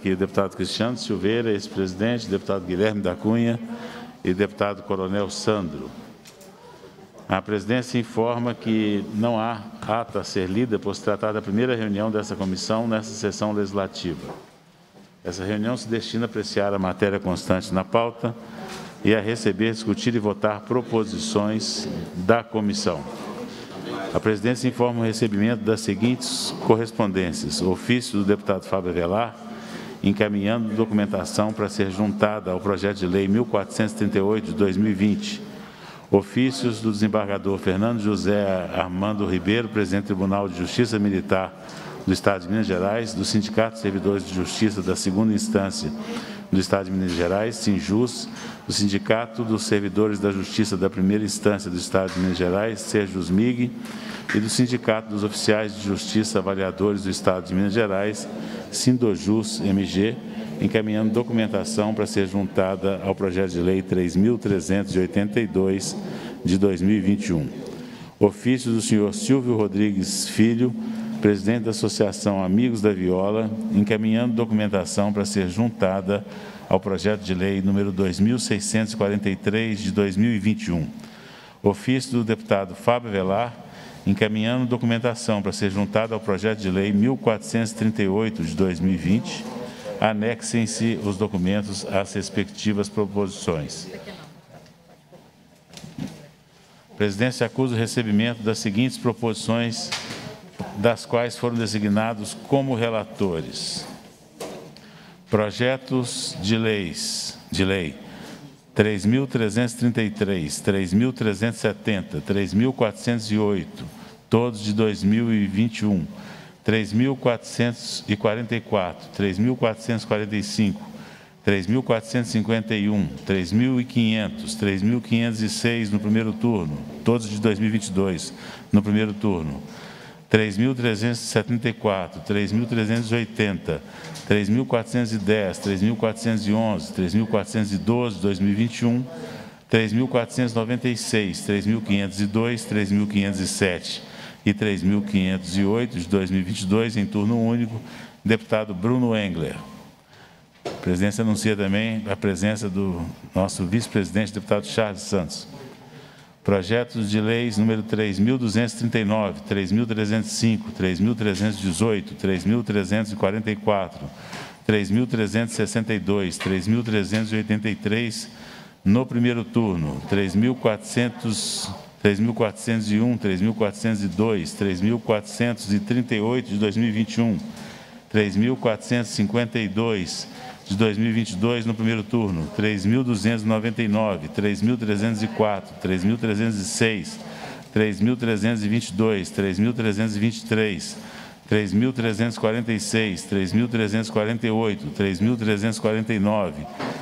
aqui deputado Cristiano Silveira, ex-presidente, deputado Guilherme da Cunha e deputado Coronel Sandro. A presidência informa que não há ata a ser lida por se tratar da primeira reunião dessa comissão nessa sessão legislativa. Essa reunião se destina a apreciar a matéria constante na pauta e a receber, discutir e votar proposições da comissão. A presidência informa o recebimento das seguintes correspondências. Ofício do deputado Fábio Avelar, encaminhando documentação para ser juntada ao projeto de lei 1438 de 2020. Ofícios do desembargador Fernando José Armando Ribeiro, presidente do Tribunal de Justiça Militar do Estado de Minas Gerais, do Sindicato de Servidores de Justiça da Segunda Instância do Estado de Minas Gerais, Sinjus, do Sindicato dos Servidores da Justiça da Primeira Instância do Estado de Minas Gerais, Serjusmig, e do Sindicato dos Oficiais de Justiça Avaliadores do Estado de Minas Gerais, Sindojus MG, encaminhando documentação para ser juntada ao projeto de lei 3.382 de 2021. Ofício do senhor Silvio Rodrigues Filho, presidente da Associação Amigos da Viola, encaminhando documentação para ser juntada ao projeto de lei número 2.643 de 2021. Ofício do deputado Fábio Avelar, encaminhando documentação para ser juntada ao projeto de lei 1.438 de 2020. Anexem-se os documentos às respectivas proposições. A presidência acusa o recebimento das seguintes proposições, das quais foram designados como relatores. Projetos de lei 3.333, 3.370, 3.408, todos de 2021, 3.444, 3.445, 3.451, 3.500, 3.506 no primeiro turno, todos de 2022 no primeiro turno, 3.374, 3.380, 3.410, 3.411, 3.412 de 2021, 3.496, 3.502, 3.507 e 3.508 de 2022 em turno único, deputado Bruno Engler. A presidência anuncia também a presença do nosso vice-presidente, deputado Charles Santos. Projetos de leis número 3.239, 3.305, 3.318, 3.344, 3.362, 3.383 no primeiro turno, 3.401, 3.402, 3.438 de 2021, 3.452 de 2022 no primeiro turno, 3.299, 3.304, 3.306, 3.322, 3.323, 3.346, 3.348, 3.349,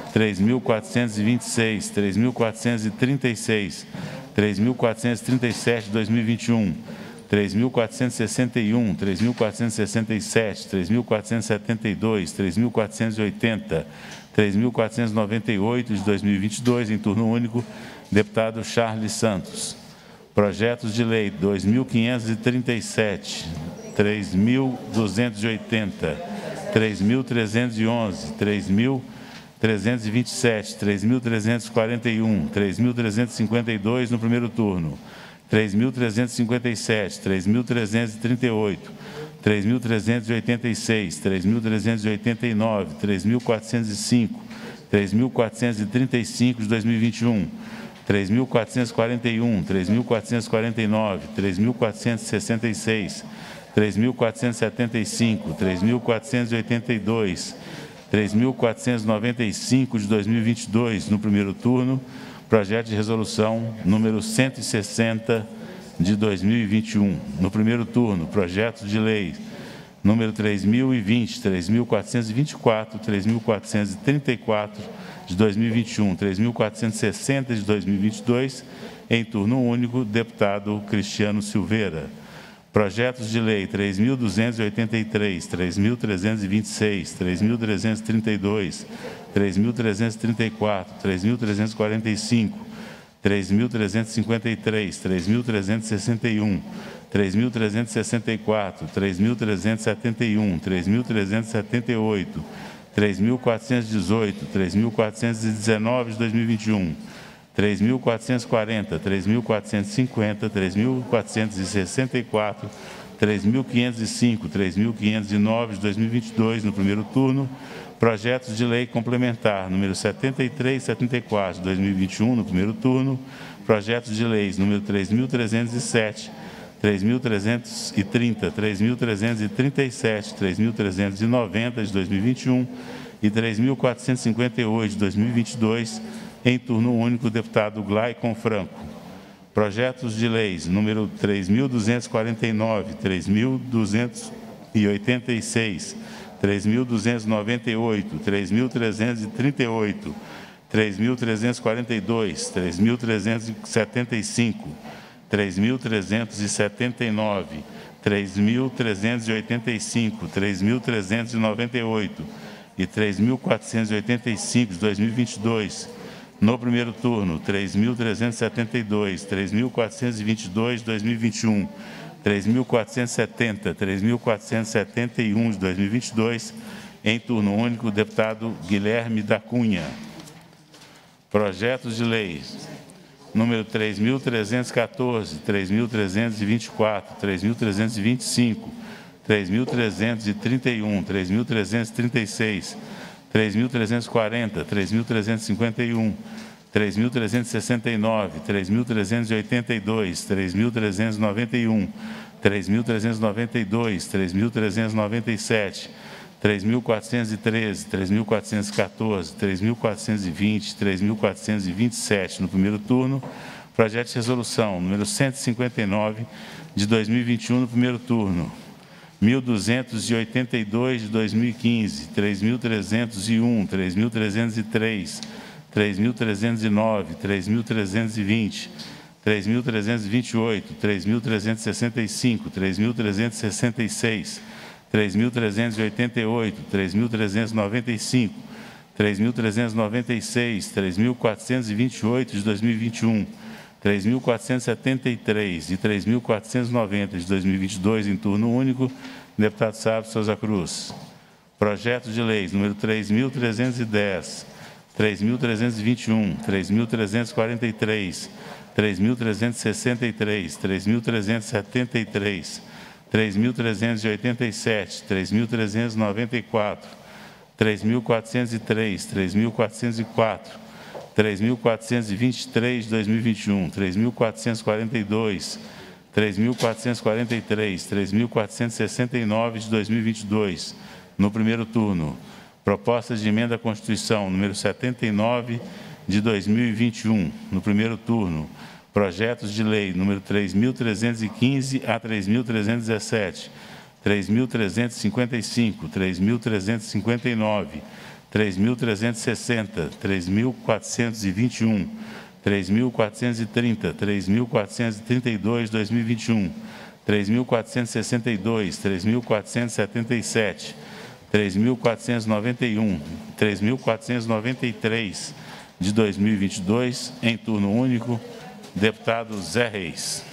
3.426, 3.436, 3.437 de 2021, 3.461, 3.467, 3.472, 3.480, 3.498 de 2022, em turno único, deputado Charles Santos. Projetos de lei 2.537, 3.280, 3.311, 3.327, 3.341, 3.352 no primeiro turno, 3.357, 3.338, 3.386, 3.389, 3.405, 3.435 de 2021, 3.441, 3.449, 3.466, 3.475, 3.482, 3.495 de 2022 no primeiro turno, projeto de resolução número 160 de 2021. No primeiro turno, projetos de lei número 3.020, 3.424, 3.434 de 2021, 3.460 de 2022, em turno único, deputado Cristiano Silveira. Projetos de lei 3.283, 3.326, 3.332, 3.334, 3.345, 3.353, 3.361, 3.364, 3.371, 3.378, 3.418, 3.419 de 2021, 3.440, 3.450, 3.464, 3.505, 3.509 de 2022, no primeiro turno. Projetos de lei complementar, número 73 e 74 de 2021, no primeiro turno. Projetos de leis, número 3.307, 3.330, 3.337, 3.390 de 2021 e 3.458 de 2022, em turno único, deputado Glaicon Franco. Projetos de leis, número 3.249, 3.286, 3.298, 3.338, 3.342, 3.375, 3.379, 3.385, 3.398 e 3.485 de 2022, no primeiro turno, 3.372, 3.422 de 2021, 3.470, 3.471 de 2022, em turno único, deputado Guilherme da Cunha. Projetos de leis, número 3.314, 3.324, 3.325, 3.331, 3.336, 3.340, 3.351, 3.369, 3.382, 3.391, 3.392, 3.397, 3.413, 3.414, 3.420, 3.427 no primeiro turno. Projeto de resolução número 159 de 2021 no primeiro turno. 1.282 de 2015, 3.301, 3.303, 3.309, 3.320, 3.328, 3.365, 3.366, 3.388, 3.395, 3.396, 3.428 de 2021, 3.473 e 3.490 de 2022, em turno único, deputado Sábio Souza Cruz. Projetos de leis, número 3.310, 3.321, 3.343, 3.363, 3.373, 3.387, 3.394, 3.403, 3.404, 3.423 de 2021, 3.442, 3.443, 3.469 de 2022, no primeiro turno. Propostas de emenda à Constituição, número 79 de 2021, no primeiro turno. Projetos de lei, número 3.315 a 3.317, 3.355, 3.359, 3.360, 3.421, 3.430, 3.432 de 2021, 3.462, 3.477, 3.491, 3.493 de 2022, em turno único, deputado Zé Reis.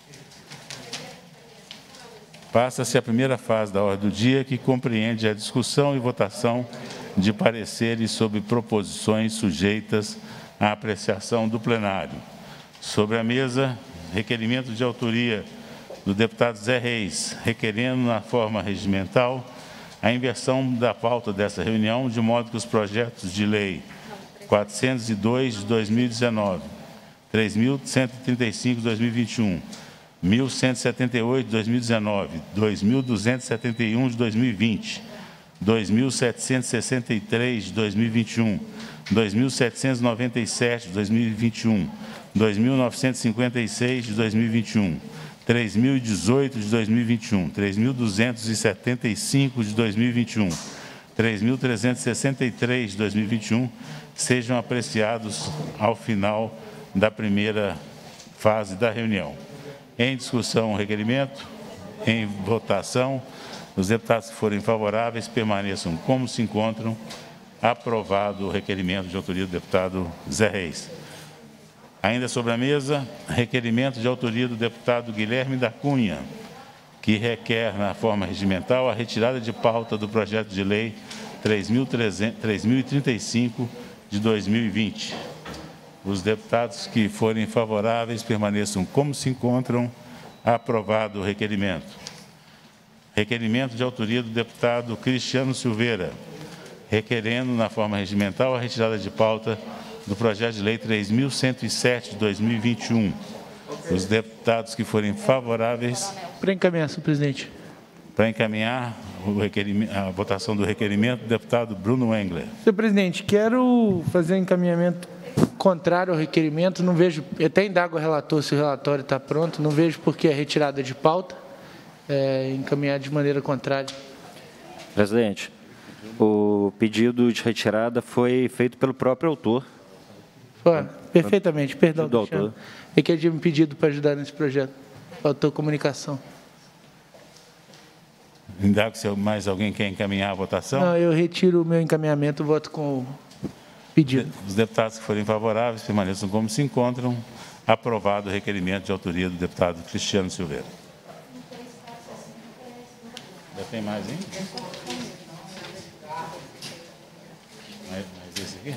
Passa-se a primeira fase da ordem do dia, que compreende a discussão e votação de pareceres sobre proposições sujeitas à apreciação do plenário. Sobre a mesa, requerimento de autoria do deputado Zé Reis, requerendo na forma regimental a inversão da pauta dessa reunião, de modo que os projetos de lei 402 de 2019, 3.135 de 2021, 1.178 de 2019, 2.271 de 2020, 2.763 de 2021, 2.797 de 2021, 2.956 de 2021, 3.018 de 2021, 3.275 de 2021, 3.363 de 2021 sejam apreciados ao final da primeira fase da reunião. Em discussão o requerimento, em votação, os deputados que forem favoráveis permaneçam como se encontram. Aprovado o requerimento de autoria do deputado Zé Reis. Ainda sobre a mesa, requerimento de autoria do deputado Guilherme da Cunha, que requer, na forma regimental, a retirada de pauta do projeto de lei 3.035 de 2020. Os deputados que forem favoráveis permaneçam como se encontram. Aprovado o requerimento. Requerimento de autoria do deputado Cristiano Silveira, requerendo, na forma regimental, a retirada de pauta do projeto de lei 3.107 de 2021. Os deputados que forem favoráveis... Para encaminhar, senhor presidente. Para encaminhar a votação do requerimento, o deputado Bruno Engler. Senhor presidente, quero fazer um encaminhamento contrário ao requerimento. Não vejo, até indago o relator se o relatório está pronto, não vejo por que a retirada de pauta, encaminhar de maneira contrária. Presidente, o pedido de retirada foi feito pelo próprio autor. Perfeitamente, perdão, do autor. É que ele tinha me pedido para ajudar nesse projeto. Autor comunicação. Indago se mais alguém quer encaminhar a votação. Não, eu retiro o meu encaminhamento, voto com o pedido. Os deputados que forem favoráveis permaneçam como se encontram. Aprovado o requerimento de autoria do deputado Cristiano Silveira. Já tem mais, hein? Mais esse aqui?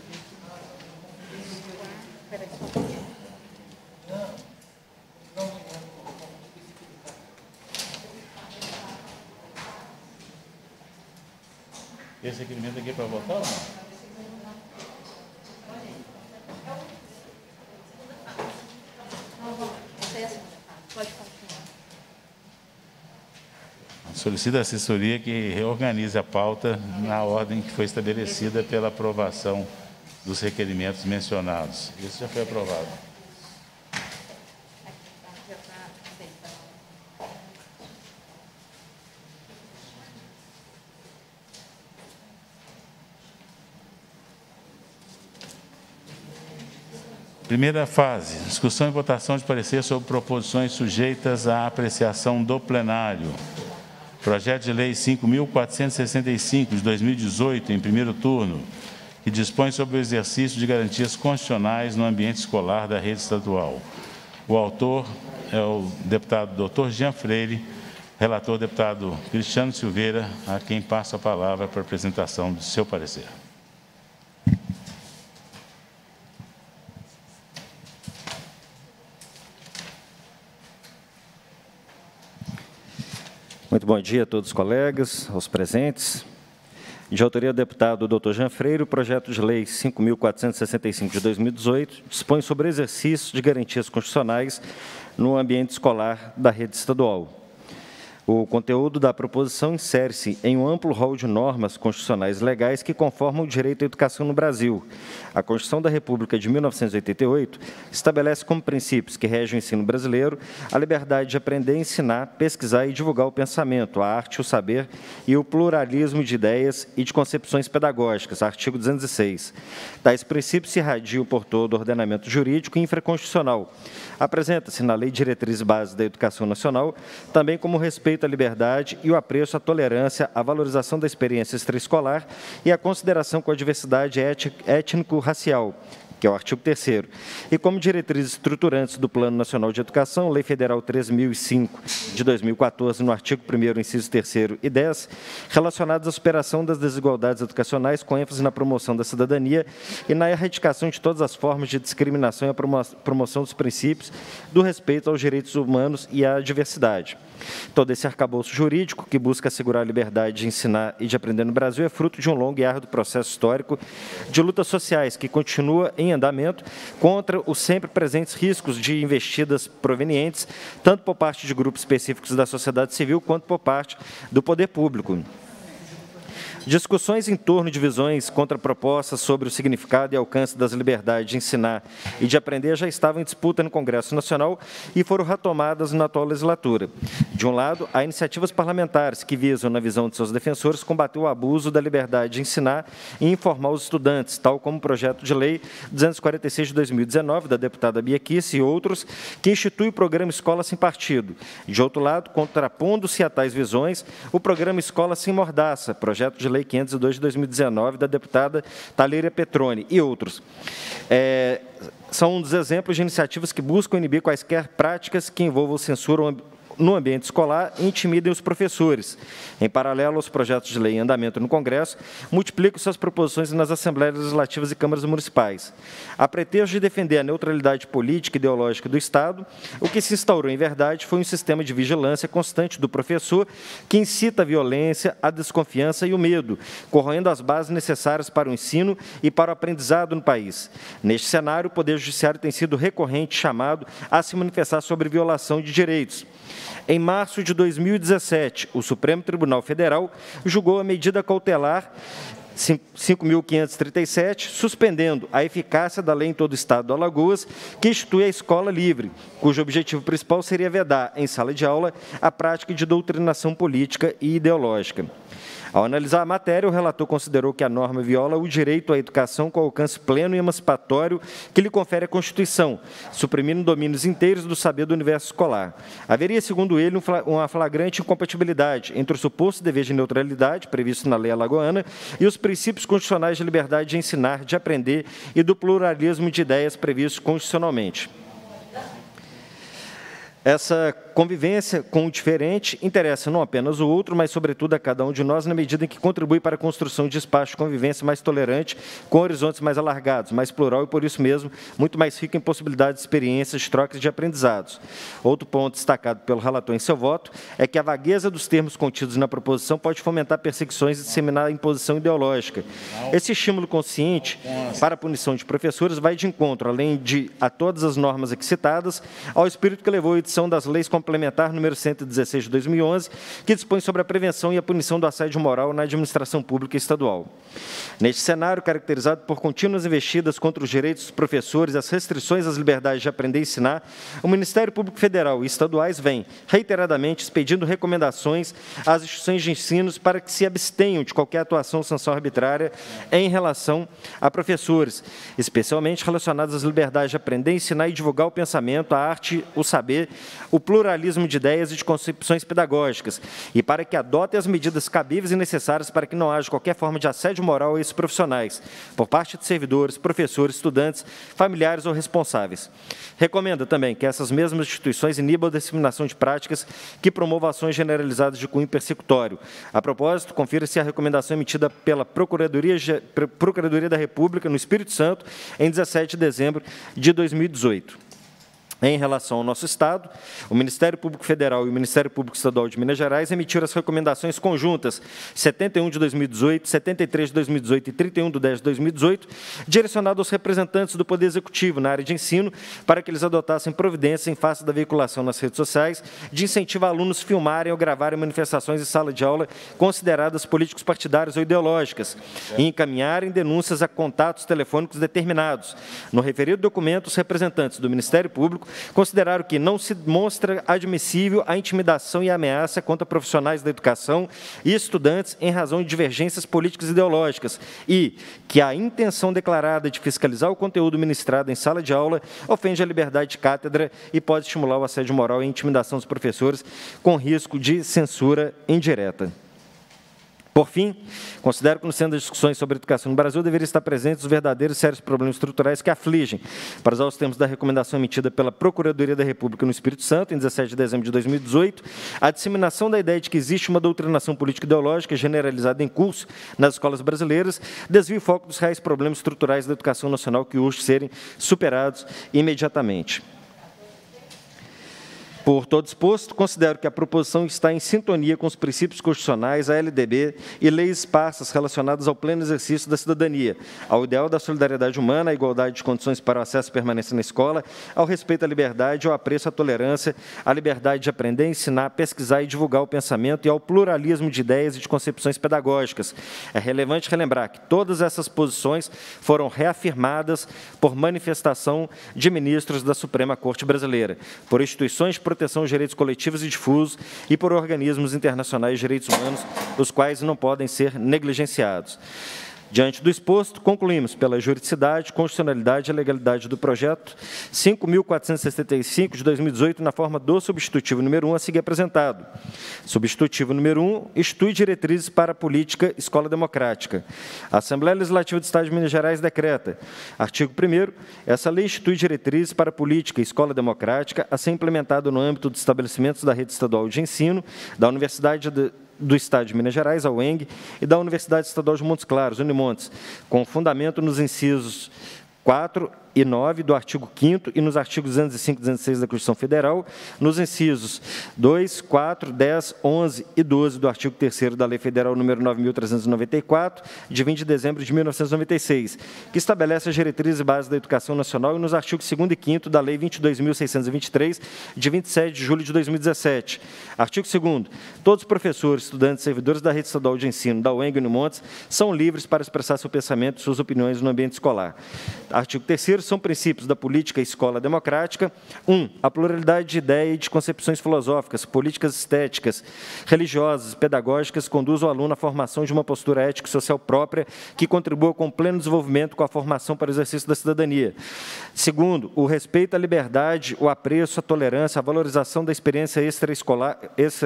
Esse requerimento aqui é para votar ou não? Solicito a assessoria que reorganize a pauta na ordem que foi estabelecida pela aprovação dos requerimentos mencionados. Isso já foi aprovado. Primeira fase, discussão e votação de parecer sobre proposições sujeitas à apreciação do plenário. Projeto de Lei 5.465, de 2018, em primeiro turno, que dispõe sobre o exercício de garantias constitucionais no ambiente escolar da rede estadual. O autor é o deputado Dr. Jean Freire, relator deputado Cristiano Silveira, a quem passo a palavra para a apresentação do seu parecer. Muito bom dia a todos os colegas, aos presentes. De autoria do deputado Dr. Jean Freire, o projeto de lei 5.465 de 2018 dispõe sobre o exercício de garantias constitucionais no ambiente escolar da rede estadual. O conteúdo da proposição insere-se em um amplo rol de normas constitucionais legais que conformam o direito à educação no Brasil. A Constituição da República de 1988 estabelece como princípios que regem o ensino brasileiro a liberdade de aprender, ensinar, pesquisar e divulgar o pensamento, a arte, o saber e o pluralismo de ideias e de concepções pedagógicas, artigo 206. Tais princípios se irradiam por todo o ordenamento jurídico e infraconstitucional. Apresenta-se na Lei de Diretrizes Básicas da Educação Nacional, também como respeito à liberdade e o apreço à tolerância, à valorização da experiência extraescolar e à consideração com a diversidade étnico-racial, que é o artigo 3º, e como diretrizes estruturantes do Plano Nacional de Educação, Lei Federal 3.005, de 2014, no artigo 1º, inciso 3º e 10, relacionadas à superação das desigualdades educacionais, com ênfase na promoção da cidadania e na erradicação de todas as formas de discriminação e a promoção dos princípios do respeito aos direitos humanos e à diversidade. Todo esse arcabouço jurídico, que busca assegurar a liberdade de ensinar e de aprender no Brasil, é fruto de um longo e árduo processo histórico de lutas sociais que continua em andamento contra os sempre presentes riscos de investidas provenientes, tanto por parte de grupos específicos da sociedade civil, quanto por parte do poder público. Discussões em torno de visões contrapropostas sobre o significado e alcance das liberdades de ensinar e de aprender já estavam em disputa no Congresso Nacional e foram retomadas na atual legislatura. De um lado, há iniciativas parlamentares que visam, na visão de seus defensores, combater o abuso da liberdade de ensinar e informar os estudantes, tal como o projeto de lei 246 de 2019, da deputada Bia Kicis e outros, que institui o programa Escola Sem Partido. De outro lado, contrapondo-se a tais visões, o programa Escola Sem Mordaça, projeto de lei 502 de 2019, da deputada Thalíria Petroni e outros. São um dos exemplos de iniciativas que buscam inibir quaisquer práticas que envolvam censura no ambiente escolar e intimidem os professores. Em paralelo aos projetos de lei em andamento no Congresso, multiplicam suas proposições nas Assembleias Legislativas e Câmaras Municipais. A pretexto de defender a neutralidade política e ideológica do Estado, o que se instaurou em verdade foi um sistema de vigilância constante do professor que incita a violência, a desconfiança e o medo, corroendo as bases necessárias para o ensino e para o aprendizado no país. Neste cenário, o Poder Judiciário tem sido recorrente chamado a se manifestar sobre violação de direitos. Em março de 2017, o Supremo Tribunal Federal julgou a medida cautelar 5.537, suspendendo a eficácia da lei em todo o Estado do Alagoas, que institui a escola livre, cujo objetivo principal seria vedar, em sala de aula, a prática de doutrinação política e ideológica. Ao analisar a matéria, o relator considerou que a norma viola o direito à educação com alcance pleno e emancipatório que lhe confere a Constituição, suprimindo domínios inteiros do saber do universo escolar. Haveria, segundo ele, uma flagrante incompatibilidade entre o suposto dever de neutralidade, previsto na lei alagoana, e os princípios constitucionais de liberdade de ensinar, de aprender e do pluralismo de ideias previstos constitucionalmente. Essa convivência com o diferente interessa não apenas o outro, mas, sobretudo, a cada um de nós, na medida em que contribui para a construção de espaço de convivência mais tolerante, com horizontes mais alargados, mais plural e, por isso mesmo, muito mais rico em possibilidades de experiências, de trocas de aprendizados. Outro ponto destacado pelo relator em seu voto é que a vagueza dos termos contidos na proposição pode fomentar perseguições e disseminar a imposição ideológica. Esse estímulo consciente para a punição de professores vai de encontro, além de a todas as normas aqui citadas, ao espírito que levou a edição das leis complementar número 116 de 2011, que dispõe sobre a prevenção e a punição do assédio moral na administração pública estadual. Neste cenário, caracterizado por contínuas investidas contra os direitos dos professores e as restrições às liberdades de aprender e ensinar, o Ministério Público Federal e estaduais vem, reiteradamente, expedindo recomendações às instituições de ensino para que se abstenham de qualquer atuação ou sanção arbitrária em relação a professores, especialmente relacionadas às liberdades de aprender, ensinar e divulgar o pensamento, a arte, o saber, o pluralismo de ideias e de concepções pedagógicas, e para que adotem as medidas cabíveis e necessárias para que não haja qualquer forma de assédio moral a esses profissionais, por parte de servidores, professores, estudantes, familiares ou responsáveis. Recomenda também que essas mesmas instituições inibam a disseminação de práticas que promovam ações generalizadas de cunho persecutório. A propósito, confira-se a recomendação emitida pela Procuradoria da República no Espírito Santo em 17 de dezembro de 2018. Em relação ao nosso Estado, o Ministério Público Federal e o Ministério Público Estadual de Minas Gerais emitiram as recomendações conjuntas 71 de 2018, 73 de 2018 e 31 de 10 de 2018, direcionadas aos representantes do Poder Executivo na área de ensino para que eles adotassem providências em face da veiculação nas redes sociais de incentivo a alunos filmarem ou gravarem manifestações em sala de aula consideradas políticos partidários ou ideológicas e encaminharem denúncias a contatos telefônicos determinados. No referido documento, os representantes do Ministério Público consideraram que não se mostra admissível a intimidação e a ameaça contra profissionais da educação e estudantes em razão de divergências políticas e ideológicas e que a intenção declarada de fiscalizar o conteúdo ministrado em sala de aula ofende a liberdade de cátedra e pode estimular o assédio moral e a intimidação dos professores com risco de censura indireta. Por fim, considero que no centro das discussões sobre educação no Brasil deveria estar presentes os verdadeiros e sérios problemas estruturais que afligem, para usar os termos da recomendação emitida pela Procuradoria da República no Espírito Santo, em 17 de dezembro de 2018, a disseminação da ideia de que existe uma doutrinação político-ideológica generalizada em curso nas escolas brasileiras, desvia o foco dos reais problemas estruturais da educação nacional que urgem serem superados imediatamente. Por todo exposto, considero que a proposição está em sintonia com os princípios constitucionais, a LDB e leis esparsas relacionadas ao pleno exercício da cidadania, ao ideal da solidariedade humana, à igualdade de condições para o acesso e permanência na escola, ao respeito à liberdade, ao apreço à tolerância, à liberdade de aprender, ensinar, pesquisar e divulgar o pensamento e ao pluralismo de ideias e de concepções pedagógicas. É relevante relembrar que todas essas posições foram reafirmadas por manifestação de ministros da Suprema Corte Brasileira, por instituições de proteção aos direitos coletivos e difusos e por organismos internacionais de direitos humanos, os quais não podem ser negligenciados. Diante do exposto, concluímos pela juridicidade, constitucionalidade e legalidade do projeto 5.465 de 2018, na forma do substitutivo número 1 a seguir apresentado. Substitutivo número 1, institui diretrizes para a política Escola Democrática. A Assembleia Legislativa do Estado de Minas Gerais decreta, artigo 1º, essa lei institui diretrizes para a política Escola Democrática a ser implementada no âmbito dos estabelecimentos da rede estadual de ensino, da Universidade do Estado de Minas Gerais, a UENG, e da Universidade Estadual de Montes Claros, Unimontes, com fundamento nos incisos 4 e 9 do artigo 5º e nos artigos 205 e 206 da Constituição Federal, nos incisos 2, 4, 10, 11 e 12 do artigo 3º da Lei Federal nº 9.394, de 20 de dezembro de 1996, que estabelece as diretrizes e bases da educação nacional, e nos artigos 2º e 5º da Lei 22.623, de 27 de julho de 2017. Artigo 2º. Todos os professores, estudantes e servidores da rede estadual de ensino da UENG e Unimontes são livres para expressar seu pensamento e suas opiniões no ambiente escolar. Artigo 3º. São princípios da política Escola Democrática. 1. A pluralidade de ideias e de concepções filosóficas, políticas estéticas, religiosas e pedagógicas conduz o aluno à formação de uma postura ética e social própria que contribua com o pleno desenvolvimento com a formação para o exercício da cidadania. 2. O respeito à liberdade, o apreço, a tolerância, a valorização da experiência extraescolar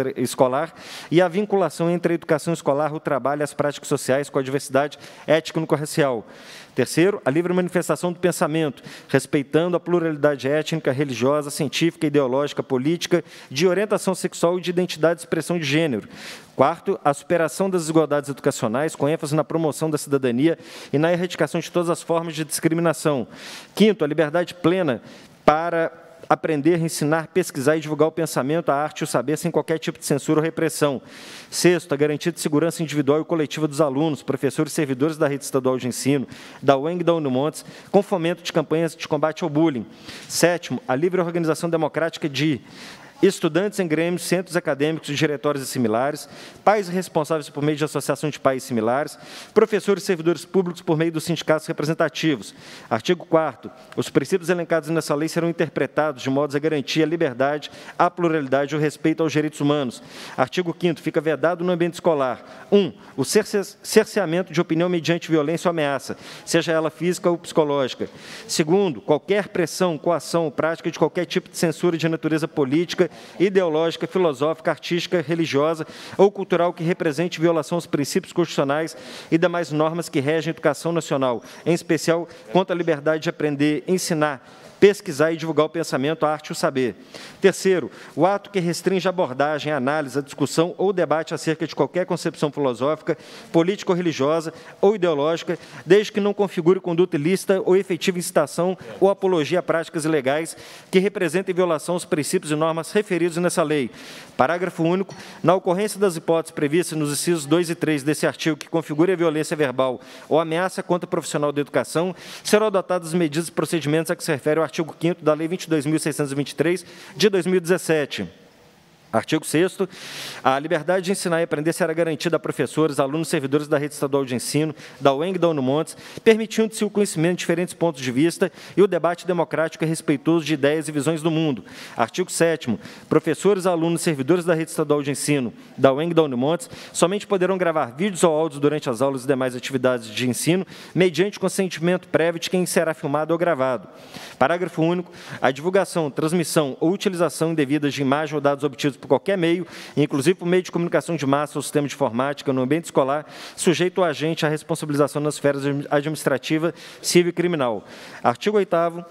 e a vinculação entre a educação escolar, o trabalho e as práticas sociais com a diversidade étnico-racial. 3. A livre manifestação do pensamento, respeitando a pluralidade étnica, religiosa, científica, ideológica, política, de orientação sexual e de identidade e expressão de gênero. 4. A superação das desigualdades educacionais, com ênfase na promoção da cidadania e na erradicação de todas as formas de discriminação. 5. A liberdade plena para aprender, ensinar, pesquisar e divulgar o pensamento, a arte e o saber sem qualquer tipo de censura ou repressão. 6. A garantia de segurança individual e coletiva dos alunos, professores e servidores da rede estadual de ensino, da UENG e da Unimontes, com fomento de campanhas de combate ao bullying. 7. A livre organização democrática de estudantes em grêmios, centros acadêmicos e diretórios e similares, pais responsáveis por meio de associação de pais similares, professores e servidores públicos por meio dos sindicatos representativos. Artigo 4º. Os princípios elencados nessa lei serão interpretados de modo a garantir a liberdade, a pluralidade e o respeito aos direitos humanos. Artigo 5º. Fica vedado no ambiente escolar. 1. O cerceamento de opinião mediante violência ou ameaça, seja ela física ou psicológica. 2. Qualquer pressão, coação ou prática de qualquer tipo de censura de natureza política, ideológica, filosófica, artística, religiosa ou cultural que represente violação aos princípios constitucionais e demais normas que regem a educação nacional, em especial quanto à liberdade de aprender, ensinar, pesquisar e divulgar o pensamento, a arte e o saber. 3. O ato que restringe a abordagem, a análise, a discussão ou debate acerca de qualquer concepção filosófica, política ou religiosa ou ideológica, desde que não configure conduta ilícita ou efetiva incitação ou apologia a práticas ilegais que representem violação aos princípios e normas referidos nessa lei. Parágrafo único. Na ocorrência das hipóteses previstas nos incisos 2 e 3 desse artigo que configure a violência verbal ou ameaça contra o profissional da educação, serão adotadas medidas e procedimentos a que se refere o artigo 5º da Lei 22.623, de 2017. Artigo 6º. A liberdade de ensinar e aprender será garantida a professores, alunos e servidores da rede estadual de ensino, da UENG e da Unimontes, permitindo-se o conhecimento de diferentes pontos de vista e o debate democrático e respeitoso de ideias e visões do mundo. Artigo 7º. Professores, alunos e servidores da rede estadual de ensino, da UENG e da Unimontes, somente poderão gravar vídeos ou áudios durante as aulas e demais atividades de ensino, mediante consentimento prévio de quem será filmado ou gravado. Parágrafo único. A divulgação, transmissão ou utilização indevida de imagem ou dados obtidos por qualquer meio, inclusive por meio de comunicação de massa ou sistema de informática no ambiente escolar, sujeito o agente à responsabilização nas esferas administrativa, civil e criminal. Artigo 8º.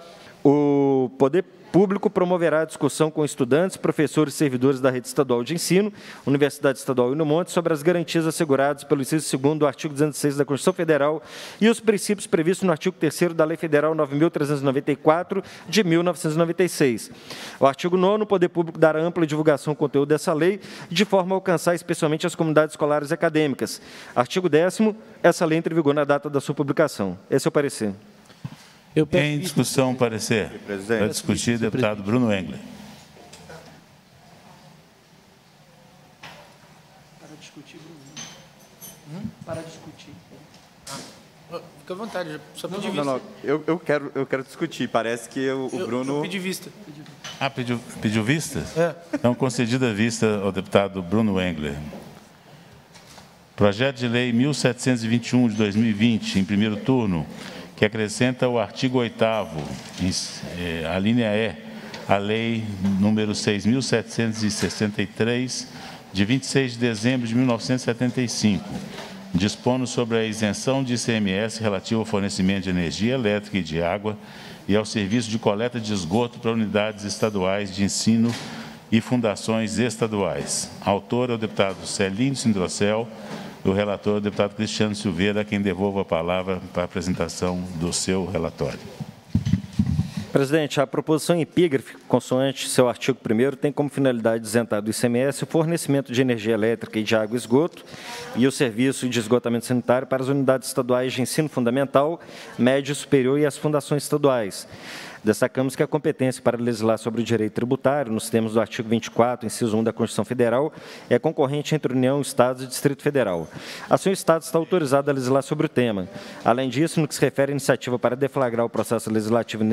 O poder público promoverá a discussão com estudantes, professores e servidores da rede estadual de ensino, Universidade Estadual e Unimontes, sobre as garantias asseguradas pelo inciso 2º do artigo 206 da Constituição Federal e os princípios previstos no artigo 3º da Lei Federal 9.394, de 1996. O artigo 9º, o poder público dará ampla divulgação ao conteúdo dessa lei, de forma a alcançar especialmente as comunidades escolares e acadêmicas. Artigo 10º, essa lei entra em vigor na data da sua publicação. Esse é o parecer. Em discussão, parecer. Para discutir, deputado Bruno Engler. Para discutir, Bruno. Para discutir. Fica à vontade, só pedi vista. Não, eu quero discutir. Parece que o Bruno... Eu pedi vista. Ah, pediu vista? É. Então, concedida a vista ao deputado Bruno Engler. Projeto de Lei 1721, de 2020, em primeiro turno, que acrescenta o artigo 8º, a linha E, a Lei número 6.763, de 26 de dezembro de 1975, dispondo sobre a isenção de ICMS relativo ao fornecimento de energia elétrica e de água e ao serviço de coleta de esgoto para unidades estaduais de ensino e fundações estaduais. Autor é o deputado Celino Sindrocel, o relator é o deputado Cristiano Silveira, a quem devolvo a palavra para a apresentação do seu relatório. Presidente, a proposição em epígrafe, consoante seu artigo 1º, tem como finalidade isentar do ICMS o fornecimento de energia elétrica e de água e esgoto e o serviço de esgotamento sanitário para as unidades estaduais de ensino fundamental, médio e superior e as fundações estaduais. Destacamos que a competência para legislar sobre o direito tributário, nos termos do artigo 24, inciso 1 da Constituição Federal, é concorrente entre União, Estados e Distrito Federal. Assim, o Estado está autorizado a legislar sobre o tema. Além disso, no que se refere à iniciativa para deflagrar o processo legislativo,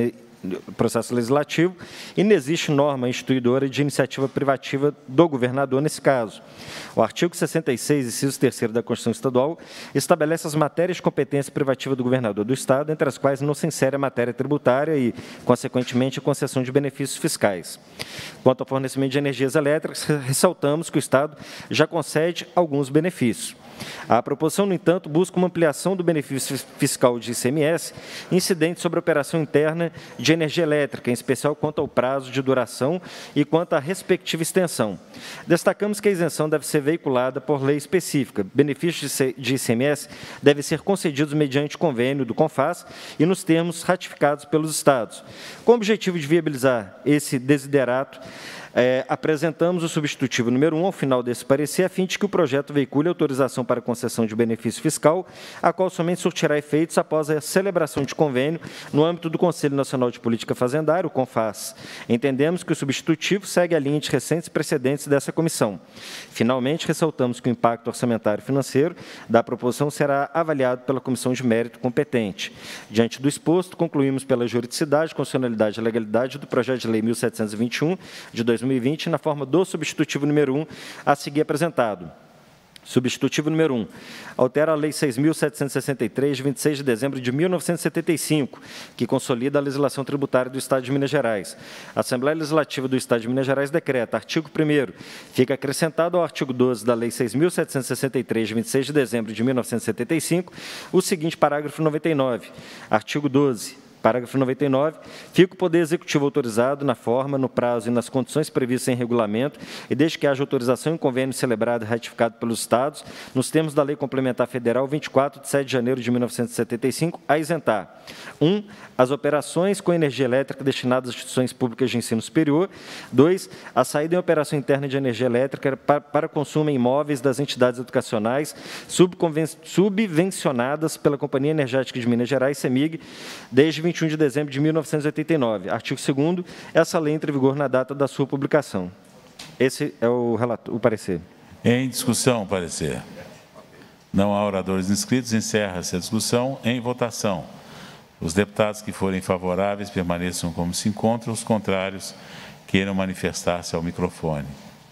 e não existe norma instituidora de iniciativa privativa do governador nesse caso. O artigo 66, inciso 3º da Constituição Estadual, estabelece as matérias de competência privativa do governador do Estado, entre as quais não se insere a matéria tributária e, consequentemente, a concessão de benefícios fiscais. Quanto ao fornecimento de energias elétricas, ressaltamos que o Estado já concede alguns benefícios. A proposição, no entanto, busca uma ampliação do benefício fiscal de ICMS incidente sobre a operação interna de energia elétrica, em especial quanto ao prazo de duração e quanto à respectiva extensão. Destacamos que a isenção deve ser veiculada por lei específica. Benefícios de ICMS devem ser concedidos mediante convênio do CONFAS e nos termos ratificados pelos Estados. Com o objetivo de viabilizar esse desiderato, apresentamos o substitutivo número 1 ao final desse parecer, a fim de que o projeto veicule autorização para concessão de benefício fiscal, a qual somente surtirá efeitos após a celebração de convênio no âmbito do Conselho Nacional de Política Fazendária, o CONFAS. Entendemos que o substitutivo segue a linha de recentes precedentes dessa comissão. Finalmente, ressaltamos que o impacto orçamentário e financeiro da proposição será avaliado pela comissão de mérito competente. Diante do exposto, concluímos pela juridicidade, constitucionalidade e legalidade do projeto de lei 1721 de 2020, na forma do substitutivo número 1, a seguir apresentado. Substitutivo número 1. Altera a Lei 6.763, de 26 de dezembro de 1975, que consolida a legislação tributária do Estado de Minas Gerais. A Assembleia Legislativa do Estado de Minas Gerais decreta, artigo 1º, fica acrescentado ao artigo 12 da Lei 6.763, de 26 de dezembro de 1975, o seguinte parágrafo 99. Artigo 12. Parágrafo 99. Fica o Poder Executivo autorizado na forma, no prazo e nas condições previstas em regulamento e desde que haja autorização em convênio celebrado e ratificado pelos Estados, nos termos da Lei Complementar Federal 24, de 7 de janeiro de 1975, a isentar: 1. As operações com energia elétrica destinadas às instituições públicas de ensino superior. 2. A saída em operação interna de energia elétrica para consumo em imóveis das entidades educacionais subvencionadas pela Companhia Energética de Minas Gerais, CEMIG, desde 21 de dezembro de 1989. Artigo 2º, essa lei entra em vigor na data da sua publicação. Esse é o parecer. Em discussão, parecer. Não há oradores inscritos, encerra-se a discussão. Em votação. Os deputados que forem favoráveis permaneçam como se encontram, os contrários queiram manifestar-se ao microfone.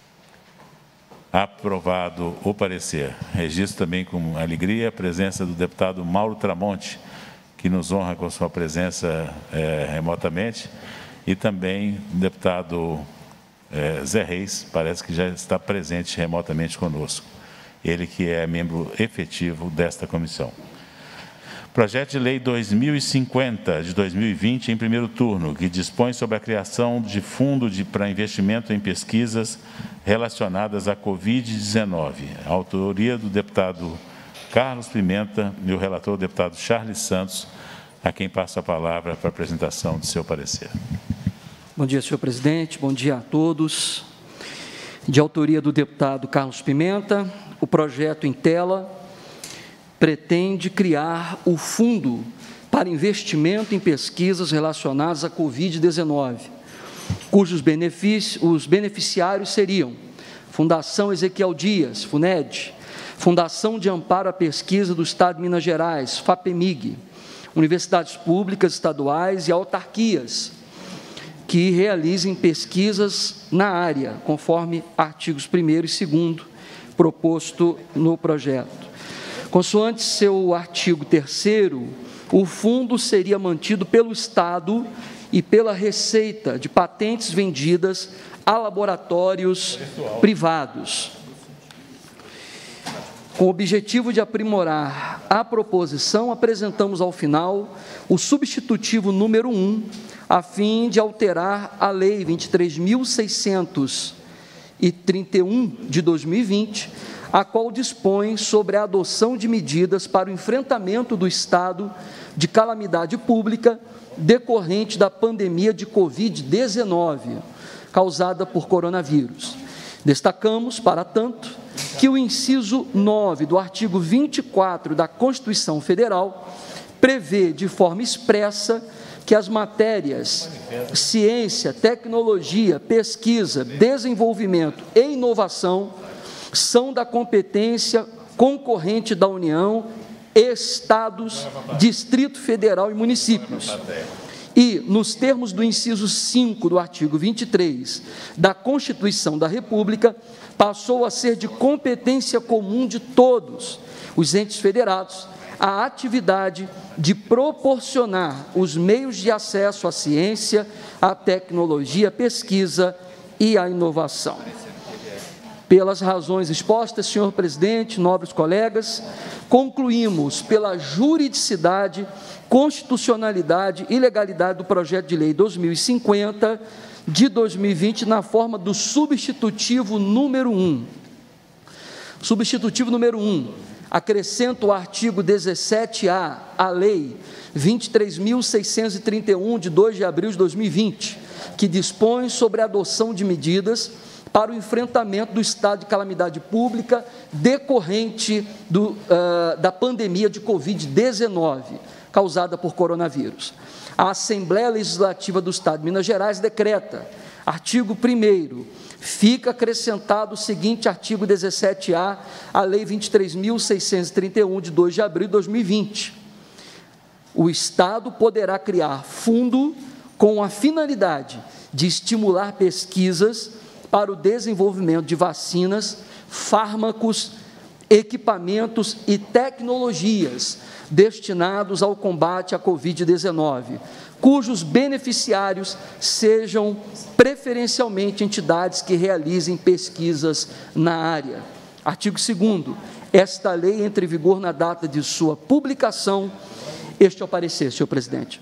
Aprovado o parecer. Registro também com alegria a presença do deputado Mauro Tramonte, que nos honra com sua presença remotamente, e também o deputado Zé Reis, parece que já está presente remotamente conosco, ele que é membro efetivo desta comissão. Projeto de Lei 2050, de 2020, em primeiro turno, que dispõe sobre a criação de fundo para investimento em pesquisas relacionadas à Covid-19. A autoria do deputado Carlos Pimenta e o relator, o deputado Charles Santos, a quem passo a palavra para a apresentação de seu parecer. Bom dia, senhor presidente. Bom dia a todos. De autoria do deputado Carlos Pimenta, o projeto em tela pretende criar o Fundo para Investimento em Pesquisas Relacionadas à Covid-19, cujos os beneficiários seriam Fundação Ezequiel Dias, FUNED, Fundação de Amparo à Pesquisa do Estado de Minas Gerais, FAPEMIG, universidades públicas, estaduais e autarquias que realizem pesquisas na área, conforme artigos 1º e 2º, proposto no projeto. Consoante seu artigo 3º, o fundo seria mantido pelo Estado e pela receita de patentes vendidas a laboratórios privados. Com o objetivo de aprimorar a proposição, apresentamos ao final o substitutivo número 1, a fim de alterar a Lei 23.631 de 2020, a qual dispõe sobre a adoção de medidas para o enfrentamento do estado de calamidade pública decorrente da pandemia de Covid-19, causada por coronavírus. Destacamos, para tanto, que o inciso 9 do artigo 24 da Constituição Federal prevê de forma expressa que as matérias ciência, tecnologia, pesquisa, desenvolvimento e inovação são da competência concorrente da União, Estados, Distrito Federal e municípios. E, nos termos do inciso 5 do artigo 23 da Constituição da República, passou a ser de competência comum de todos os entes federados a atividade de proporcionar os meios de acesso à ciência, à tecnologia, à pesquisa e à inovação. Pelas razões expostas, senhor presidente, nobres colegas, concluímos pela juridicidade, constitucionalidade e legalidade do projeto de lei 2050 de 2020 na forma do substitutivo número 1. Substitutivo número 1. Acrescenta o artigo 17A à Lei 23.631, de 2 de abril de 2020, que dispõe sobre a adoção de medidas para o enfrentamento do estado de calamidade pública decorrente da pandemia de Covid-19, causada por coronavírus. A Assembleia Legislativa do Estado de Minas Gerais decreta, artigo 1º, fica acrescentado o seguinte artigo 17A à Lei 23.631, de 2 de abril de 2020. O Estado poderá criar fundo com a finalidade de estimular pesquisas para o desenvolvimento de vacinas, fármacos, equipamentos e tecnologias destinados ao combate à Covid-19, cujos beneficiários sejam preferencialmente entidades que realizem pesquisas na área. Artigo 2º. Esta lei entra em vigor na data de sua publicação. Este é o parecer, senhor presidente.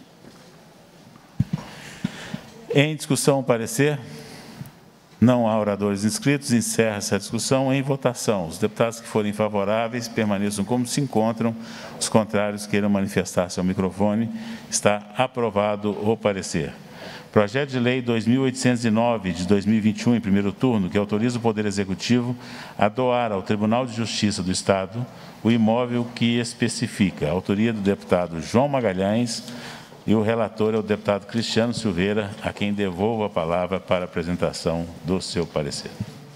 Em discussão, o parecer. Não há oradores inscritos, encerra essa discussão. Em votação, os deputados que forem favoráveis permaneçam como se encontram, os contrários queiram manifestar-se ao microfone. Está aprovado o parecer. Projeto de Lei 2.809, de 2021, em primeiro turno, que autoriza o Poder Executivo a doar ao Tribunal de Justiça do Estado o imóvel que especifica. A autoria do deputado João Magalhães, e o relator é o deputado Cristiano Silveira, a quem devolvo a palavra para a apresentação do seu parecer.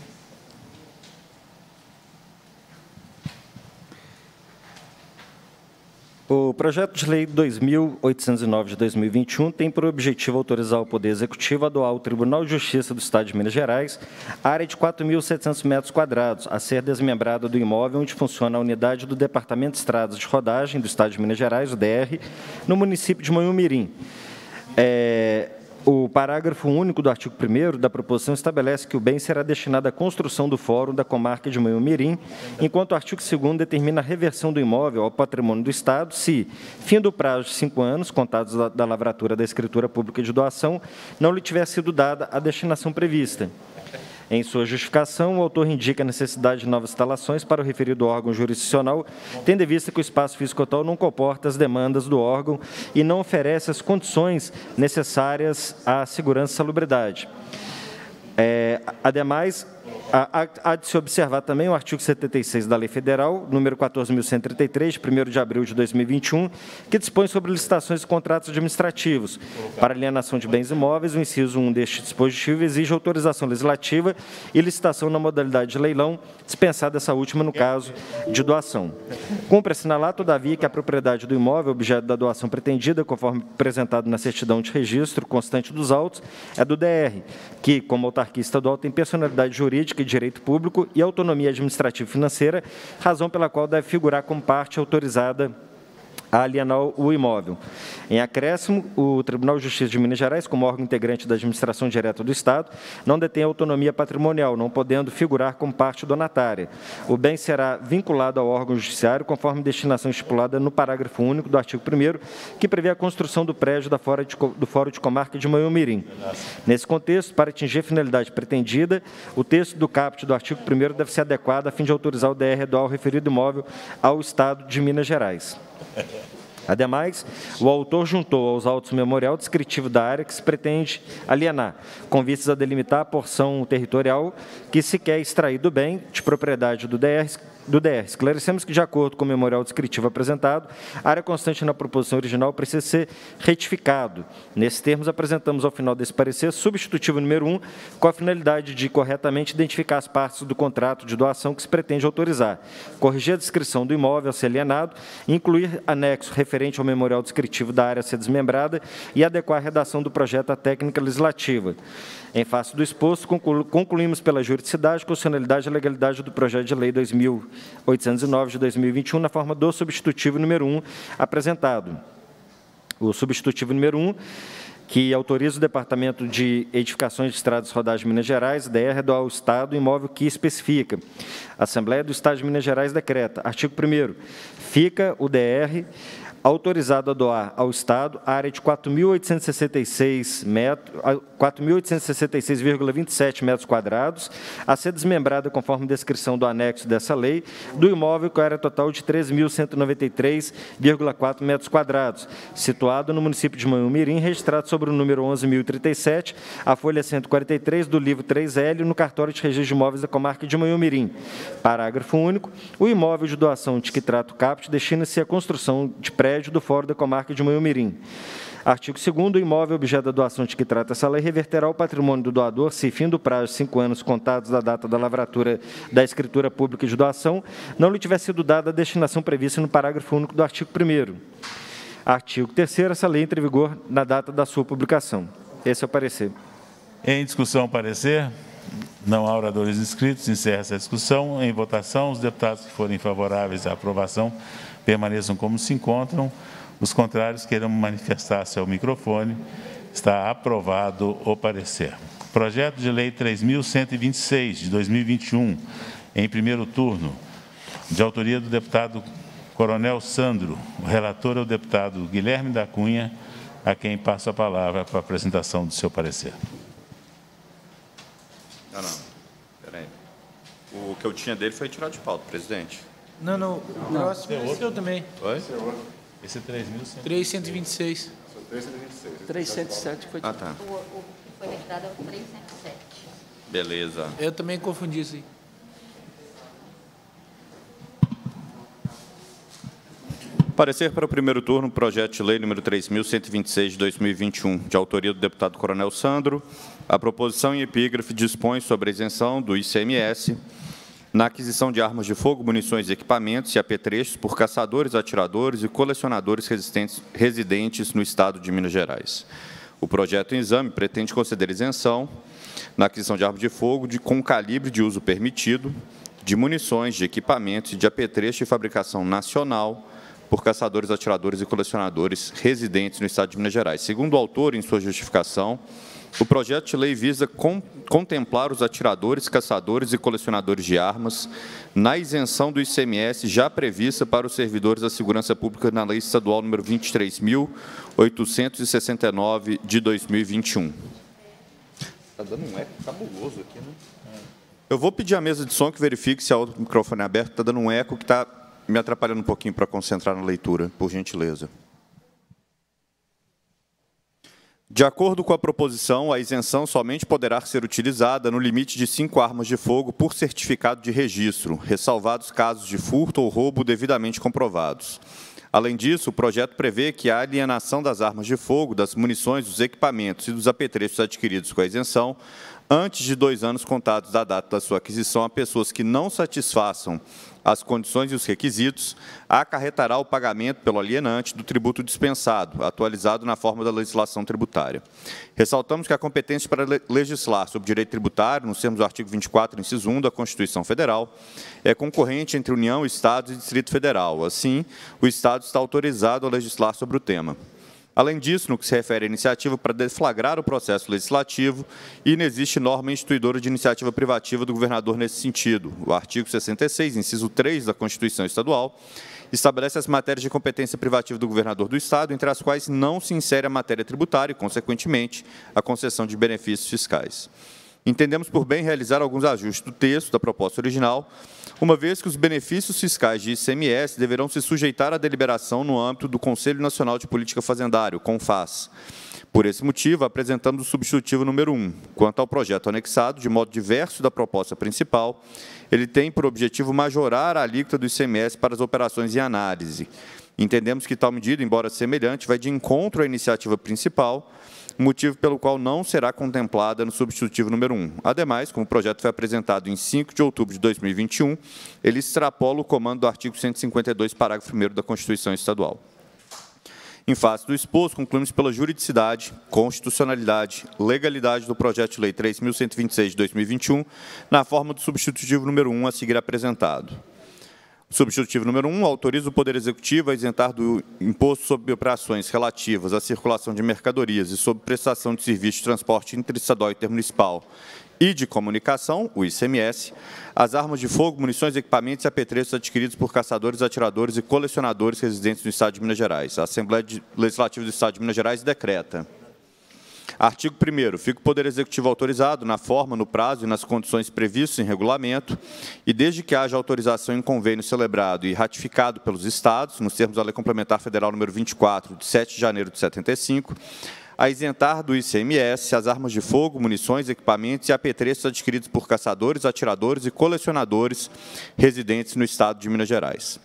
O projeto de lei 2.809 de 2021 tem por objetivo autorizar o Poder Executivo a doar ao Tribunal de Justiça do Estado de Minas Gerais a área de 4.700 metros quadrados, a ser desmembrada do imóvel onde funciona a unidade do Departamento de Estradas de Rodagem do Estado de Minas Gerais, o DR, no município de Manhumirim. O parágrafo único do artigo 1º da proposição estabelece que o bem será destinado à construção do Fórum da Comarca de Manhumirim, enquanto o artigo 2º determina a reversão do imóvel ao patrimônio do Estado se, fim do prazo de 5 anos, contados da lavratura da escritura pública de doação, não lhe tiver sido dada a destinação prevista. Em sua justificação, o autor indica a necessidade de novas instalações para o referido órgão jurisdicional, tendo em vista que o espaço físico atual não comporta as demandas do órgão e não oferece as condições necessárias à segurança e salubridade. Ademais, há de se observar também o artigo 76 da Lei Federal, número 14.133, de 1º de abril de 2021, que dispõe sobre licitações e contratos administrativos. Para alienação de bens imóveis, o inciso 1 deste dispositivo exige autorização legislativa e licitação na modalidade de leilão, dispensada essa última no caso de doação. Cumpre assinalar, todavia, que a propriedade do imóvel, objeto da doação pretendida, conforme apresentado na certidão de registro constante dos autos, é do DR, que, como autarquia autarquia estadual tem personalidade jurídica e direito público e autonomia administrativa e financeira, razão pela qual deve figurar como parte autorizada a alienar o imóvel. Em acréscimo, o Tribunal de Justiça de Minas Gerais, como órgão integrante da administração direta do Estado, não detém autonomia patrimonial, não podendo figurar como parte donatária. O bem será vinculado ao órgão judiciário conforme destinação estipulada no parágrafo único do artigo 1º, que prevê a construção do prédio do Fórum de Comarca de Manhumirim. Nesse contexto, para atingir a finalidade pretendida, o texto do caput do artigo 1º deve ser adequado a fim de autorizar o DR do referido imóvel ao Estado de Minas Gerais. Ademais, o autor juntou aos autos memorial descritivo da área que se pretende alienar, com vistas a delimitar a porção territorial que se quer extrair do bem de propriedade do DR. Esclarecemos que, de acordo com o memorial descritivo apresentado, a área constante na proposição original precisa ser retificado. Nesses termos, apresentamos ao final desse parecer substitutivo número 1, com a finalidade de corretamente identificar as partes do contrato de doação que se pretende autorizar, corrigir a descrição do imóvel a ser alienado, incluir anexo referente ao memorial descritivo da área a ser desmembrada e adequar a redação do projeto à técnica legislativa. Em face do exposto, concluímos pela juridicidade, constitucionalidade e legalidade do projeto de lei 2.809 de 2021, na forma do substitutivo número 1 apresentado. O substitutivo número 1, que autoriza o Departamento de Edificações de Estradas e Rodagens de Minas Gerais, DR, do ao Estado, imóvel que especifica. A Assembleia do Estado de Minas Gerais decreta. Artigo 1º. Fica o DR autorizado a doar ao Estado a área de 4.866,27 metros quadrados, a ser desmembrada conforme descrição do anexo dessa lei, do imóvel com área total de 3.193,4 metros quadrados, situado no município de Manhumirim, registrado sobre o número 11.037, a folha 143 do livro 3L, no cartório de registro de imóveis da comarca de Manhumirim. Parágrafo único. O imóvel de doação de que trata o caput destina-se à construção de prédio do Fórum da Comarca de Manhumirim. Artigo 2º. O imóvel objeto da doação de que trata essa lei reverterá ao patrimônio do doador se, fim do prazo de 5 anos contados da data da lavratura da escritura pública de doação, não lhe tiver sido dada a destinação prevista no parágrafo único do artigo 1º. Artigo 3º. Essa lei entra em vigor na data da sua publicação. Esse é o parecer. Em discussão, parecer? Não há oradores inscritos. Encerra essa discussão. Em votação, os deputados que forem favoráveis à aprovação permaneçam como se encontram. Os contrários queiram manifestar-se ao microfone. Está aprovado o parecer. Projeto de Lei 3.126, de 2021, em primeiro turno, de autoria do deputado Coronel Sandro. O relator é o deputado Guilherme da Cunha, a quem passo a palavra para a apresentação do seu parecer. Não. Espera aí. O que eu tinha dele foi tirado de pauta, presidente. Não, o próximo é seu também. Oi? Esse é 3.126. 326. 307 foi... Ah, tá. O que foi retirado é o 307. Beleza. Eu também confundi isso aí. Parecer para o primeiro turno, projeto de lei número 3.126 de 2021, de autoria do deputado Coronel Sandro. A proposição em epígrafe dispõe sobre a isenção do ICMS na aquisição de armas de fogo, munições e equipamentos e apetrechos por caçadores, atiradores e colecionadores residentes no Estado de Minas Gerais. O projeto em exame pretende conceder isenção na aquisição de armas de fogo com calibre de uso permitido, de munições, de equipamentos e de apetrechos de fabricação nacional por caçadores, atiradores e colecionadores residentes no Estado de Minas Gerais. Segundo o autor, em sua justificação, o projeto de lei visa contemplar os atiradores, caçadores e colecionadores de armas na isenção do ICMS já prevista para os servidores da Segurança Pública na Lei Estadual número 23.869 de 2021. Está dando um eco cabuloso aqui, né? Eu vou pedir à mesa de som que verifique se o microfone é aberto. Está dando um eco que está me atrapalhando um pouquinho para concentrar na leitura, por gentileza. De acordo com a proposição, a isenção somente poderá ser utilizada no limite de 5 armas de fogo por certificado de registro, ressalvados casos de furto ou roubo devidamente comprovados. Além disso, o projeto prevê que a alienação das armas de fogo, das munições, dos equipamentos e dos apetrechos adquiridos com a isenção antes de 2 anos contados da data da sua aquisição a pessoas que não satisfaçam as condições e os requisitos, acarretará o pagamento pelo alienante do tributo dispensado, atualizado na forma da legislação tributária. Ressaltamos que a competência para legislar sobre direito tributário, nos termos do artigo 24, inciso 1 da Constituição Federal, é concorrente entre União, Estados e Distrito Federal. Assim, o Estado está autorizado a legislar sobre o tema. Além disso, no que se refere à iniciativa para deflagrar o processo legislativo, inexiste norma instituidora de iniciativa privativa do governador nesse sentido. O artigo 66, inciso 3 da Constituição Estadual, estabelece as matérias de competência privativa do governador do Estado, entre as quais não se insere a matéria tributária e, consequentemente, a concessão de benefícios fiscais. Entendemos por bem realizar alguns ajustes do texto da proposta original, uma vez que os benefícios fiscais de ICMS deverão se sujeitar à deliberação no âmbito do Conselho Nacional de Política Fazendária, o CONFAS. Por esse motivo, apresentamos o substitutivo número 1. Quanto ao projeto anexado, de modo diverso da proposta principal, ele tem por objetivo majorar a alíquota do ICMS para as operações em análise. Entendemos que tal medida, embora semelhante, vai de encontro à iniciativa principal, motivo pelo qual não será contemplada no substitutivo número 1. Ademais, como o projeto foi apresentado em 5 de outubro de 2021, ele extrapola o comando do artigo 152, parágrafo 1º da Constituição Estadual. Em face do exposto, concluímos pela juridicidade, constitucionalidade, legalidade do projeto de lei 3.126 de 2021, na forma do substitutivo número 1 a seguir apresentado. O substitutivo número 1 autoriza o Poder Executivo a isentar do imposto sobre operações relativas à circulação de mercadorias e sobre prestação de serviço de transporte interestadual e intermunicipal e de comunicação, o ICMS, as armas de fogo, munições, equipamentos e apetrechos adquiridos por caçadores, atiradores e colecionadores residentes no Estado de Minas Gerais. A Assembleia Legislativa do Estado de Minas Gerais decreta. Artigo 1º. Fica o Poder Executivo autorizado, na forma, no prazo e nas condições previstas em regulamento, e desde que haja autorização em convênio celebrado e ratificado pelos Estados, nos termos da Lei Complementar Federal número 24, de 7 de janeiro de 75, a isentar do ICMS as armas de fogo, munições, equipamentos e apetrechos adquiridos por caçadores, atiradores e colecionadores residentes no Estado de Minas Gerais.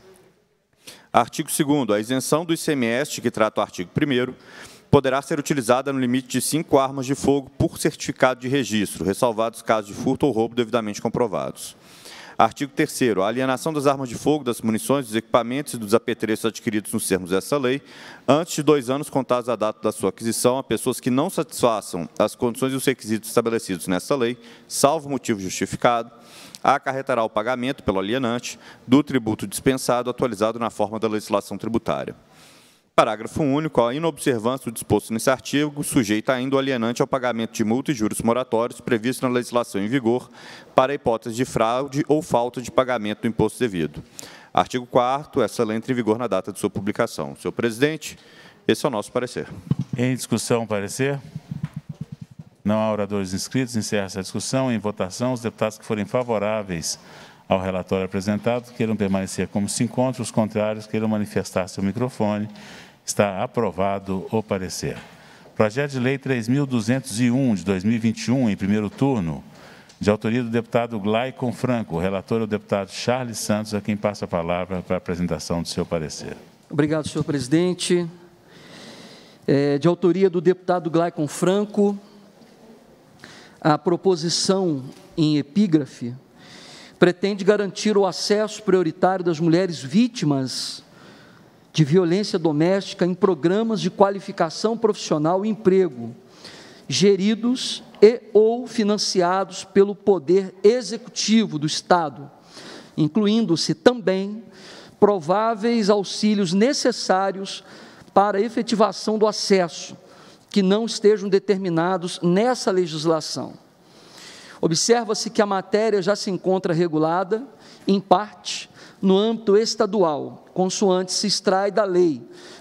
Artigo 2º. A isenção do ICMS, que trata o artigo 1º, poderá ser utilizada no limite de 5 armas de fogo por certificado de registro, ressalvados casos de furto ou roubo devidamente comprovados. Artigo 3º. A alienação das armas de fogo, das munições, dos equipamentos e dos apetrechos adquiridos nos termos dessa lei, antes de 2 anos contados da data da sua aquisição, a pessoas que não satisfaçam as condições e os requisitos estabelecidos nessa lei, salvo motivo justificado, acarretará o pagamento pelo alienante do tributo dispensado, atualizado na forma da legislação tributária. Parágrafo único. A inobservância do disposto nesse artigo sujeita ainda o alienante ao pagamento de multa e juros moratórios previsto na legislação em vigor para a hipótese de fraude ou falta de pagamento do imposto devido. Artigo 4º. Essa lei entra em vigor na data de sua publicação. Senhor presidente, esse é o nosso parecer. Em discussão, parecer? Não há oradores inscritos. Encerra essa discussão. Em votação, os deputados que forem favoráveis ao relatório apresentado queiram permanecer como se encontram, os contrários queiram manifestar seu microfone. Está aprovado o parecer. Projeto de Lei 3.201, de 2021, em primeiro turno, de autoria do deputado Glaicon Franco. O relator é o deputado Charles Santos, a quem passa a palavra para a apresentação do seu parecer. Obrigado, senhor presidente. De autoria do deputado Glaicon Franco, a proposição em epígrafe pretende garantir o acesso prioritário das mulheres vítimas de violência doméstica em programas de qualificação profissional e emprego, geridos e ou financiados pelo Poder Executivo do Estado, incluindo-se também prováveis auxílios necessários para a efetivação do acesso, que não estejam determinados nessa legislação. Observa-se que a matéria já se encontra regulada, em parte, no âmbito estadual, consoante se extrai da Lei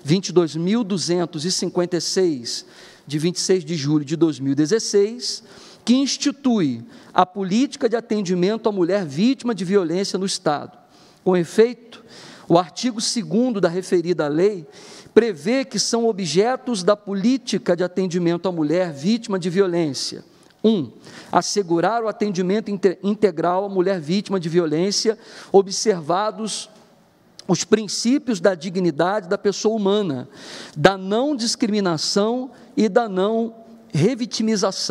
22.256, de 26 de julho de 2016, que institui a política de atendimento à mulher vítima de violência no Estado. Com efeito, o artigo 2º da referida lei prevê que são objetos da política de atendimento à mulher vítima de violência: 1. Assegurar o atendimento integral à mulher vítima de violência, observados os princípios da dignidade da pessoa humana, da não discriminação e da não revitimização.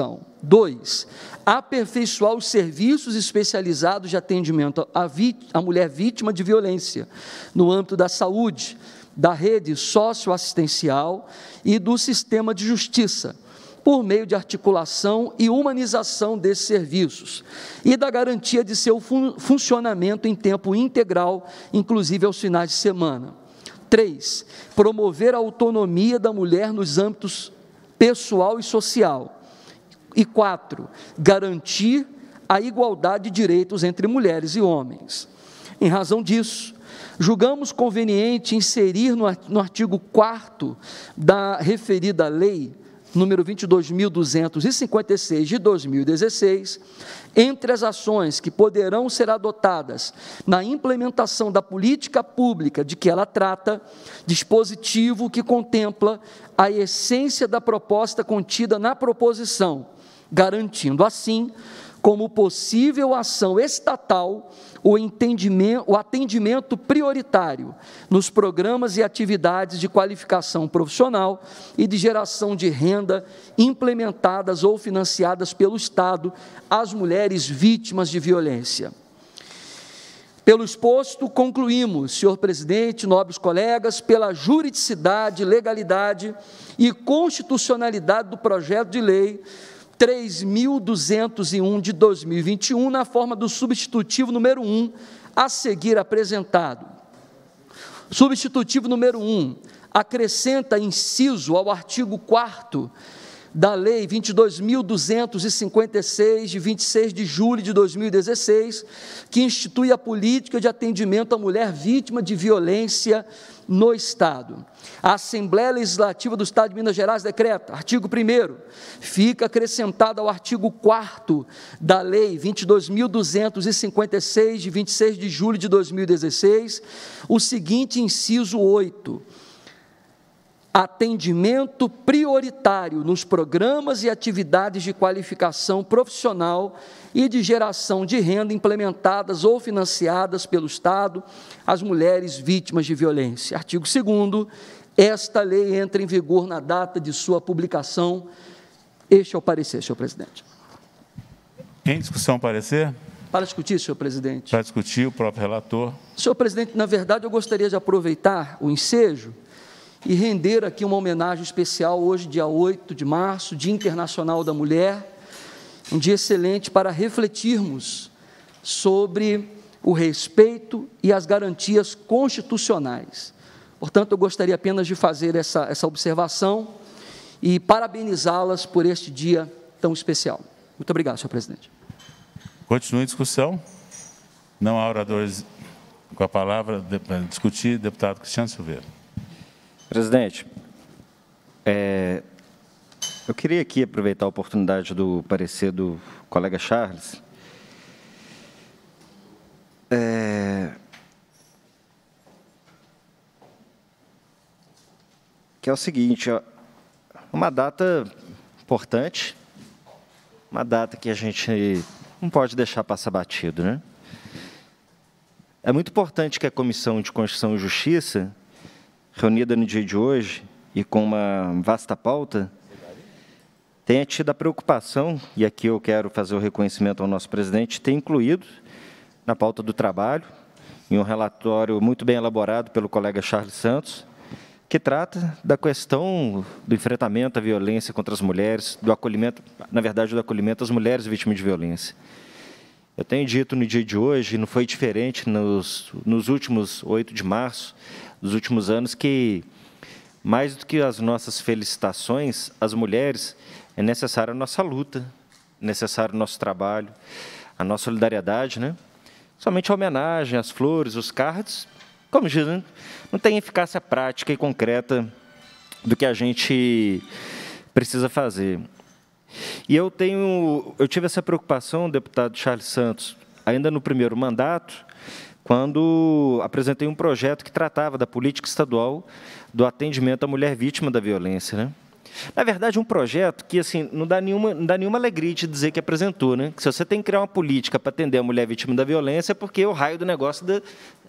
2. Aperfeiçoar os serviços especializados de atendimento à mulher vítima de violência, no âmbito da saúde, da rede socioassistencial e do sistema de justiça, por meio de articulação e humanização desses serviços e da garantia de seu funcionamento em tempo integral, inclusive aos finais de semana. 3. Promover a autonomia da mulher nos âmbitos pessoal e social. E 4. Garantir a igualdade de direitos entre mulheres e homens. Em razão disso, julgamos conveniente inserir no artigo 4º da referida lei, número 22.256 de 2016, entre as ações que poderão ser adotadas na implementação da política pública de que ela trata, dispositivo que contempla a essência da proposta contida na proposição, garantindo assim, como possível ação estatal, o atendimento prioritário nos programas e atividades de qualificação profissional e de geração de renda implementadas ou financiadas pelo Estado às mulheres vítimas de violência. Pelo exposto, concluímos, senhor presidente, nobres colegas, pela juridicidade, legalidade e constitucionalidade do projeto de lei 3.201 de 2021, na forma do substitutivo número 1, a seguir apresentado. Substitutivo número 1, acrescenta inciso ao artigo 4º da Lei 22.256, de 26 de julho de 2016, que institui a política de atendimento à mulher vítima de violência no Estado. A Assembleia Legislativa do Estado de Minas Gerais decreta, artigo 1º, fica acrescentado ao artigo 4º da Lei 22.256, de 26 de julho de 2016, o seguinte inciso 8, atendimento prioritário nos programas e atividades de qualificação profissional e de geração de renda implementadas ou financiadas pelo Estado às mulheres vítimas de violência. Artigo 2º, esta lei entra em vigor na data de sua publicação. Este é o parecer, senhor presidente. Em discussão, parecer? Para discutir, senhor presidente. Para discutir, o próprio relator. Senhor presidente, na verdade, eu gostaria de aproveitar o ensejo e render aqui uma homenagem especial, hoje, dia 8 de março, Dia Internacional da Mulher, um dia excelente para refletirmos sobre o respeito e as garantias constitucionais. Portanto, eu gostaria apenas de fazer essa observação e parabenizá-las por este dia tão especial. Muito obrigado, senhor presidente. Continue a discussão. Não há oradores com a palavra para discutir. Deputado Cristiano Silveira. Presidente, eu queria aqui aproveitar a oportunidade do parecer do colega Charles. Que é o seguinte, uma data importante, uma data que a gente não pode deixar passar batido, né? É muito importante que a Comissão de Constituição e Justiça, reunida no dia de hoje e com uma vasta pauta, tenha tido a preocupação, e aqui eu quero fazer o reconhecimento ao nosso presidente, ter incluído na pauta do trabalho, em um relatório muito bem elaborado pelo colega Charles Santos, que trata da questão do enfrentamento à violência contra as mulheres, do acolhimento, na verdade, do acolhimento às mulheres vítimas de violência. Eu tenho dito no dia de hoje, e não foi diferente nos últimos 8 de março, dos últimos anos, que, mais do que as nossas felicitações, as mulheres, é necessária a nossa luta, necessário o nosso trabalho, a nossa solidariedade, né? Somente a homenagem, as flores, os cards, como dizem, não tem eficácia prática e concreta do que a gente precisa fazer. E eu tive essa preocupação, deputado Charles Santos, ainda no primeiro mandato, quando apresentei um projeto que tratava da política estadual do atendimento à mulher vítima da violência, né? Na verdade, um projeto que assim, não dá nenhuma alegria de dizer que apresentou, né? Que se você tem que criar uma política para atender a mulher vítima da violência, é porque o raio do negócio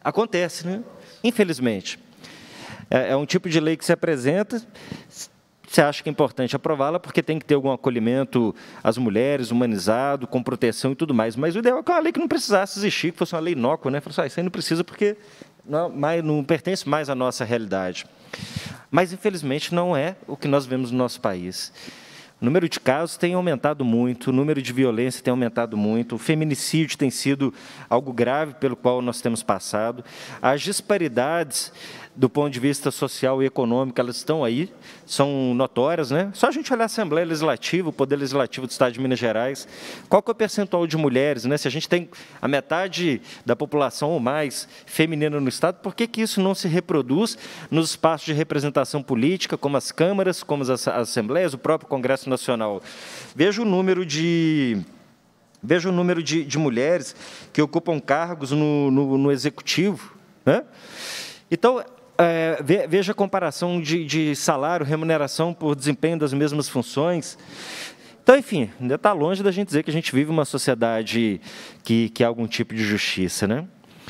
acontece, né? Infelizmente. É um tipo de lei que se apresenta, você acha que é importante aprová-la porque tem que ter algum acolhimento às mulheres, humanizado, com proteção e tudo mais. Mas o ideal é que uma lei que não precisasse existir, que fosse uma lei inócua, né? Falou assim, isso aí não precisa porque não pertence mais à nossa realidade. Mas, infelizmente, não é o que nós vemos no nosso país. O número de casos tem aumentado muito, o número de violência tem aumentado muito, o feminicídio tem sido algo grave pelo qual nós temos passado. As disparidades do ponto de vista social e econômico, elas estão aí, são notórias, né? Só a gente olhar a Assembleia Legislativa, o Poder Legislativo do Estado de Minas Gerais, qual que é o percentual de mulheres, né? Se a gente tem a metade da população ou mais feminina no Estado, por que isso não se reproduz nos espaços de representação política, como as câmaras, como as assembleias, o próprio Congresso Nacional? Veja o número de mulheres que ocupam cargos no Executivo, né? Então, veja a comparação de salário, remuneração por desempenho das mesmas funções. Então, enfim, ainda está longe da gente dizer que a gente vive uma sociedade que há algum tipo de justiça, né?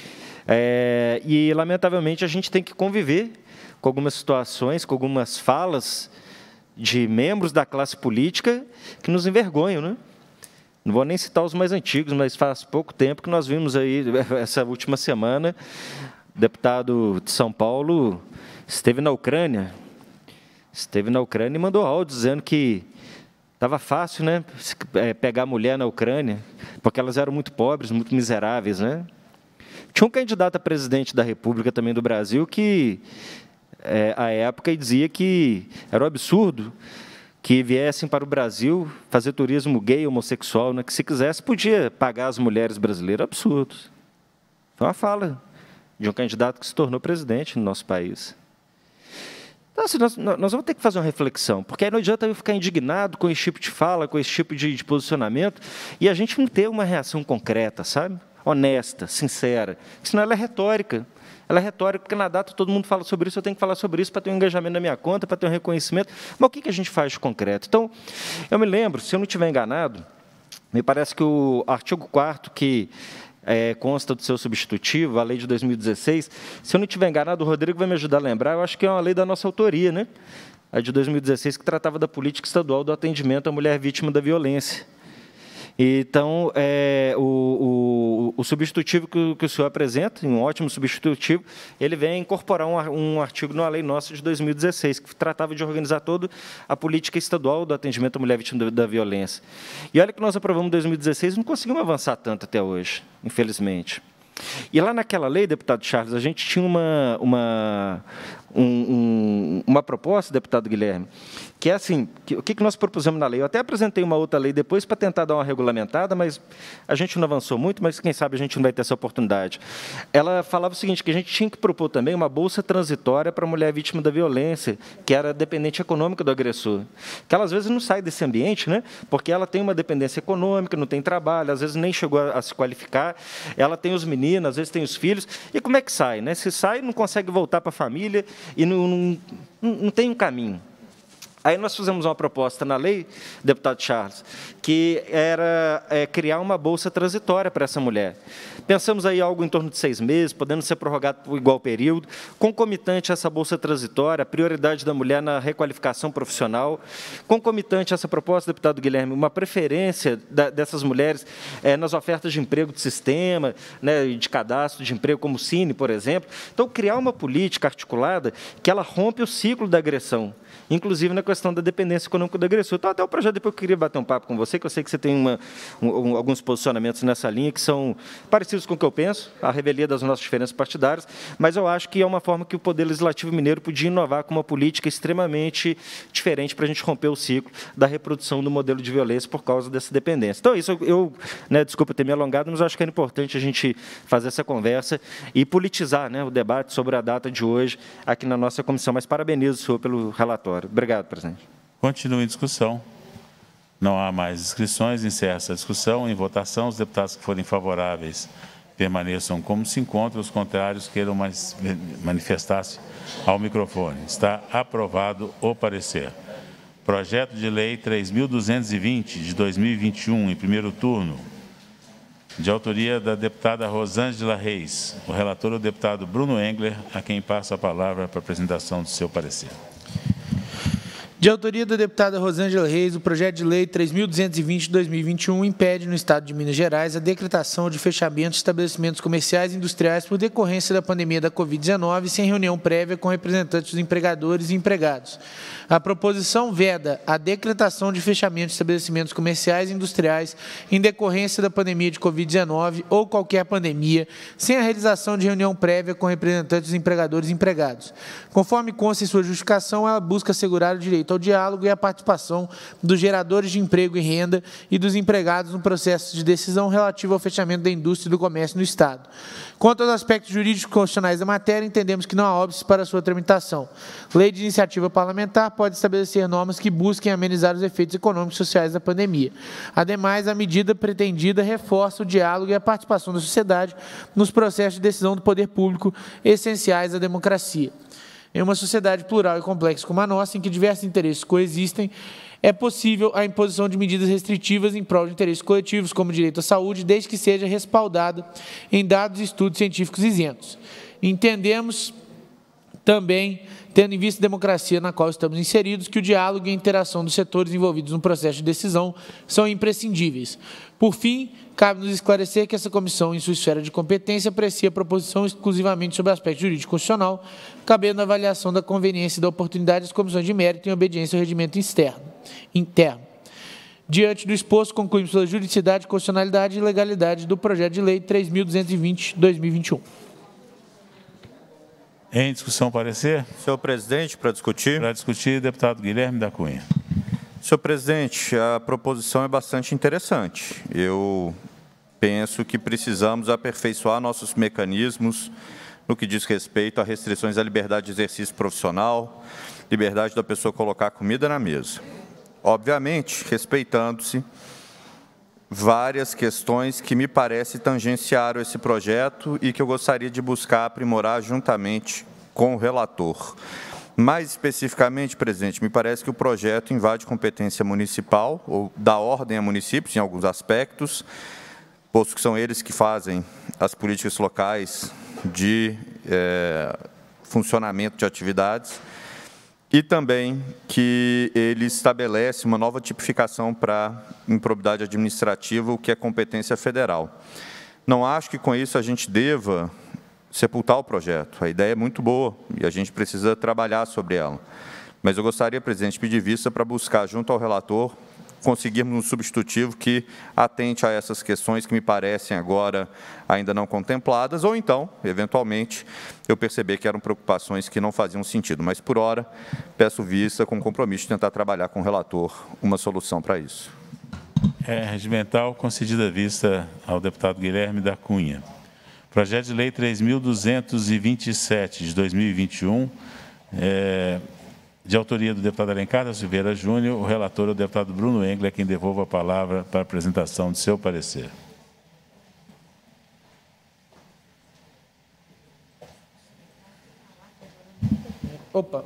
E, lamentavelmente, a gente tem que conviver com algumas situações, com algumas falas de membros da classe política que nos envergonham, né? Não vou nem citar os mais antigos, mas faz pouco tempo que nós vimos aí, essa última semana, o deputado de São Paulo esteve na Ucrânia e mandou áudio dizendo que estava fácil, né, pegar mulher na Ucrânia, porque elas eram muito pobres, muito miseráveis, né? Tinha um candidato a presidente da República também do Brasil que, à época, dizia que era um absurdo que viessem para o Brasil fazer turismo gay, homossexual, né, que se quisesse podia pagar as mulheres brasileiras. Absurdo. Foi uma fala de um candidato que se tornou presidente no nosso país. Então, assim, nós vamos ter que fazer uma reflexão, porque aí não adianta eu ficar indignado com esse tipo de fala, com esse tipo de posicionamento, e a gente não ter uma reação concreta, sabe? Honesta, sincera. Senão ela é retórica. Ela é retórica porque na data todo mundo fala sobre isso, eu tenho que falar sobre isso para ter um engajamento na minha conta, para ter um reconhecimento. Mas o que a gente faz de concreto? Então, eu me lembro, se eu não estiver enganado, me parece que o artigo 4º, que consta do seu substitutivo, a lei de 2016, se eu não estiver enganado, o Rodrigo vai me ajudar a lembrar, eu acho que é uma lei da nossa autoria, né? A de 2016, que tratava da política estadual do atendimento à mulher vítima da violência. Então, o substitutivo que o senhor apresenta, um ótimo substitutivo, ele vem incorporar um artigo na lei nossa de 2016, que tratava de organizar toda a política estadual do atendimento à mulher vítima da violência. E olha que nós aprovamos em 2016 e não conseguimos avançar tanto até hoje, infelizmente. E lá naquela lei, deputado Charles, a gente tinha uma proposta, deputado Guilherme, que é assim, o que nós propusemos na lei? Eu até apresentei uma outra lei depois para tentar dar uma regulamentada, mas a gente não avançou muito, mas quem sabe a gente não vai ter essa oportunidade. Ela falava o seguinte, que a gente tinha que propor também uma bolsa transitória para a mulher vítima da violência, que era dependente econômica do agressor. Que ela, às vezes, não sai desse ambiente, né? Porque ela tem uma dependência econômica, não tem trabalho, às vezes nem chegou a se qualificar, ela tem os meninos, às vezes tem os filhos, e como é que sai, né? Se sai, não consegue voltar para a família e não tem um caminho. Aí nós fizemos uma proposta na lei, deputado Charles, que era criar uma bolsa transitória para essa mulher. Pensamos aí algo em torno de 6 meses, podendo ser prorrogado por igual período, concomitante a essa bolsa transitória, a prioridade da mulher na requalificação profissional, concomitante a essa proposta, deputado Guilherme, uma preferência dessas mulheres nas ofertas de emprego de sistema, né, de cadastro de emprego, como o Cine, por exemplo. Então, criar uma política articulada que ela rompe o ciclo da agressão, inclusive na questão da dependência econômica do agressor. Então, até o projeto, depois eu queria bater um papo com você, que eu sei que você tem alguns posicionamentos nessa linha que são parecidos com o que eu penso, a revelia das nossas diferenças partidárias, mas eu acho que é uma forma que o Poder Legislativo Mineiro podia inovar com uma política extremamente diferente para a gente romper o ciclo da reprodução do modelo de violência por causa dessa dependência. Então, isso desculpa ter me alongado, mas eu acho que era importante a gente fazer essa conversa e politizar, né, o debate sobre a data de hoje aqui na nossa comissão. Mas parabenizo o senhor pelo relatório. Obrigado, presidente. Continua em discussão. Não há mais inscrições. Encerra essa discussão. Em votação, os deputados que forem favoráveis permaneçam como se encontram. Os contrários queiram manifestar-se ao microfone. Está aprovado o parecer. Projeto de Lei 3.220, de 2021, em primeiro turno, de autoria da deputada Rosângela Reis. O relator é o deputado Bruno Engler, a quem passo a palavra para a apresentação do seu parecer. De autoria da deputada Rosângela Reis, o projeto de lei 3.220/2021 impede no Estado de Minas Gerais a decretação de fechamento de estabelecimentos comerciais e industriais por decorrência da pandemia da Covid-19 sem reunião prévia com representantes dos empregadores e empregados. A proposição veda a decretação de fechamento de estabelecimentos comerciais e industriais em decorrência da pandemia de Covid-19 ou qualquer pandemia, sem a realização de reunião prévia com representantes dos empregadores e empregados. Conforme consta em sua justificação, ela busca assegurar o direito ao diálogo e à participação dos geradores de emprego e renda e dos empregados no processo de decisão relativo ao fechamento da indústria e do comércio no Estado. Quanto aos aspectos jurídicos constitucionais da matéria, entendemos que não há óbice para sua tramitação. Lei de iniciativa parlamentar pode estabelecer normas que busquem amenizar os efeitos econômicos e sociais da pandemia. Ademais, a medida pretendida reforça o diálogo e a participação da sociedade nos processos de decisão do poder público essenciais à democracia. Em uma sociedade plural e complexa como a nossa, em que diversos interesses coexistem, é possível a imposição de medidas restritivas em prol de interesses coletivos, como o direito à saúde, desde que seja respaldada em dados e estudos científicos isentos. Entendemos também, tendo em vista a democracia na qual estamos inseridos, que o diálogo e a interação dos setores envolvidos no processo de decisão são imprescindíveis. Por fim, cabe-nos esclarecer que essa comissão, em sua esfera de competência, aprecia a proposição exclusivamente sobre o aspecto jurídico constitucional, cabendo a avaliação da conveniência e da oportunidade das comissões de mérito em obediência ao regimento interno. Diante do exposto, concluímos pela juridicidade, constitucionalidade e legalidade do projeto de lei 3.220/2021. Em discussão, parecer? Senhor presidente, para discutir. Para discutir, deputado Guilherme da Cunha. Senhor presidente, a proposição é bastante interessante. Eu penso que precisamos aperfeiçoar nossos mecanismos no que diz respeito a restrições à liberdade de exercício profissional, liberdade da pessoa colocar comida na mesa. Obviamente, respeitando-se várias questões que me parece tangenciaram esse projeto e que eu gostaria de buscar aprimorar juntamente com o relator. Mais especificamente, presidente, me parece que o projeto invade competência municipal ou dá ordem a municípios em alguns aspectos, posto que são eles que fazem as políticas locais de funcionamento de atividades, e também que ele estabelece uma nova tipificação para improbidade administrativa, o que é competência federal. Não acho que com isso a gente deva sepultar o projeto. A ideia é muito boa e a gente precisa trabalhar sobre ela. Mas eu gostaria, presidente, de pedir vista para buscar, junto ao relator, conseguirmos um substitutivo que atente a essas questões que me parecem agora ainda não contempladas, ou então, eventualmente, eu perceber que eram preocupações que não faziam sentido. Mas, por hora, peço vista com compromisso de tentar trabalhar com o relator uma solução para isso. Regimental, concedida vista ao deputado Guilherme da Cunha. Projeto de lei 3.227 de 2021, de autoria do deputado Alencar da Silveira Júnior, o relator é o deputado Bruno Engler, quem devolvo a palavra para a apresentação de seu parecer. Opa.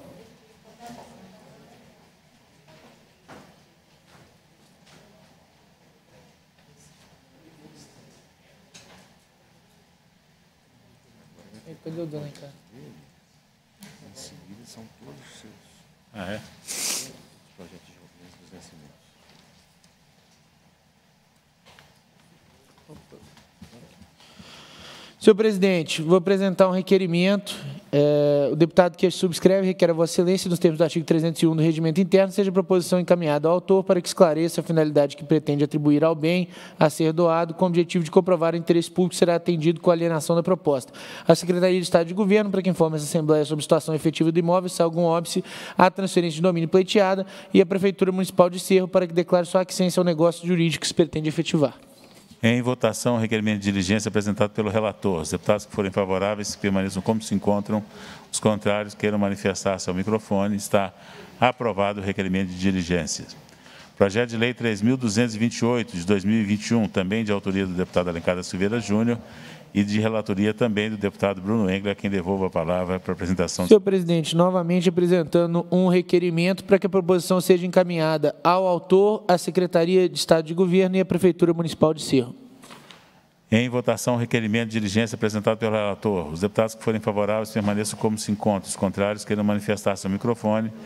Cadê o dono aí, cara? Em seguida são todos os seus. Ah, é? Os projetos de ordem dos vencimentos. Senhor presidente, vou apresentar um requerimento. O deputado que subscreve requer a Vossa Excelência, nos termos do artigo 301 do Regimento Interno, seja a proposição encaminhada ao autor para que esclareça a finalidade que pretende atribuir ao bem a ser doado, com o objetivo de comprovar o interesse público será atendido com a alienação da proposta. A Secretaria de Estado de Governo, para que informe essa Assembleia sobre a situação efetiva do imóvel, se há algum óbice à transferência de domínio pleiteada, e a Prefeitura Municipal de Cerro, para que declare sua aquiescência ao negócio jurídico que se pretende efetivar. Em votação, o requerimento de diligência apresentado pelo relator. Os deputados que forem favoráveis permaneçam como se encontram. Os contrários queiram manifestar-se ao microfone. Está aprovado o requerimento de diligência. Projeto de lei 3.228 de 2021, também de autoria do deputado Alencar da Silveira Júnior e de relatoria também do deputado Bruno Engler, a quem devolvo a palavra para a apresentação. Senhor presidente, novamente apresentando um requerimento para que a proposição seja encaminhada ao autor, à Secretaria de Estado de Governo e à Prefeitura Municipal de Cerro. Em votação, o requerimento de diligência apresentado pelo relator. Os deputados que forem favoráveis permaneçam como se encontram. Os contrários queiram manifestar-se ao microfone.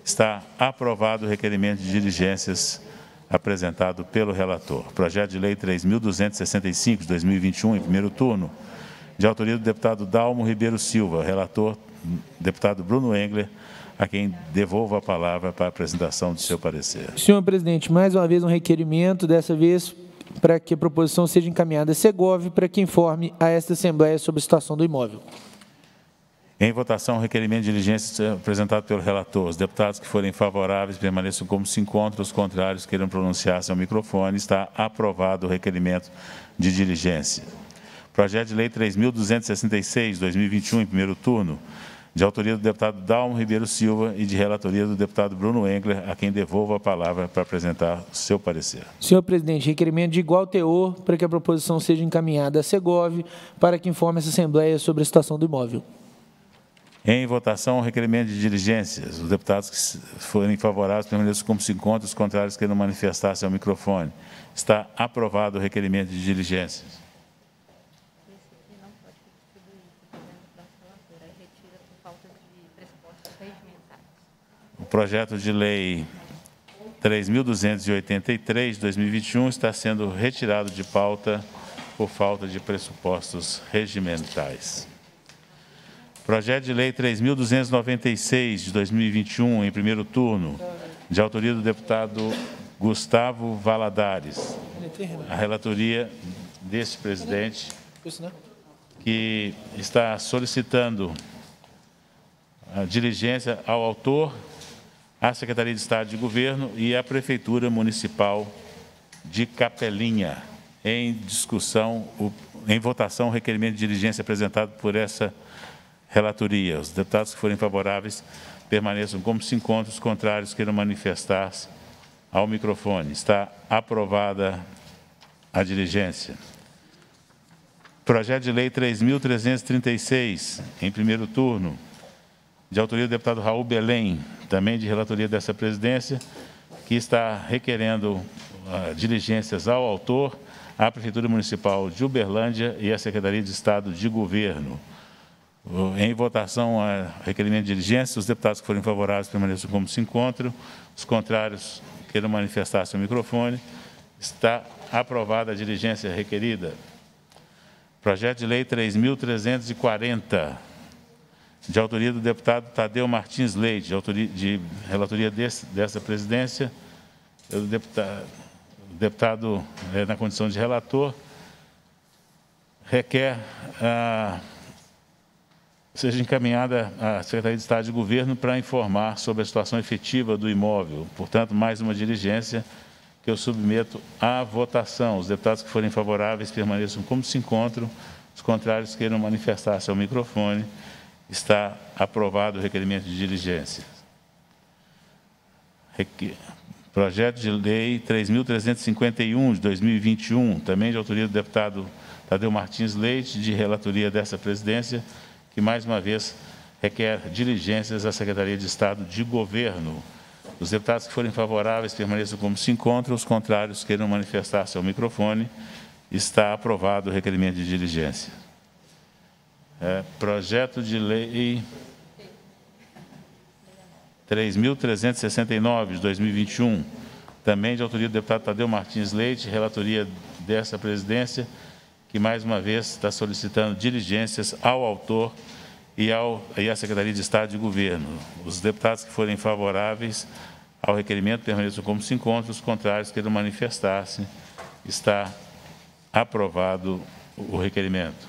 Está aprovado o requerimento de diligências apresentado pelo relator. Projeto de Lei 3.265, de 2021, em primeiro turno, de autoria do deputado Dalmo Ribeiro Silva, relator, deputado Bruno Engler, a quem devolvo a palavra para a apresentação do seu parecer. Senhor presidente, mais uma vez um requerimento, dessa vez para que a proposição seja encaminhada a Segov para que informe a esta Assembleia sobre a situação do imóvel. Em votação, o requerimento de diligência apresentado pelo relator. Os deputados que forem favoráveis permaneçam como se encontram, os contrários queiram pronunciar-se ao microfone. Está aprovado o requerimento de diligência. Projeto de Lei 3.266, 2021, em primeiro turno, de autoria do deputado Dalmo Ribeiro Silva e de relatoria do deputado Bruno Engler, a quem devolvo a palavra para apresentar o seu parecer. Senhor presidente, requerimento de igual teor para que a proposição seja encaminhada a Segov para que informe essa Assembleia sobre a situação do imóvel. Em votação, o requerimento de diligências. Os deputados que forem favoráveis permaneçam como se encontram, os contrários queiram manifestar-se ao microfone. Está aprovado o requerimento de diligências. Esse aqui não pode ser distribuído, dependendo da relatora. Aí retira por falta de pressupostos regimentais. O projeto de lei 3.283, de 2021, está sendo retirado de pauta por falta de pressupostos regimentais. Projeto de Lei 3.296, de 2021, em primeiro turno, de autoria do deputado Gustavo Valadares. A relatoria desse presidente, que está solicitando a diligência ao autor, à Secretaria de Estado de Governo e à Prefeitura Municipal de Capelinha. Em discussão, em votação, o requerimento de diligência apresentado por essa relatoria. Os deputados que forem favoráveis permaneçam como se encontram, os contrários queiram manifestar-se ao microfone. Está aprovada a diligência. Projeto de Lei 3.336, em primeiro turno, de autoria do deputado Raul Belém, também de relatoria dessa presidência, que está requerendo diligências ao autor, à Prefeitura Municipal de Uberlândia e à Secretaria de Estado de Governo. Em votação, a requerimento de diligência, os deputados que forem favoráveis permaneçam como se encontram, os contrários queiram manifestar-se ao microfone. Está aprovada a diligência requerida. Projeto de Lei 3.340, de autoria do deputado Tadeu Martins Leite, de relatoria dessa presidência, o deputado na condição de relator, requer seja encaminhada à Secretaria de Estado de Governo para informar sobre a situação efetiva do imóvel. Portanto, mais uma diligência que eu submeto à votação. Os deputados que forem favoráveis permaneçam como se encontram, os contrários queiram manifestar-se ao microfone. Está aprovado o requerimento de diligência. Projeto de Lei 3.351, de 2021, também de autoria do deputado Tadeu Martins Leite, de relatoria dessa presidência, que, mais uma vez, requer diligências à Secretaria de Estado de Governo. Os deputados que forem favoráveis permaneçam como se encontram, os contrários queiram manifestar-se ao microfone. Está aprovado o requerimento de diligência. Projeto de Lei 3.369, de 2021, também de autoria do deputado Tadeu Martins Leite, relatoria dessa presidência, que, mais uma vez, está solicitando diligências ao autor e à Secretaria de Estado de Governo. Os deputados que forem favoráveis ao requerimento permaneçam como se encontram, os contrários queiram manifestar-se. Está aprovado o requerimento.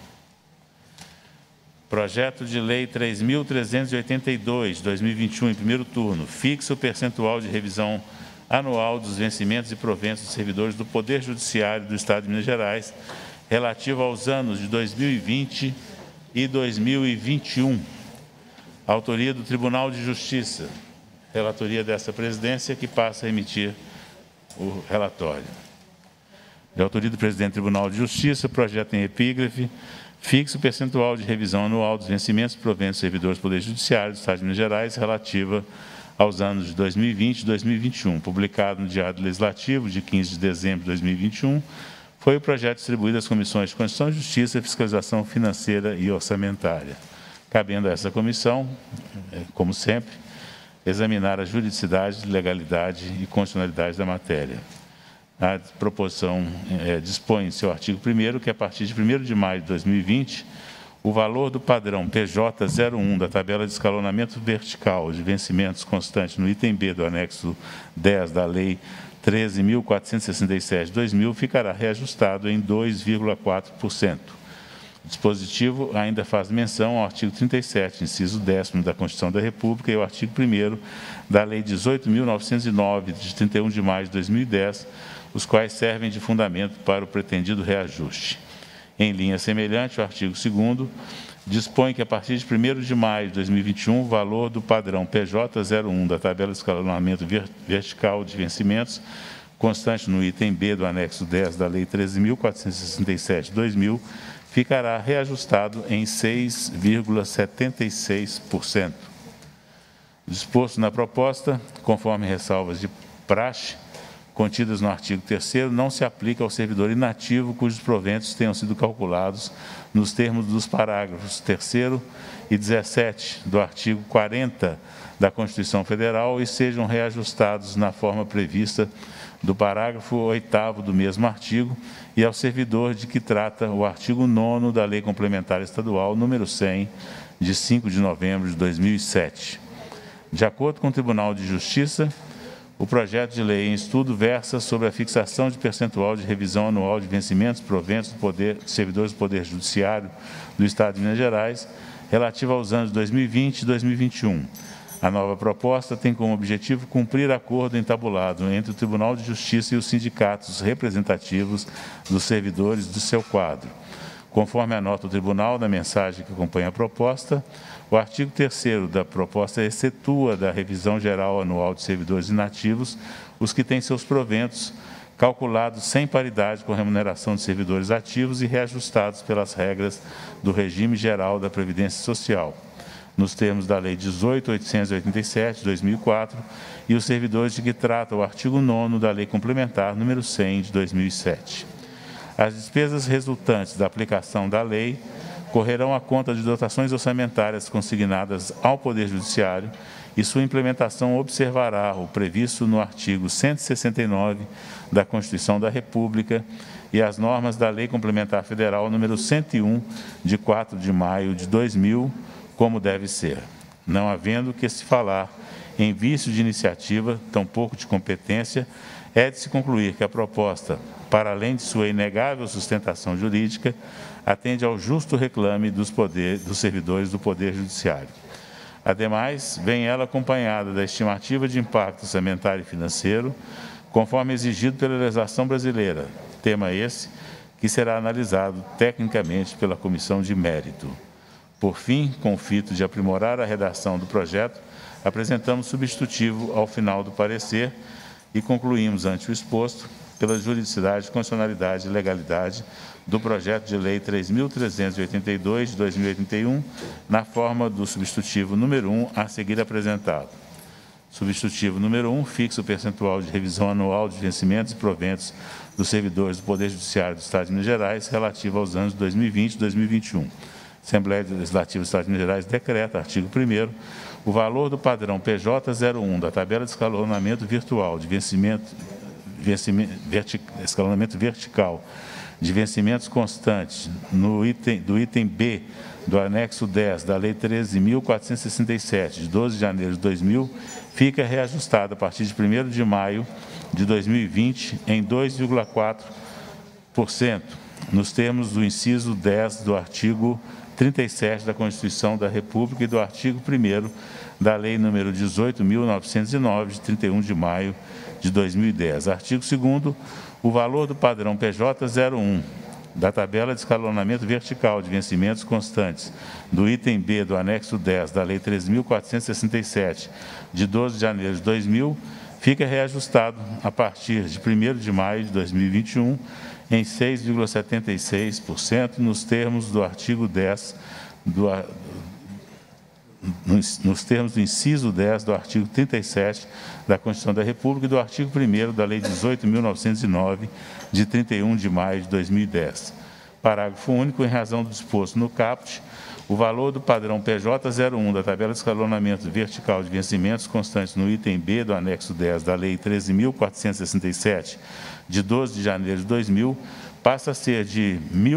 Projeto de Lei 3.382, de 2021, em primeiro turno, fixa o percentual de revisão anual dos vencimentos e proventos dos servidores do Poder Judiciário do Estado de Minas Gerais, relativo aos anos de 2020 e 2021. Autoria do Tribunal de Justiça. Relatoria dessa presidência, que passa a emitir o relatório. De autoria do presidente do Tribunal de Justiça, projeto em epígrafe, fixa o percentual de revisão anual dos vencimentos e proventos dos servidores do Poder Judiciário do Estado de Minas Gerais, relativa aos anos de 2020 e 2021. Publicado no Diário Legislativo, de 15 de dezembro de 2021, foi o projeto distribuído às comissões de Constituição e Justiça, Fiscalização Financeira e Orçamentária. Cabendo a essa comissão, como sempre, examinar a juridicidade, legalidade e constitucionalidade da matéria. A proposição dispõe em seu artigo 1º que, a partir de 1º de maio de 2020, o valor do padrão PJ 01 da tabela de escalonamento vertical de vencimentos constantes no item B do anexo 10 da Lei 13.467 de 2000 ficará reajustado em 2,4%. O dispositivo ainda faz menção ao artigo 37, inciso 10º da Constituição da República e ao artigo 1º da Lei 18.909, de 31 de maio de 2010, os quais servem de fundamento para o pretendido reajuste. Em linha semelhante, o artigo 2º dispõe que, a partir de 1º de maio de 2021, o valor do padrão PJ 01 da tabela de escalonamento vertical de vencimentos, constante no item B do anexo 10 da Lei 13.467 de 2000, ficará reajustado em 6,76%. Disposto na proposta, conforme ressalvas de praxe, contidas no artigo 3º, não se aplica ao servidor inativo cujos proventos tenham sido calculados nos termos dos parágrafos 3º e 17 do artigo 40 da Constituição Federal e sejam reajustados na forma prevista do parágrafo 8º do mesmo artigo e ao servidor de que trata o artigo 9º da Lei Complementar Estadual número 100, de 5 de novembro de 2007. De acordo com o Tribunal de Justiça, o projeto de lei em estudo versa sobre a fixação de percentual de revisão anual de vencimentos proventos dos servidores do Poder Judiciário do Estado de Minas Gerais, relativa aos anos 2020 e 2021. A nova proposta tem como objetivo cumprir acordo entabulado entre o Tribunal de Justiça e os sindicatos representativos dos servidores do seu quadro. Conforme anota o Tribunal na mensagem que acompanha a proposta, o artigo 3º da proposta excetua da revisão geral anual de servidores inativos os que têm seus proventos calculados sem paridade com a remuneração de servidores ativos e reajustados pelas regras do regime geral da Previdência Social, nos termos da Lei 18.887, de 2004, e os servidores de que trata o artigo 9º da Lei Complementar número 100, de 2007. As despesas resultantes da aplicação da lei correrão à conta de dotações orçamentárias consignadas ao Poder Judiciário e sua implementação observará o previsto no artigo 169 da Constituição da República e as normas da Lei Complementar Federal número 101, de 4 de maio de 2000, como deve ser, não havendo que se falar em vício de iniciativa, tampouco de competência, é de se concluir que a proposta, para além de sua inegável sustentação jurídica, atende ao justo reclame dos servidores do Poder Judiciário. Ademais, vem ela acompanhada da estimativa de impacto orçamentário e financeiro, conforme exigido pela legislação brasileira, tema esse que será analisado tecnicamente pela Comissão de Mérito. Por fim, com o fito de aprimorar a redação do projeto, apresentamos substitutivo ao final do parecer e concluímos, ante o exposto, pela juridicidade, constitucionalidade e legalidade do projeto de lei 3.382, de 2081, na forma do substitutivo número 1 a seguir apresentado. Substitutivo número 1 fixa o percentual de revisão anual de vencimentos e proventos dos servidores do Poder Judiciário do Estado de Minas Gerais relativo aos anos 2020 e 2021. Assembleia Legislativa do Estado de Minas Gerais decreta, artigo 1º, o valor do padrão PJ 01 da tabela de escalonamento virtual de escalonamento vertical de vencimentos constantes do item B do anexo 10 da Lei 13.467, de 12 de janeiro de 2000, fica reajustado a partir de 1º de maio de 2020 em 2,4%, nos termos do inciso 10 do artigo 37 da Constituição da República e do artigo 1º da Lei nº 18.909, de 31 de maio de 2010. Artigo 2º, o valor do padrão PJ 01 da tabela de escalonamento vertical de vencimentos constantes do item B do anexo 10 da Lei 13.467, de 12 de janeiro de 2000, fica reajustado a partir de 1º de maio de 2021 em 6,76% nos termos do artigo 10 nos termos do inciso 10 do artigo 37 da Constituição da República e do artigo 1º da Lei 18.909, de 31 de maio de 2010. Parágrafo único. Em razão do disposto no caput, o valor do padrão PJ 01 da tabela de escalonamento vertical de vencimentos constantes no item B do anexo 10 da Lei 13.467, de 12 de janeiro de 2000, passa a ser de R$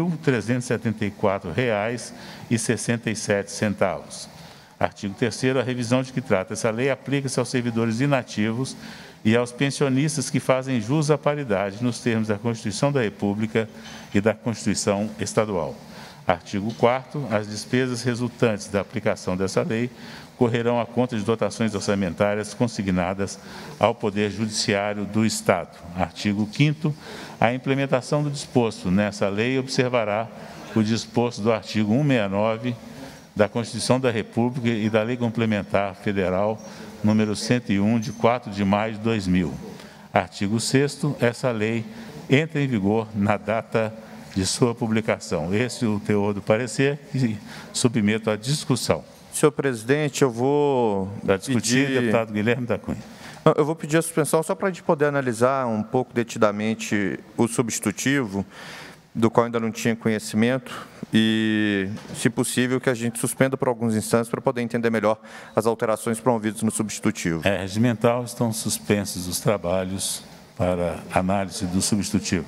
1.374,67. Artigo 3º, a revisão de que trata essa lei aplica-se aos servidores inativos e aos pensionistas que fazem jus à paridade nos termos da Constituição da República e da Constituição Estadual. Artigo 4º, as despesas resultantes da aplicação dessa lei correrão à conta de dotações orçamentárias consignadas ao Poder Judiciário do Estado. Artigo 5º, a implementação do disposto nessa lei observará o disposto do artigo 169 da Constituição da República e da Lei Complementar Federal número 101, de 4 de maio de 2000. Artigo 6º, essa lei entra em vigor na data de sua publicação. Esse é o teor do parecer e submeto à discussão. Senhor presidente, eu vou discutir, deputado Guilherme da Cunha. Eu vou pedir a suspensão só para a gente poder analisar um pouco detidamente o substitutivo, do qual ainda não tinha conhecimento, e, se possível, que a gente suspenda por alguns instantes para poder entender melhor as alterações promovidas no substitutivo. Regimental, estão suspensos os trabalhos para análise do substitutivo.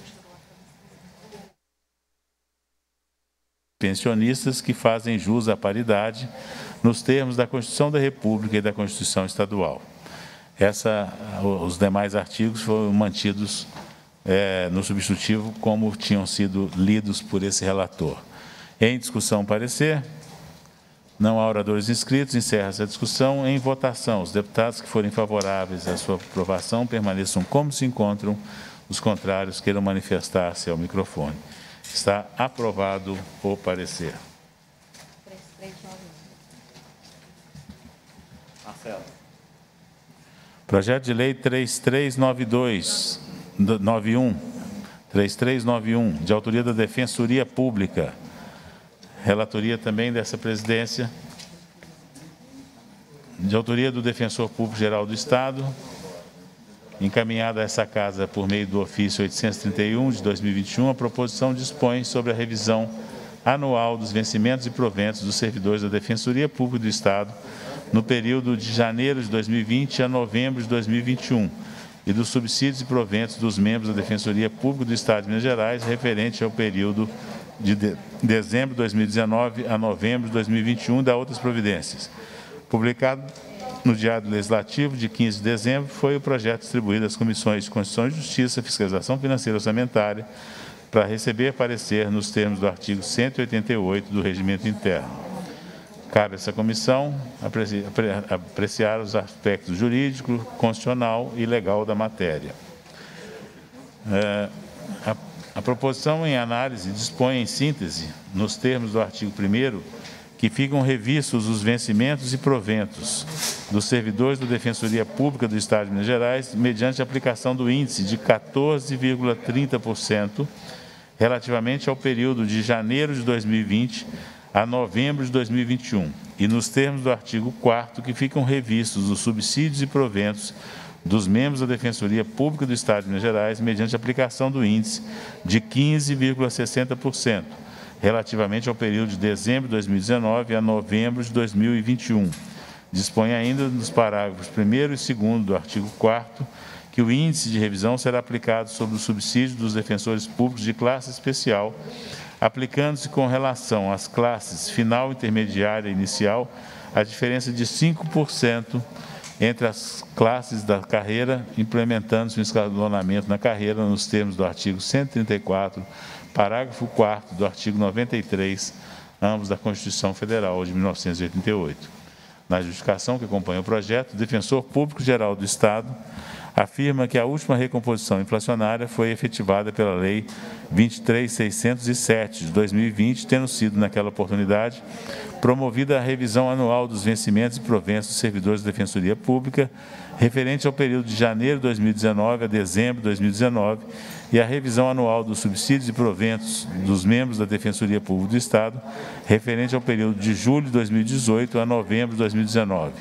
Pensionistas que fazem jus à paridade nos termos da Constituição da República e da Constituição Estadual. Os demais artigos foram mantidos no substitutivo como tinham sido lidos por esse relator. Em discussão, parecer. Não há oradores inscritos, encerra essa discussão. Em votação, os deputados que forem favoráveis à sua aprovação permaneçam como se encontram, os contrários queiram manifestar-se ao microfone. Está aprovado o parecer. Projeto de Lei 3391, de autoria da Defensoria Pública. Relatoria também dessa presidência. De autoria do Defensor Público Geral do Estado, encaminhada a essa Casa por meio do ofício 831 de 2021, a proposição dispõe sobre a revisão anual dos vencimentos e proventos dos servidores da Defensoria Pública do Estado no período de janeiro de 2020 a novembro de 2021 e dos subsídios e proventos dos membros da Defensoria Pública do Estado de Minas Gerais referente ao período de dezembro de 2019 a novembro de 2021 e da outras providências. Publicado no Diário Legislativo, de 15 de dezembro, foi o projeto distribuído às Comissões de Constituição e Justiça, Fiscalização Financeira e Orçamentária, para receber parecer nos termos do artigo 188 do Regimento Interno. Cabe a essa comissão apreciar os aspectos jurídico, constitucional e legal da matéria. A proposição em análise dispõe, em síntese, nos termos do artigo 1º, que ficam revistos os vencimentos e proventos dos servidores da Defensoria Pública do Estado de Minas Gerais, mediante a aplicação do índice de 14,30% relativamente ao período de janeiro de 2020 a novembro de 2021, e nos termos do artigo 4º, que ficam revistos os subsídios e proventos dos membros da Defensoria Pública do Estado de Minas Gerais, mediante a aplicação do índice de 15,60%, relativamente ao período de dezembro de 2019 a novembro de 2021. Dispõe ainda nos parágrafos 1º e 2º do artigo 4º que o índice de revisão será aplicado sobre o subsídio dos defensores públicos de classe especial, aplicando-se com relação às classes final, intermediária e inicial, a diferença de 5% entre as classes da carreira, implementando-se um escalonamento na carreira nos termos do artigo 134, parágrafo 4º do artigo 93, ambos da Constituição Federal de 1988. Na justificação que acompanha o projeto, o Defensor Público Geral do Estado afirma que a última recomposição inflacionária foi efetivada pela Lei 23.607, de 2020, tendo sido, naquela oportunidade, promovida a revisão anual dos vencimentos e proventos dos servidores da Defensoria Pública, referente ao período de janeiro de 2019 a dezembro de 2019, e a revisão anual dos subsídios e proventos dos membros da Defensoria Pública do Estado, referente ao período de julho de 2018 a novembro de 2019.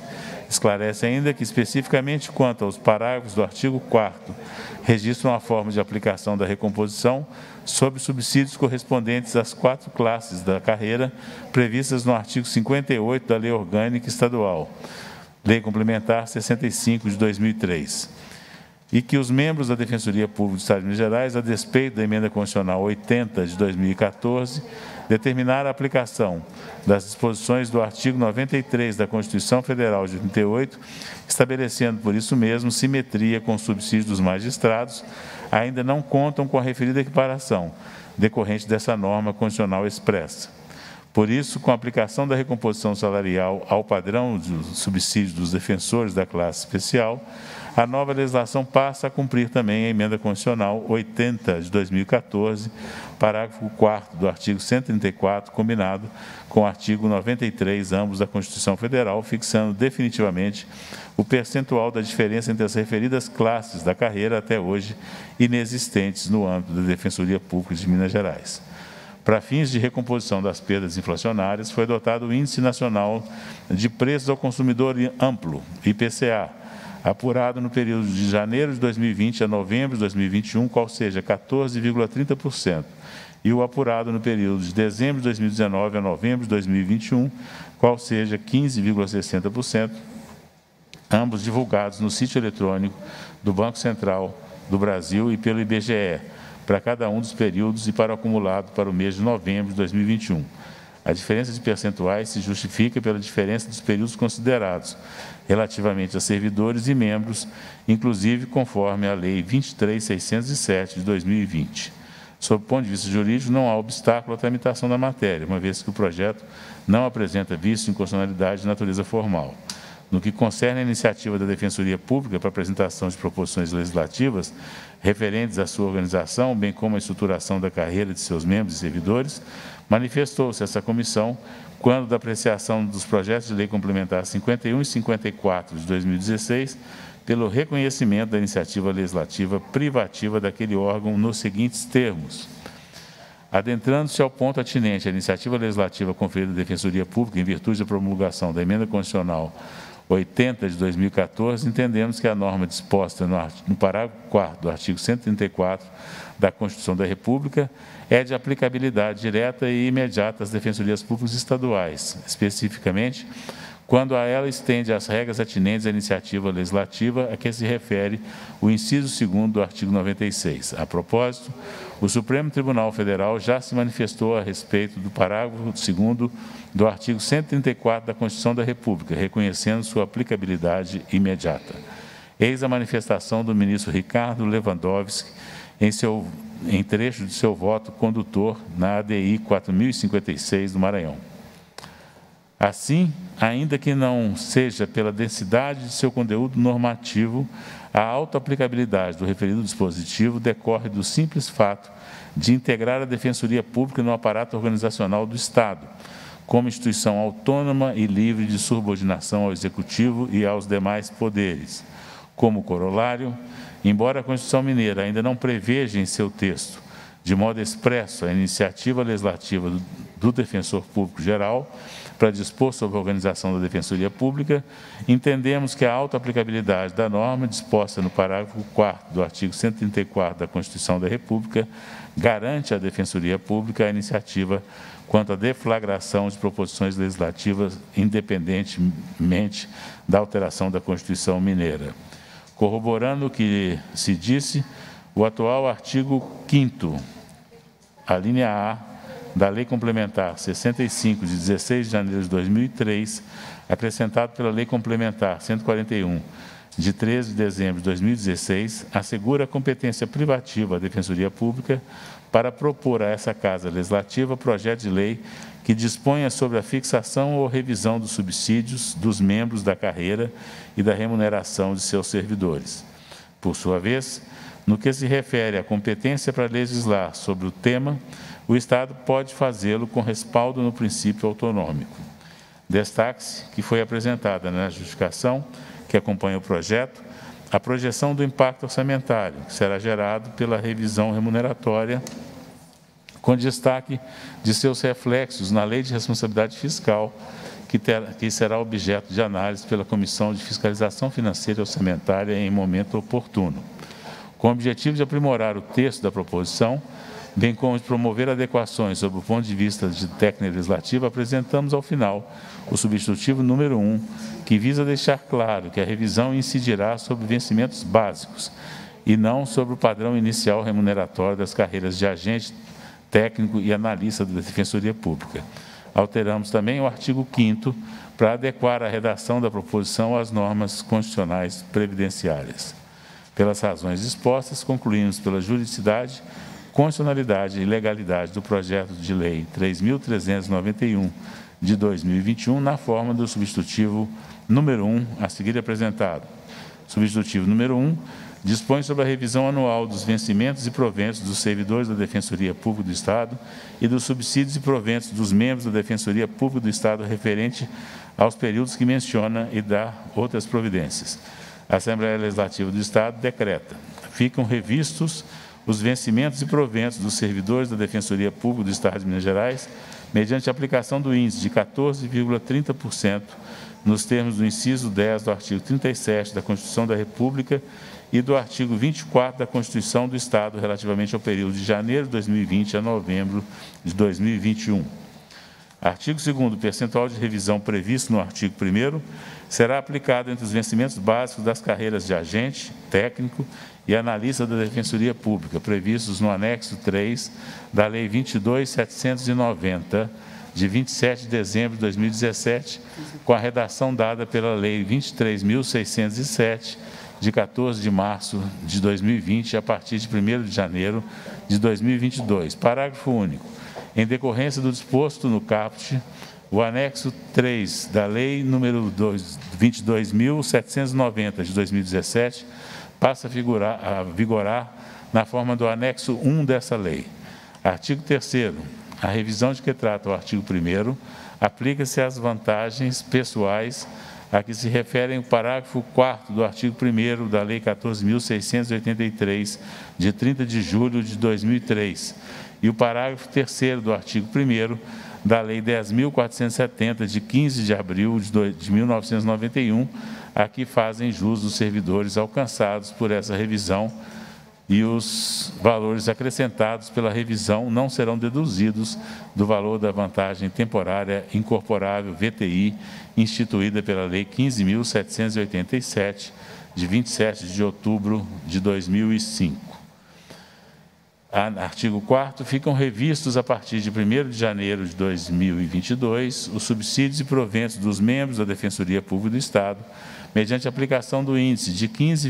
Esclarece ainda que, especificamente quanto aos parágrafos do artigo 4º, registram a forma de aplicação da recomposição sobre subsídios correspondentes às 4 classes da carreira previstas no artigo 58 da Lei Orgânica Estadual, Lei Complementar 65 de 2003. E que os membros da Defensoria Pública do Estado de Minas Gerais, a despeito da Emenda Constitucional 80 de 2014, determinar a aplicação das disposições do artigo 93 da Constituição Federal de 88, estabelecendo, por isso mesmo, simetria com o subsídio dos magistrados, ainda não contam com a referida equiparação, decorrente dessa norma constitucional expressa. Por isso, com a aplicação da recomposição salarial ao padrão dos subsídios dos defensores da classe especial, a nova legislação passa a cumprir também a Emenda Constitucional 80 de 2014, parágrafo 4º do artigo 134, combinado com o artigo 93, ambos da Constituição Federal, fixando definitivamente o percentual da diferença entre as referidas classes da carreira até hoje inexistentes no âmbito da Defensoria Pública de Minas Gerais. Para fins de recomposição das perdas inflacionárias, foi adotado o Índice Nacional de Preços ao Consumidor Amplo, IPCA, apurado no período de janeiro de 2020 a novembro de 2021, qual seja 14,30%, e o apurado no período de dezembro de 2019 a novembro de 2021, qual seja 15,60%, ambos divulgados no sítio eletrônico do Banco Central do Brasil e pelo IBGE, para cada um dos períodos e para o acumulado para o mês de novembro de 2021. A diferença de percentuais se justifica pela diferença dos períodos considerados, relativamente a servidores e membros, inclusive conforme a Lei 23.607 de 2020. Sob o ponto de vista jurídico, não há obstáculo à tramitação da matéria, uma vez que o projeto não apresenta vício de inconstitucionalidade de natureza formal. No que concerne à iniciativa da Defensoria Pública para apresentação de proposições legislativas referentes à sua organização, bem como à estruturação da carreira de seus membros e servidores, manifestou-se essa comissão, quando da apreciação dos projetos de lei complementar 51 e 54 de 2016, pelo reconhecimento da iniciativa legislativa privativa daquele órgão nos seguintes termos. Adentrando-se ao ponto atinente à iniciativa legislativa conferida à Defensoria Pública em virtude da promulgação da Emenda Constitucional 80 de 2014, entendemos que a norma disposta no parágrafo 4º do artigo 134 da Constituição da República é de aplicabilidade direta e imediata às defensorias públicas estaduais, especificamente quando a ela estende as regras atinentes à iniciativa legislativa a que se refere o inciso 2º do artigo 96. A propósito, o Supremo Tribunal Federal já se manifestou a respeito do parágrafo 2º do artigo 134 da Constituição da República, reconhecendo sua aplicabilidade imediata. Eis a manifestação do ministro Ricardo Lewandowski em trecho de seu voto condutor na ADI 4056 do Maranhão. Assim, ainda que não seja pela densidade de seu conteúdo normativo, a autoaplicabilidade do referido dispositivo decorre do simples fato de integrar a Defensoria Pública no aparato organizacional do Estado, como instituição autônoma e livre de subordinação ao Executivo e aos demais poderes. Como corolário, embora a Constituição Mineira ainda não preveja em seu texto, de modo expresso, a iniciativa legislativa do Defensor Público Geral para dispor sobre a organização da Defensoria Pública, entendemos que a autoaplicabilidade da norma disposta no parágrafo 4º do artigo 134 da Constituição da República garante à Defensoria Pública a iniciativa quanto à deflagração de proposições legislativas independentemente da alteração da Constituição Mineira. Corroborando o que se disse, o atual artigo 5º, a linha A, da Lei Complementar 65, de 16 de janeiro de 2003, acrescentado pela Lei Complementar 141, de 13 de dezembro de 2016, assegura a competência privativa à Defensoria Pública para propor a essa Casa Legislativa projeto de lei que disponha sobre a fixação ou revisão dos subsídios dos membros da carreira e da remuneração de seus servidores. Por sua vez, no que se refere à competência para legislar sobre o tema, o Estado pode fazê-lo com respaldo no princípio autonômico. Destaque-se que foi apresentada na justificação que acompanha o projeto a projeção do impacto orçamentário, que será gerado pela revisão remuneratória, com destaque de seus reflexos na Lei de Responsabilidade Fiscal, que será objeto de análise pela Comissão de Fiscalização Financeira e Orçamentária em momento oportuno. Com o objetivo de aprimorar o texto da proposição, bem como de promover adequações sob o ponto de vista de técnica legislativa, apresentamos ao final o substitutivo número 1, que visa deixar claro que a revisão incidirá sobre vencimentos básicos e não sobre o padrão inicial remuneratório das carreiras de agente técnico e analista da Defensoria Pública. Alteramos também o artigo 5º para adequar a redação da proposição às normas constitucionais previdenciárias. Pelas razões expostas, concluímos pela juridicidade, constitucionalidade e legalidade do projeto de lei 3.391 de 2021, na forma do substitutivo número 1, a seguir apresentado. Substitutivo número 1, dispõe sobre a revisão anual dos vencimentos e proventos dos servidores da Defensoria Pública do Estado e dos subsídios e proventos dos membros da Defensoria Pública do Estado referente aos períodos que menciona e dá outras providências. A Assembleia Legislativa do Estado decreta: ficam revistos os vencimentos e proventos dos servidores da Defensoria Pública do Estado de Minas Gerais, mediante a aplicação do índice de 14,30%, nos termos do inciso 10 do artigo 37 da Constituição da República e do artigo 24 da Constituição do Estado, relativamente ao período de janeiro de 2020 a novembro de 2021. Artigo 2º, o percentual de revisão previsto no artigo 1º será aplicado entre os vencimentos básicos das carreiras de agente, técnico e analista da Defensoria Pública, previstos no anexo 3 da Lei 22.790, de 27 de dezembro de 2017, com a redação dada pela Lei 23.607, de 14 de março de 2020, a partir de 1º de janeiro de 2022. Parágrafo único. Em decorrência do disposto no caput, o anexo 3 da Lei número 22.790 de 2017 passa a vigorar na forma do anexo 1 dessa lei. Artigo 3º. A revisão de que trata o artigo 1º aplica-se às vantagens pessoais a que se referem o parágrafo 4º do artigo 1º da Lei 14.683, de 30 de julho de 2003, e o parágrafo 3º do artigo 1º da Lei 10.470, de 15 de abril de 1991, a que fazem jus os servidores alcançados por essa revisão, e os valores acrescentados pela revisão não serão deduzidos do valor da vantagem temporária incorporável VTI, instituída pela Lei 15.787, de 27 de outubro de 2005. Artigo 4º. Ficam revistos, a partir de 1º de janeiro de 2022, os subsídios e proventos dos membros da Defensoria Pública do Estado, mediante aplicação do índice de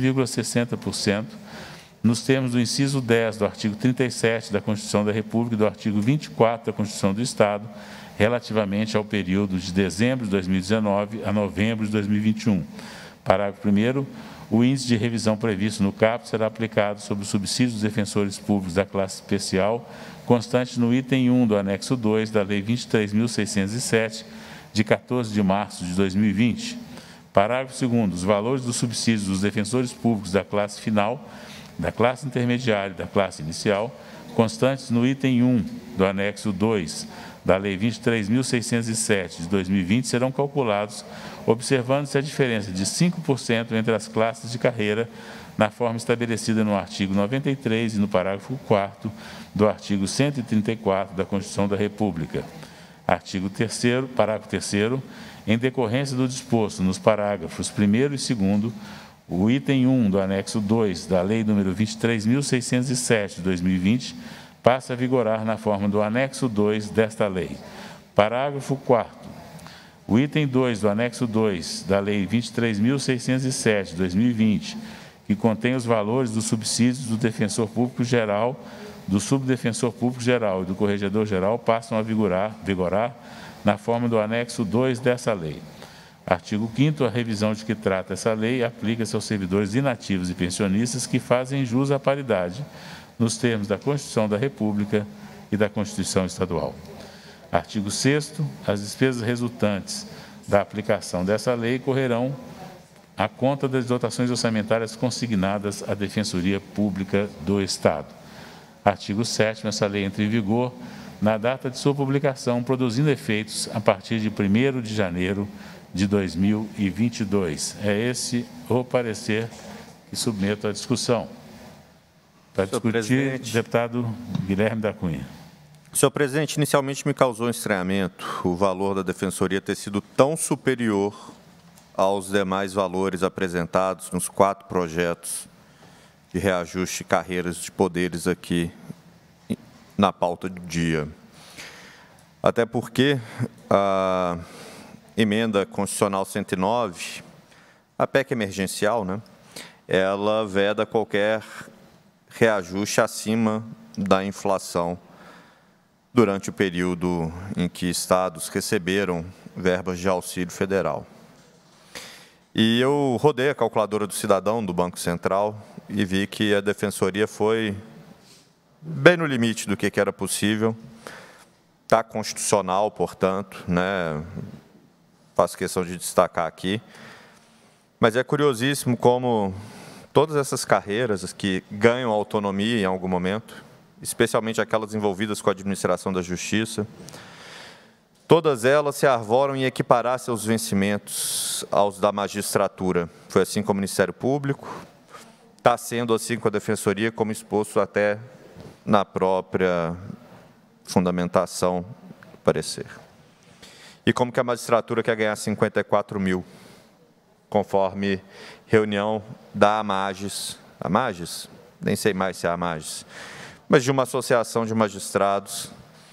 15,60%, nos termos do inciso 10 do artigo 37 da Constituição da República e do artigo 24 da Constituição do Estado, relativamente ao período de dezembro de 2019 a novembro de 2021. Parágrafo 1º. O índice de revisão previsto no caput será aplicado sobre os subsídios dos defensores públicos da classe especial, constante no item 1 do anexo 2 da Lei 23.607, de 14 de março de 2020. Parágrafo 2º. Os valores dos subsídios dos defensores públicos da classe final, da classe intermediária e da classe inicial, constantes no item 1 do anexo 2 da Lei 23.607 de 2020, serão calculados observando-se a diferença de 5% entre as classes de carreira, na forma estabelecida no artigo 93 e no parágrafo 4º do artigo 134 da Constituição da República. Artigo 3º, parágrafo 3º, em decorrência do disposto nos parágrafos 1º e 2º, o item 1 do anexo 2 da Lei nº 23.607 de 2020 passa a vigorar na forma do anexo 2 desta lei. Parágrafo 4º. O item 2 do anexo 2 da Lei 23.607 de 2020, que contém os valores dos subsídios do defensor público geral, do subdefensor público geral e do corregedor geral, passam a vigorar na forma do anexo 2 dessa lei. Artigo 5º. A revisão de que trata essa lei aplica-se aos servidores inativos e pensionistas que fazem jus à paridade, nos termos da Constituição da República e da Constituição Estadual. Artigo 6º. As despesas resultantes da aplicação dessa lei correrão à conta das dotações orçamentárias consignadas à Defensoria Pública do Estado. Artigo 7º. Essa lei entra em vigor na data de sua publicação, produzindo efeitos a partir de 1º de janeiro de 2022. É esse o parecer que submeto à discussão. Para discutir, deputado Guilherme da Cunha. Senhor presidente, inicialmente me causou estranhamento o valor da Defensoria ter sido tão superior aos demais valores apresentados nos 4 projetos de reajuste de carreiras de poderes aqui na pauta do dia. Até porque a emenda constitucional 109, a PEC emergencial, né, ela veda qualquer reajuste acima da inflação durante o período em que estados receberam verbas de auxílio federal. E eu rodei a calculadora do cidadão do Banco Central e vi que a Defensoria foi bem no limite do que era possível. Está constitucional, portanto, né? Faço questão de destacar aqui. Mas é curiosíssimo como todas essas carreiras que ganham autonomia em algum momento, especialmente aquelas envolvidas com a administração da justiça, todas elas se arvoram em equiparar seus vencimentos aos da magistratura. Foi assim com o Ministério Público, está sendo assim com a Defensoria, como exposto até na própria fundamentação do parecer. E como que a magistratura quer ganhar 54 mil, conforme reunião da AMAGES, nem sei mais se é a AMAGES, mas de uma associação de magistrados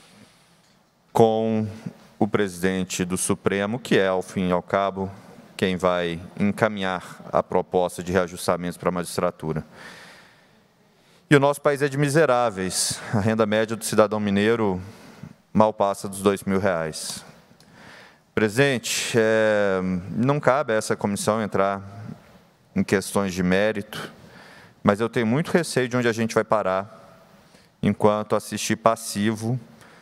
com o presidente do Supremo, que é, ao fim e ao cabo, quem vai encaminhar a proposta de reajustamentos para a magistratura. E o nosso país é de miseráveis. A renda média do cidadão mineiro mal passa dos R$2.000. Presidente, não cabe a essa comissão entrar em questões de mérito, mas eu tenho muito receio de onde a gente vai parar enquanto assistir passivo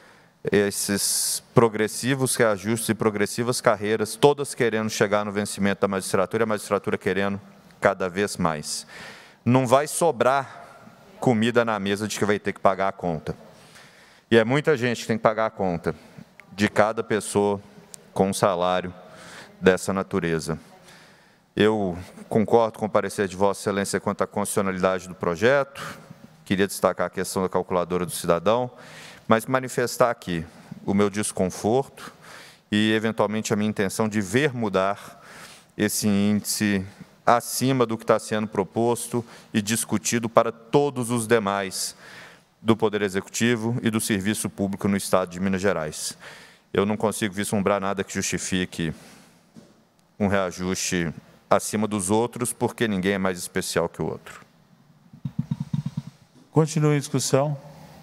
esses progressivos reajustes e progressivas carreiras, todas querendo chegar no vencimento da magistratura e a magistratura querendo cada vez mais. Não vai sobrar comida na mesa de que vai ter que pagar a conta. E é muita gente que tem que pagar a conta de cada pessoa com um salário dessa natureza. Eu concordo com o parecer de Vossa Excelência quanto à constitucionalidade do projeto, queria destacar a questão da calculadora do cidadão, mas manifestar aqui o meu desconforto e, eventualmente, a minha intenção de ver mudar esse índice acima do que está sendo proposto e discutido para todos os demais do Poder Executivo e do Serviço Público no Estado de Minas Gerais. Eu não consigo vislumbrar nada que justifique um reajuste acima dos outros, porque ninguém é mais especial que o outro. Continua a discussão.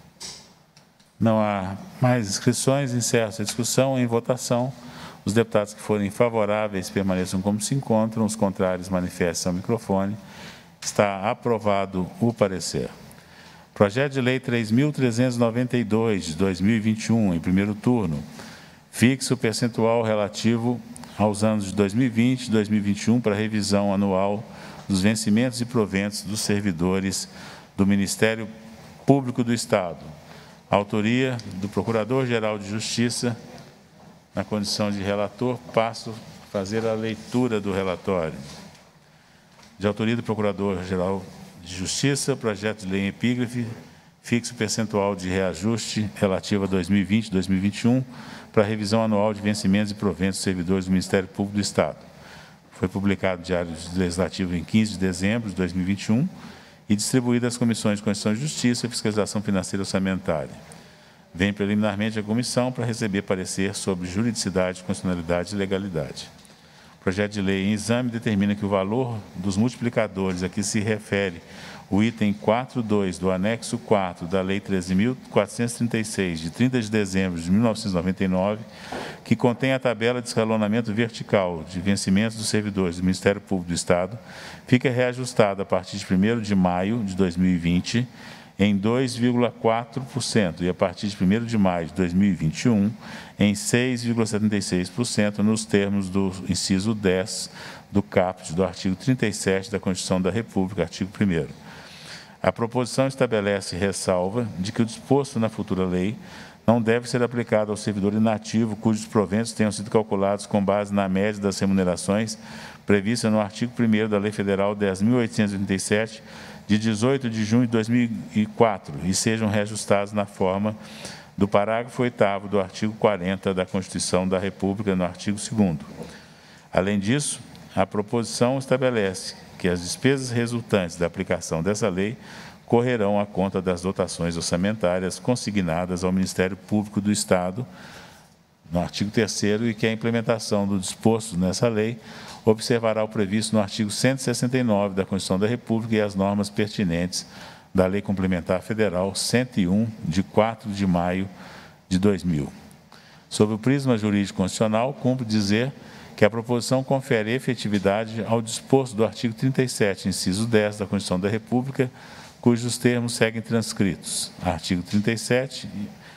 Não há mais inscrições, encerro essa discussão. Em votação, os deputados que forem favoráveis permaneçam como se encontram, os contrários manifestem ao microfone. Está aprovado o parecer. Projeto de Lei 3.392, de 2021, em primeiro turno, fixa o percentual relativo aos anos de 2020 e 2021 para revisão anual dos vencimentos e proventos dos servidores do Ministério Público do Estado. Autoria do Procurador-Geral de Justiça. Na condição de relator, passo a fazer a leitura do relatório. De autoria do Procurador-Geral de Justiça, projeto de lei em epígrafe, fixa o percentual de reajuste relativo a 2020 e 2021 para a revisão anual de vencimentos e proventos dos servidores do Ministério Público do Estado. Foi publicado no Diário Legislativo em 15 de dezembro de 2021 e distribuído às comissões de Constituição e Justiça e Fiscalização Financeira e Orçamentária. Vem preliminarmente à comissão para receber parecer sobre juridicidade, constitucionalidade e legalidade. O projeto de lei em exame determina que o valor dos multiplicadores a que se refere o item 4.2 do anexo 4 da Lei 13.436, de 30 de dezembro de 1999, que contém a tabela de escalonamento vertical de vencimentos dos servidores do Ministério Público do Estado, fica reajustado a partir de 1º de maio de 2020 em 2,4% e a partir de 1º de maio de 2021 em 6,76% nos termos do inciso 10 do caput do artigo 37 da Constituição da República, artigo 1º. A proposição estabelece ressalva de que o disposto na futura lei não deve ser aplicado ao servidor inativo cujos proventos tenham sido calculados com base na média das remunerações prevista no artigo 1º da Lei Federal 10.887, de 18 de junho de 2004, e sejam reajustados na forma do parágrafo 8º do artigo 40 da Constituição da República, no artigo 2º. Além disso, a proposição estabelece que as despesas resultantes da aplicação dessa lei correrão à conta das dotações orçamentárias consignadas ao Ministério Público do Estado, no artigo 3º, e que a implementação do disposto nessa lei observará o previsto no artigo 169 da Constituição da República e as normas pertinentes da Lei Complementar Federal 101, de 4 de maio de 2000. Sob o prisma jurídico constitucional, cumpre dizer que a proposição confere efetividade ao disposto do artigo 37, inciso 10 da Constituição da República, cujos termos seguem transcritos. Artigo 37,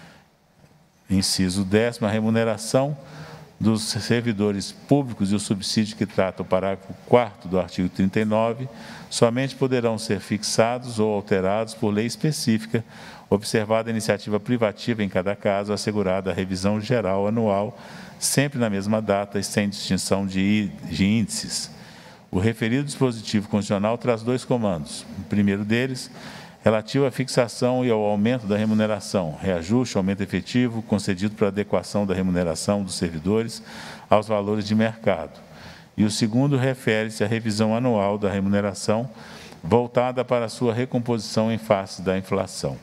inciso 10º, a remuneração dos servidores públicos e o subsídio que trata o parágrafo 4º do artigo 39 somente poderão ser fixados ou alterados por lei específica, observada a iniciativa privativa em cada caso, assegurada a revisão geral anual, sempre na mesma data e sem distinção de índices. O referido dispositivo constitucional traz dois comandos. O primeiro deles, relativo à fixação e ao aumento da remuneração, reajuste, aumento efetivo, concedido para adequação da remuneração dos servidores aos valores de mercado. E o segundo refere-se à revisão anual da remuneração, voltada para a sua recomposição em face da inflação.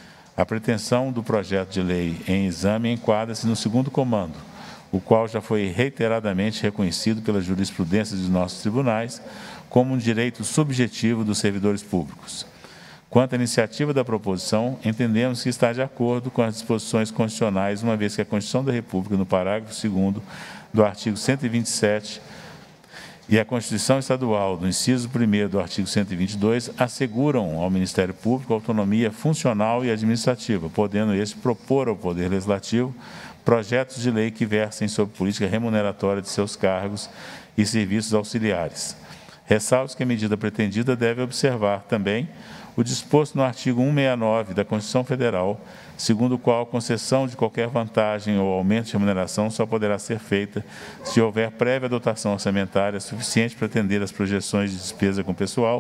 A pretensão do projeto de lei em exame enquadra-se no segundo comando, o qual já foi reiteradamente reconhecido pela jurisprudência de nossos tribunais como um direito subjetivo dos servidores públicos. Quanto à iniciativa da proposição, entendemos que está de acordo com as disposições constitucionais, uma vez que a Constituição da República, no parágrafo 2º do artigo 127, e a Constituição Estadual, no inciso 1º do artigo 122, asseguram ao Ministério Público autonomia funcional e administrativa, podendo este propor ao Poder Legislativo projetos de lei que versem sobre política remuneratória de seus cargos e serviços auxiliares. Ressalto que a medida pretendida deve observar também o disposto no artigo 169 da Constituição Federal, segundo o qual a concessão de qualquer vantagem ou aumento de remuneração só poderá ser feita se houver prévia dotação orçamentária suficiente para atender às projeções de despesa com pessoal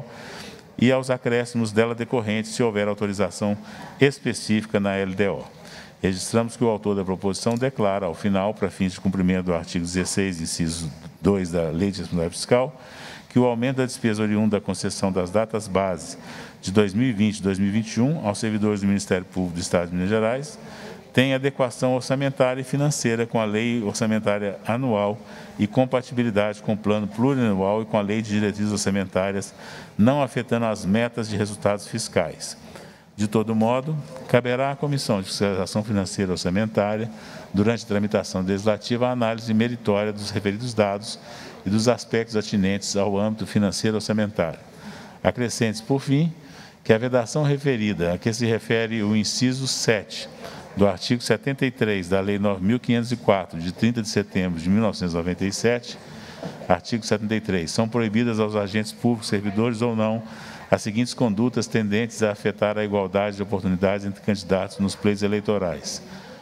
e aos acréscimos dela decorrentes se houver autorização específica na LDO. Registramos que o autor da proposição declara, ao final, para fins de cumprimento do artigo 16, inciso 2 da Lei de Responsabilidade Fiscal, que o aumento da despesa oriunda da concessão das datas base de 2020 e 2021 aos servidores do Ministério Público do Estado de Minas Gerais tem adequação orçamentária e financeira com a Lei Orçamentária Anual e compatibilidade com o Plano Plurianual e com a Lei de Diretrizes Orçamentárias, não afetando as metas de resultados fiscais. De todo modo, caberá à Comissão de Fiscalização Financeira e Orçamentária, durante a tramitação legislativa, a análise meritória dos referidos dados e dos aspectos atinentes ao âmbito financeiro e orçamentário. Acrescente, por fim, que a vedação referida a que se refere o inciso 7 do artigo 73 da Lei 9.504, de 30 de setembro de 1997, artigo 73, são proibidas aos agentes públicos, servidores ou não, as seguintes condutas tendentes a afetar a igualdade de oportunidades entre candidatos nos pleitos eleitorais.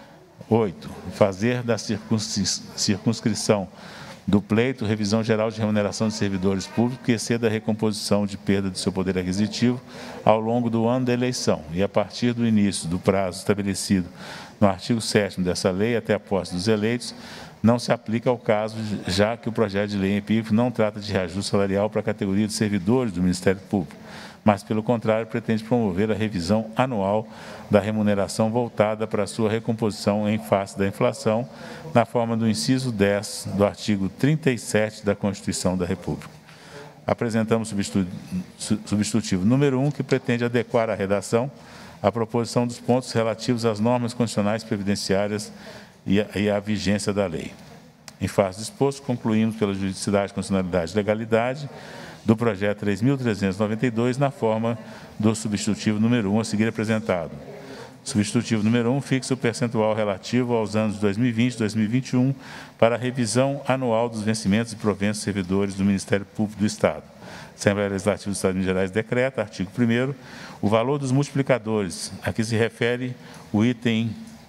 8. Fazer da circunscrição do pleito revisão geral de remuneração de servidores públicos que exceda a recomposição de perda do seu poder aquisitivo ao longo do ano da eleição e a partir do início do prazo estabelecido no artigo 7º dessa lei até a posse dos eleitos, não se aplica ao caso, já que o projeto de lei em epígrafe não trata de reajuste salarial para a categoria de servidores do Ministério Público, mas, pelo contrário, pretende promover a revisão anual da remuneração voltada para a sua recomposição em face da inflação, na forma do inciso 10 do artigo 37 da Constituição da República. Apresentamos o substitutivo número 1, que pretende adequar a redação à proposição dos pontos relativos às normas constitucionais previdenciárias e à vigência da lei. Em face do exposto, concluímos pela juridicidade, constitucionalidade e legalidade do projeto 3.392, na forma do substitutivo número 1 a seguir apresentado. Substitutivo número 1 fixa o percentual relativo aos anos 2020 e 2021 para a revisão anual dos vencimentos e proventos de servidores do Ministério Público do Estado. A Assembleia Legislativa do Estado de Minas Gerais decreta, artigo 1º, o valor dos multiplicadores, a que se refere o item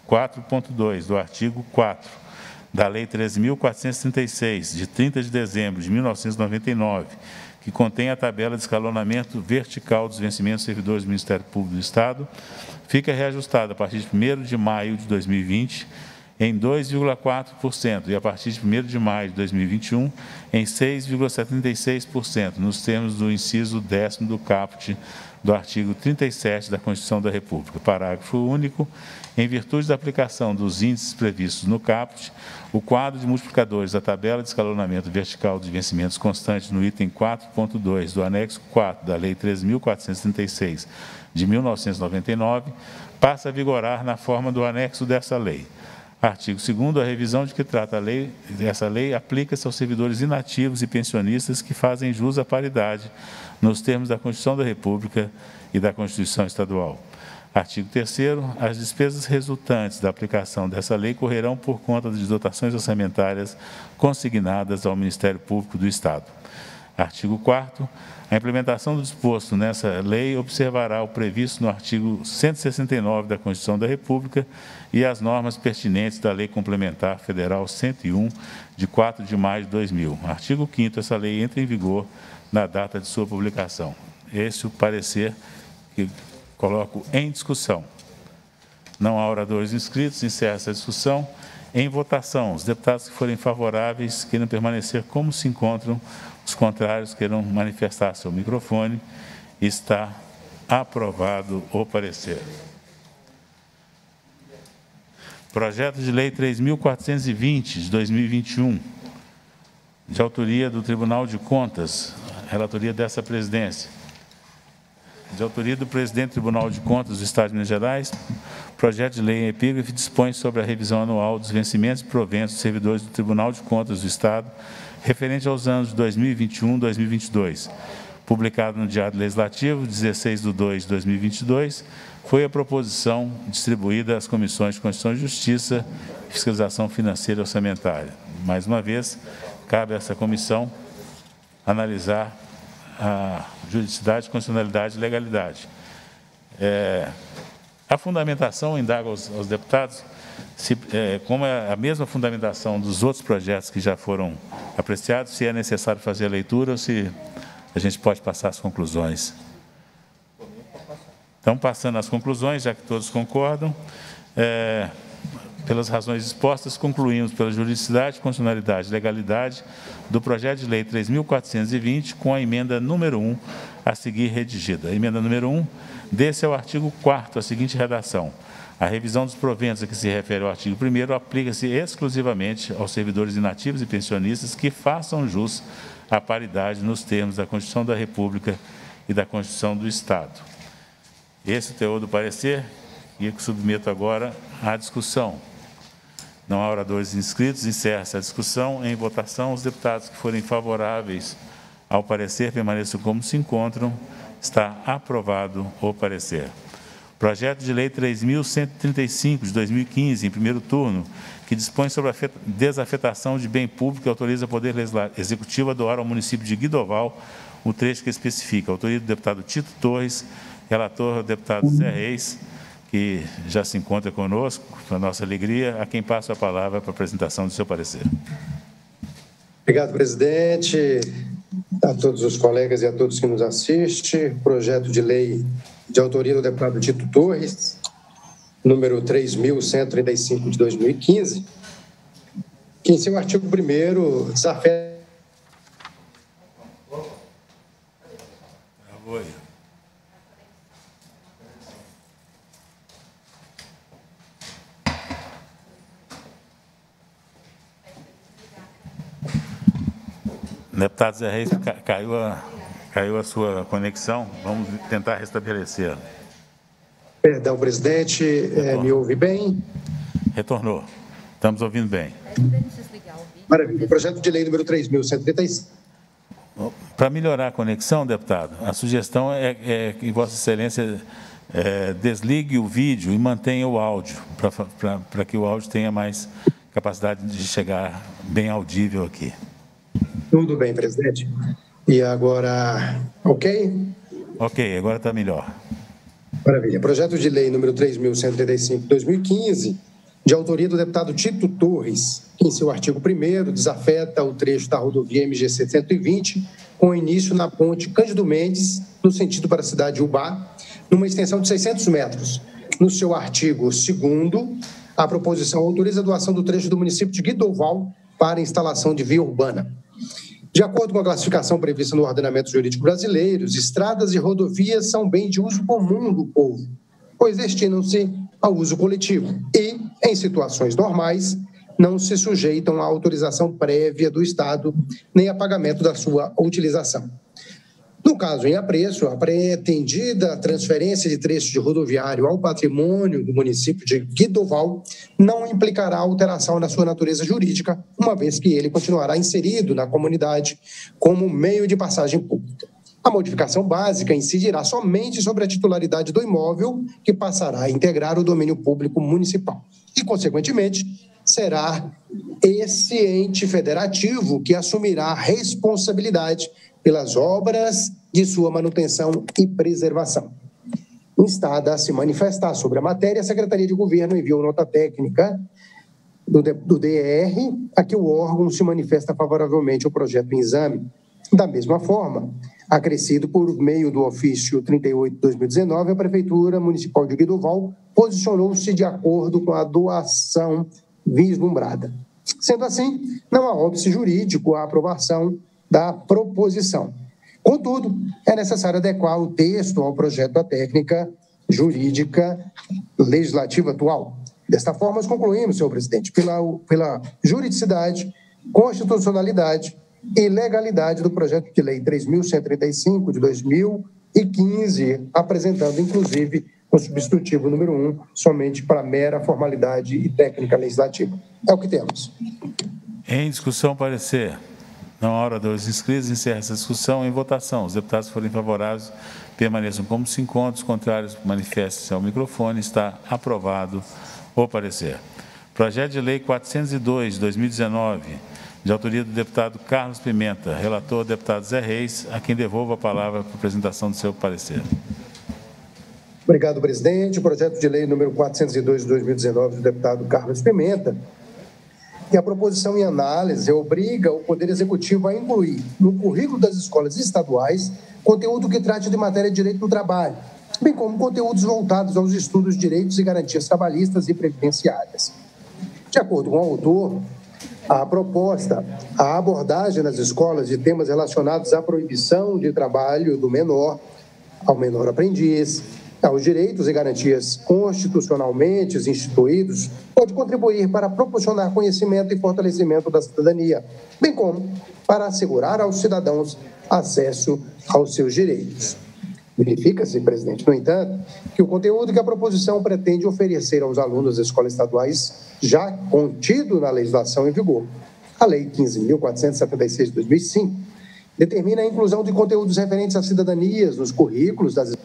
4.2 do artigo 4 da Lei 13.436, de 30 de dezembro de 1999, que contém a tabela de escalonamento vertical dos vencimentos de servidores do Ministério Público do Estado, fica reajustada a partir de 1º de maio de 2020 em 2,4% e a partir de 1º de maio de 2021 em 6,76%, nos termos do inciso 10º do caput do artigo 37 da Constituição da República. Parágrafo único. Em virtude da aplicação dos índices previstos no caput, o quadro de multiplicadores da tabela de escalonamento vertical de vencimentos constantes no item 4.2 do anexo 4 da Lei 13.436 de 1999 passa a vigorar na forma do anexo dessa lei. Artigo 2º, a revisão de que trata essa lei aplica-se aos servidores inativos e pensionistas que fazem jus à paridade nos termos da Constituição da República e da Constituição Estadual. Artigo 3º, as despesas resultantes da aplicação dessa lei correrão por conta de dotações orçamentárias consignadas ao Ministério Público do Estado. Artigo 4º, a implementação do disposto nessa lei observará o previsto no artigo 169 da Constituição da República e as normas pertinentes da Lei Complementar Federal 101, de 4 de maio de 2000. Artigo 5º, essa lei entra em vigor na data de sua publicação. Esse é o parecer que coloco em discussão. Não há oradores inscritos, encerra essa discussão. Em votação, os deputados que forem favoráveis queiram permanecer como se encontram, os contrários queiram manifestar seu microfone. Está aprovado o parecer. Projeto de Lei 3.420, de 2021, de autoria do Tribunal de Contas, relatoria dessa presidência. De autoria do presidente do Tribunal de Contas do Estado de Minas Gerais, projeto de lei em epígrafe dispõe sobre a revisão anual dos vencimentos e proventos dos servidores do Tribunal de Contas do Estado, referente aos anos de 2021 e 2022. Publicado no Diário Legislativo, 16/2/2022, foi a proposição distribuída às comissões de Constituição e Justiça e Fiscalização Financeira e Orçamentária. Mais uma vez, cabe a essa comissão analisar a juridicidade, constitucionalidade e legalidade. A fundamentação, indago aos deputados, como é a mesma fundamentação dos outros projetos que já foram apreciados, se é necessário fazer a leitura ou se a gente pode passar as conclusões. Então, passando as conclusões, já que todos concordam, pelas razões expostas, concluímos pela juridicidade, constitucionalidade e legalidade do projeto de lei 3.420, com a emenda número 1 a seguir redigida. A emenda número 1, desse ao artigo 4º, a seguinte redação. A revisão dos proventos a que se refere ao artigo 1º aplica-se exclusivamente aos servidores inativos e pensionistas que façam jus à paridade nos termos da Constituição da República e da Constituição do Estado. Esse é o teor do parecer, e que submeto agora à discussão. Não há oradores inscritos, encerra-se a discussão. Em votação, os deputados que forem favoráveis ao parecer permaneçam como se encontram. Está aprovado o parecer. Projeto de Lei 3.135, de 2015, em primeiro turno, que dispõe sobre a desafetação de bem público e autoriza o Poder Executivo a doar ao município de Guidoval o trecho que especifica. Autoria do deputado Tito Torres, relator o deputado Zé Reis, que já se encontra conosco, para nossa alegria, a quem passo a palavra para a apresentação do seu parecer. Obrigado, presidente, a todos os colegas e a todos que nos assistem. Projeto de lei de autoria do deputado Tito Torres, número 3.135 de 2015, que em seu artigo 1º desafeta Deputado Zé Reis, caiu a sua conexão, vamos tentar restabelecer. Perdão, presidente, me ouve bem? Retornou, estamos ouvindo bem. Maravilha, projeto de lei número 3.135. Para melhorar a conexão, deputado, a sugestão é que Vossa Excelência desligue o vídeo e mantenha o áudio, para que o áudio tenha mais capacidade de chegar bem audível aqui. Tudo bem, presidente. E agora, ok? Ok, agora está melhor. Maravilha. Projeto de lei número 3.135 de 2015, de autoria do deputado Tito Torres, que em seu artigo 1º desafeta o trecho da rodovia MG 120, com início na ponte Cândido Mendes, no sentido para a cidade de Ubá, numa extensão de 600 metros. No seu artigo 2º, a proposição autoriza a doação do trecho do município de Guidoval para instalação de via urbana. De acordo com a classificação prevista no ordenamento jurídico brasileiro, estradas e rodovias são bem de uso comum do povo, pois destinam-se ao uso coletivo e, em situações normais, não se sujeitam à autorização prévia do Estado nem a pagamento da sua utilização. No caso em apreço, a pretendida transferência de trecho de rodoviário ao patrimônio do município de Guidoval não implicará alteração na sua natureza jurídica, uma vez que ele continuará inserido na comunidade como meio de passagem pública. A modificação básica incidirá somente sobre a titularidade do imóvel, que passará a integrar o domínio público municipal. E, consequentemente, será esse ente federativo que assumirá a responsabilidade pelas obras de sua manutenção e preservação. Instada a se manifestar sobre a matéria, a Secretaria de Governo enviou nota técnica do DR, a que o órgão se manifesta favoravelmente ao projeto em exame. Da mesma forma, acrescido por meio do ofício 38/2019, a Prefeitura Municipal de Guidoval posicionou-se de acordo com a doação vislumbrada. Sendo assim, não há óbice jurídico à aprovação da proposição. Contudo, é necessário adequar o texto ao projeto da técnica jurídica legislativa atual. Desta forma, nós concluímos, senhor presidente, pela juridicidade, constitucionalidade e legalidade do projeto de lei 3.135 de 2015, apresentando, inclusive, o substitutivo número 1, somente para mera formalidade e técnica legislativa. É o que temos. Em discussão, parecer. Não há hora dos inscritos, encerra essa discussão. Em votação, os deputados que forem favoráveis permaneçam como se encontram, os contrários manifestem-se ao microfone. Está aprovado o parecer. Projeto de lei 402, de 2019, de autoria do deputado Carlos Pimenta, relator deputado Zé Reis, a quem devolvo a palavra para a apresentação do seu parecer. Obrigado, presidente. O projeto de lei número 402 de 2019 do deputado Carlos Pimenta, que a proposição em análise obriga o Poder Executivo a incluir no currículo das escolas estaduais conteúdo que trate de matéria de direito do trabalho, bem como conteúdos voltados aos estudos de direitos e garantias trabalhistas e previdenciárias. De acordo com o autor, a abordagem nas escolas de temas relacionados à proibição de trabalho do menor ao menor aprendiz, aos direitos e garantias constitucionalmente instituídos, pode contribuir para proporcionar conhecimento e fortalecimento da cidadania, bem como para assegurar aos cidadãos acesso aos seus direitos. Verifica-se, presidente, no entanto, que o conteúdo que a proposição pretende oferecer aos alunos das escolas estaduais, já contido na legislação em vigor, a Lei 15.476 de 2005, determina a inclusão de conteúdos referentes às cidadanias nos currículos das...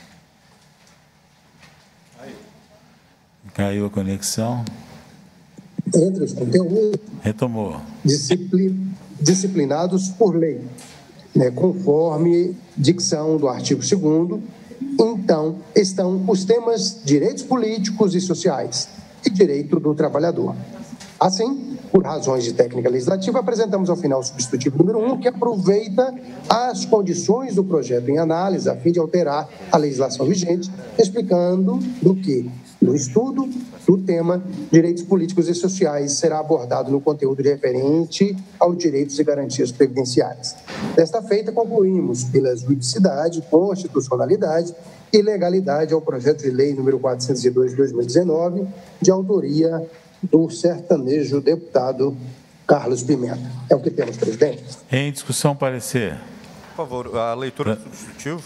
Caiu a conexão. Entre os conteúdos... Retomou. Disciplinados por lei, conforme dicção do artigo 2º. Então, estão os temas direitos políticos e sociais e direito do trabalhador. Assim, por razões de técnica legislativa, apresentamos ao final o substitutivo número 1, que aproveita as condições do projeto em análise a fim de alterar a legislação vigente, explicando do que, no estudo do tema, direitos políticos e sociais será abordado no conteúdo referente aos direitos e garantias previdenciárias. Desta feita, concluímos pela juridicidade, constitucionalidade e legalidade ao projeto de lei número 402 de 2019, de autoria do sertanejo deputado Carlos Pimenta. É o que temos, presidente. Em discussão, parecer. Por favor, a leitura do substitutivo.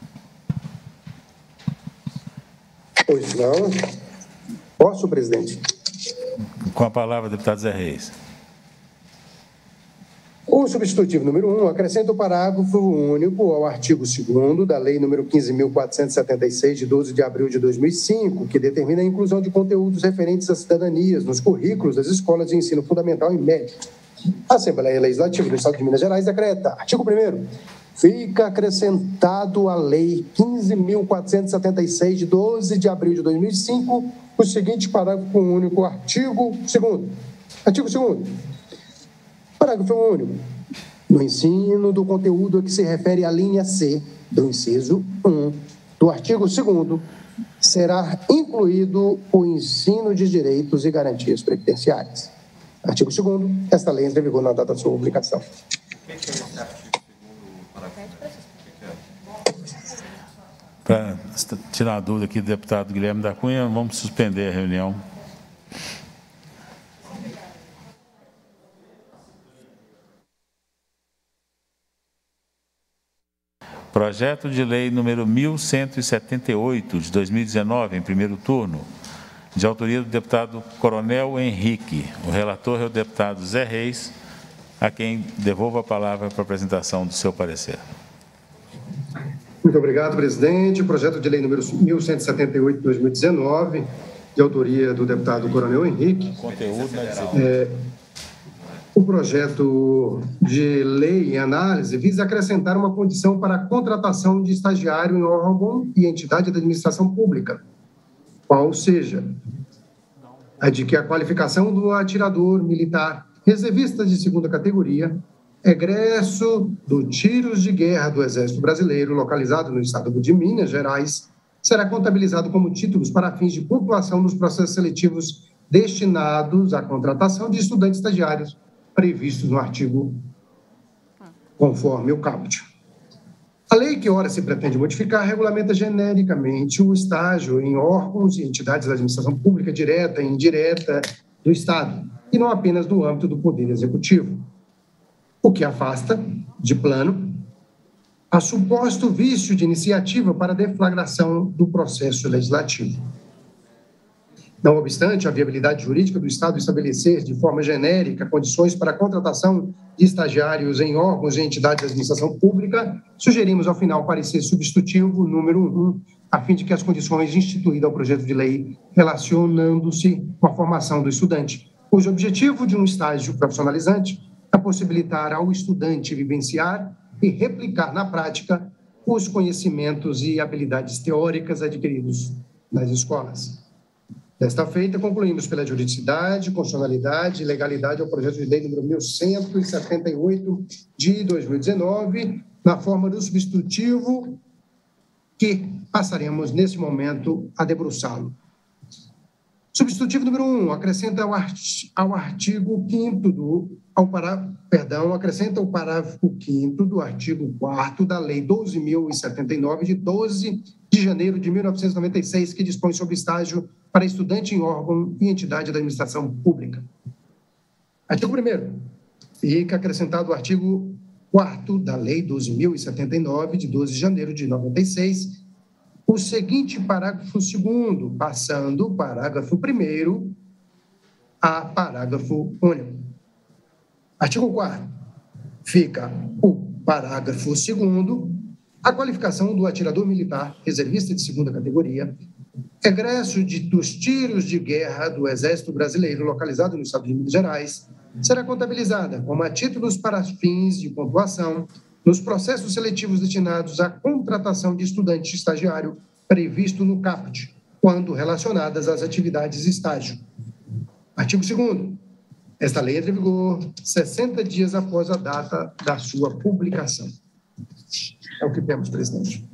Pois não. Posso, presidente? Com a palavra, deputado Zé Reis. O substitutivo número 1 acrescenta o parágrafo único ao artigo 2º da Lei número 15.476, de 12 de abril de 2005, que determina a inclusão de conteúdos referentes às cidadanias nos currículos das escolas de ensino fundamental e médio. A Assembleia Legislativa do Estado de Minas Gerais decreta, artigo 1º, fica acrescentado à Lei 15.476, de 12 de abril de 2005, o seguinte parágrafo único, artigo 2º. Artigo 2º. Parágrafo único. No ensino do conteúdo a que se refere a linha C do inciso 1 do artigo 2º, será incluído o ensino de direitos e garantias previdenciárias. Artigo 2º. Esta lei entra em vigor na data da sua publicação. Para tirar a dúvida aqui do deputado Guilherme da Cunha, vamos suspender a reunião. Projeto de lei número 1178, de 2019, em primeiro turno, de autoria do deputado Coronel Henrique. O relator é o deputado Zé Reis, a quem devolvo a palavra para a apresentação do seu parecer. Muito obrigado, presidente. Projeto de lei número 1178, de 2019, de autoria do deputado Coronel Henrique. O projeto de lei em análise visa acrescentar uma condição para a contratação de estagiário em órgão e entidade da administração pública, qual seja a de que a qualificação do atirador militar reservista de segunda categoria, egresso do Tiros de Guerra do Exército Brasileiro, localizado no estado de Minas Gerais, será contabilizado como títulos para fins de pontuação nos processos seletivos destinados à contratação de estudantes estagiários previstos no artigo conforme o caput. A lei que ora se pretende modificar regulamenta genericamente o estágio em órgãos e entidades da administração pública direta e indireta do Estado, e não apenas no âmbito do Poder Executivo, o que afasta, de plano, a suposto vício de iniciativa para deflagração do processo legislativo. Não obstante a viabilidade jurídica do Estado estabelecer de forma genérica condições para a contratação de estagiários em órgãos e entidades da administração pública, sugerimos ao final parecer substitutivo número 1, a fim de que as condições instituídas ao projeto de lei relacionando-se com a formação do estudante, cujo objetivo de um estágio profissionalizante é possibilitar ao estudante vivenciar e replicar na prática os conhecimentos e habilidades teóricas adquiridos nas escolas. Desta feita, concluímos pela juridicidade, constitucionalidade e legalidade ao projeto de lei número 1178 de 2019, na forma do substitutivo que passaremos, nesse momento, a debruçá-lo. Substitutivo número 1, acrescenta ao artigo 5º acrescenta o parágrafo 5º do artigo 4º da Lei 12.079, de 12 de janeiro de 1996, que dispõe sobre estágio para estudante em órgão e entidade da administração pública. Artigo 1º. Fica acrescentado o artigo 4º da Lei 12.079, de 12 de janeiro de 96, o seguinte parágrafo 2º, passando o parágrafo 1º a parágrafo único. Artigo 4º. Fica o parágrafo 2º, a qualificação do atirador militar reservista de segunda categoria, egresso dos tiros de guerra do Exército Brasileiro, localizado no estado de Minas Gerais, será contabilizada como a títulos para fins de pontuação nos processos seletivos destinados à contratação de estudante estagiário previsto no caput, quando relacionadas às atividades de estágio. Artigo 2º. Esta lei entra em vigor 60 dias após a data da sua publicação. É o que temos, presidente.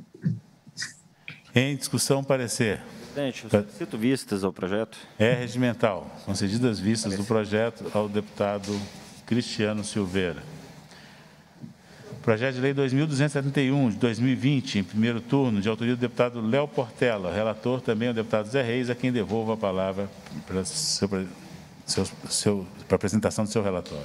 Em discussão, parecer. Presidente, eu solicito vistas ao projeto. É regimental. Concedidas vistas do projeto ao deputado Cristiano Silveira. Projeto de lei 2.271, de 2020, em primeiro turno, de autoria do deputado Léo Portela. Relator também é o deputado Zé Reis, a quem devolvo a palavra para a apresentação do seu relatório.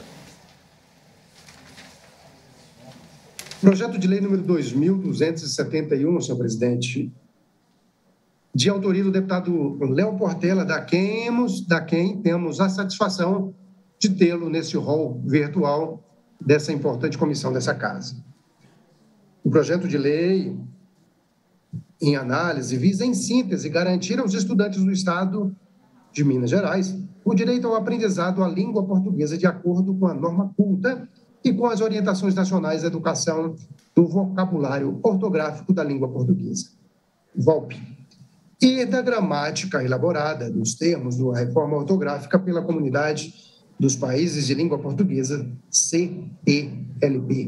Projeto de lei número 2.271, senhor presidente, de autoria do deputado Léo Portela, da quem temos a satisfação de tê-lo nesse rol virtual dessa importante comissão dessa casa. O projeto de lei, em análise, visa, em síntese, garantir aos estudantes do Estado de Minas Gerais o direito ao aprendizado à língua portuguesa de acordo com a norma culta e com as orientações nacionais da educação do vocabulário ortográfico da língua portuguesa, VOLP, e da gramática elaborada dos termos da reforma ortográfica pela Comunidade dos Países de Língua Portuguesa, CPLP.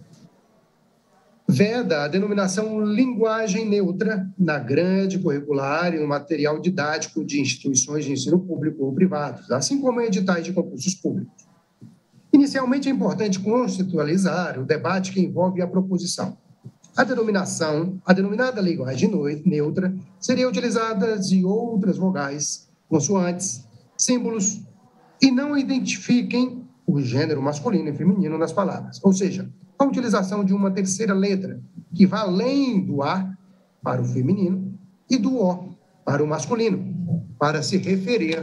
Veda a denominação linguagem neutra na grade curricular e no material didático de instituições de ensino público ou privados, assim como em editais de concursos públicos. Inicialmente, é importante contextualizar o debate que envolve a proposição. A denominada linguagem neutra seria utilizada de outras vogais, consoantes, símbolos e não identifiquem o gênero masculino e feminino nas palavras, ou seja, a utilização de uma terceira letra, que vai além do A para o feminino e do O para o masculino, para se referir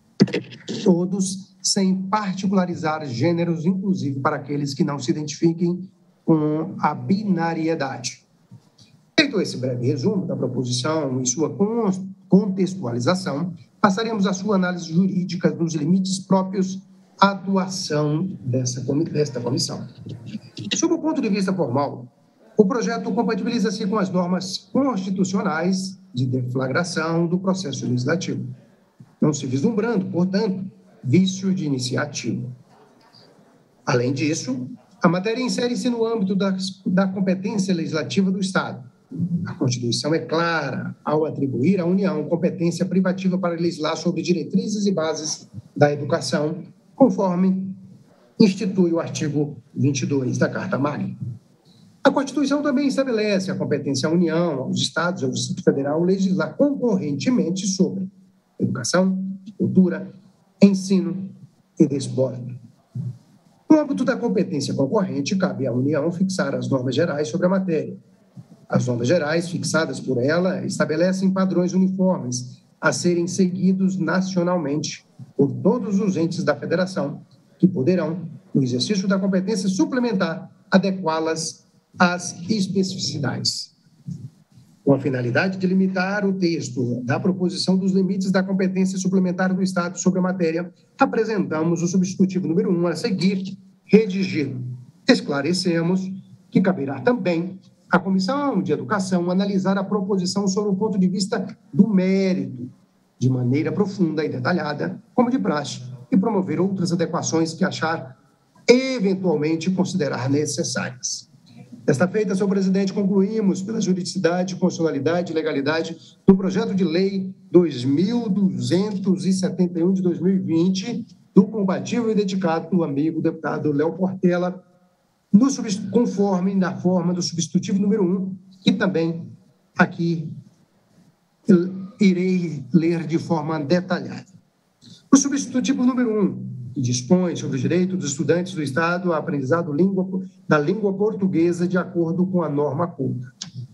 todos sem particularizar gêneros, inclusive para aqueles que não se identifiquem com a binariedade. Feito esse breve resumo da proposição e sua contextualização, passaremos à sua análise jurídica dos limites próprios à atuação desta comissão. Sob o ponto de vista formal, o projeto compatibiliza-se com as normas constitucionais de deflagração do processo legislativo, não se vislumbrando, portanto, vício de iniciativa. Além disso, a matéria insere-se no âmbito da competência legislativa do Estado. A Constituição é clara ao atribuir à União competência privativa para legislar sobre diretrizes e bases da educação, conforme institui o artigo 22 da Carta Magna. A Constituição também estabelece a competência à União, aos Estados e ao Distrito Federal legislar concorrentemente sobre educação, cultura, ensino e desporto. No âmbito da competência concorrente, cabe à União fixar as normas gerais sobre a matéria. As normas gerais fixadas por ela estabelecem padrões uniformes a serem seguidos nacionalmente por todos os entes da Federação, que poderão, no exercício da competência suplementar, adequá-las às especificidades. Com a finalidade de limitar o texto da proposição dos limites da competência suplementar do Estado sobre a matéria, apresentamos o substitutivo número 1 a seguir, redigido. Esclarecemos que caberá também à Comissão de Educação analisar a proposição sob o ponto de vista do mérito, de maneira profunda e detalhada, como de praxe, e promover outras adequações que achar eventualmente considerar necessárias. Desta feita, senhor presidente, concluímos pela juridicidade, constitucionalidade e legalidade do projeto de lei 2.271 de 2020, do compatível e dedicado do amigo deputado Léo Portela, conforme na forma do substitutivo número 1, que também aqui irei ler de forma detalhada. O substitutivo número 1, que dispõe sobre o direito dos estudantes do Estado a aprendizado da língua portuguesa de acordo com a norma culta.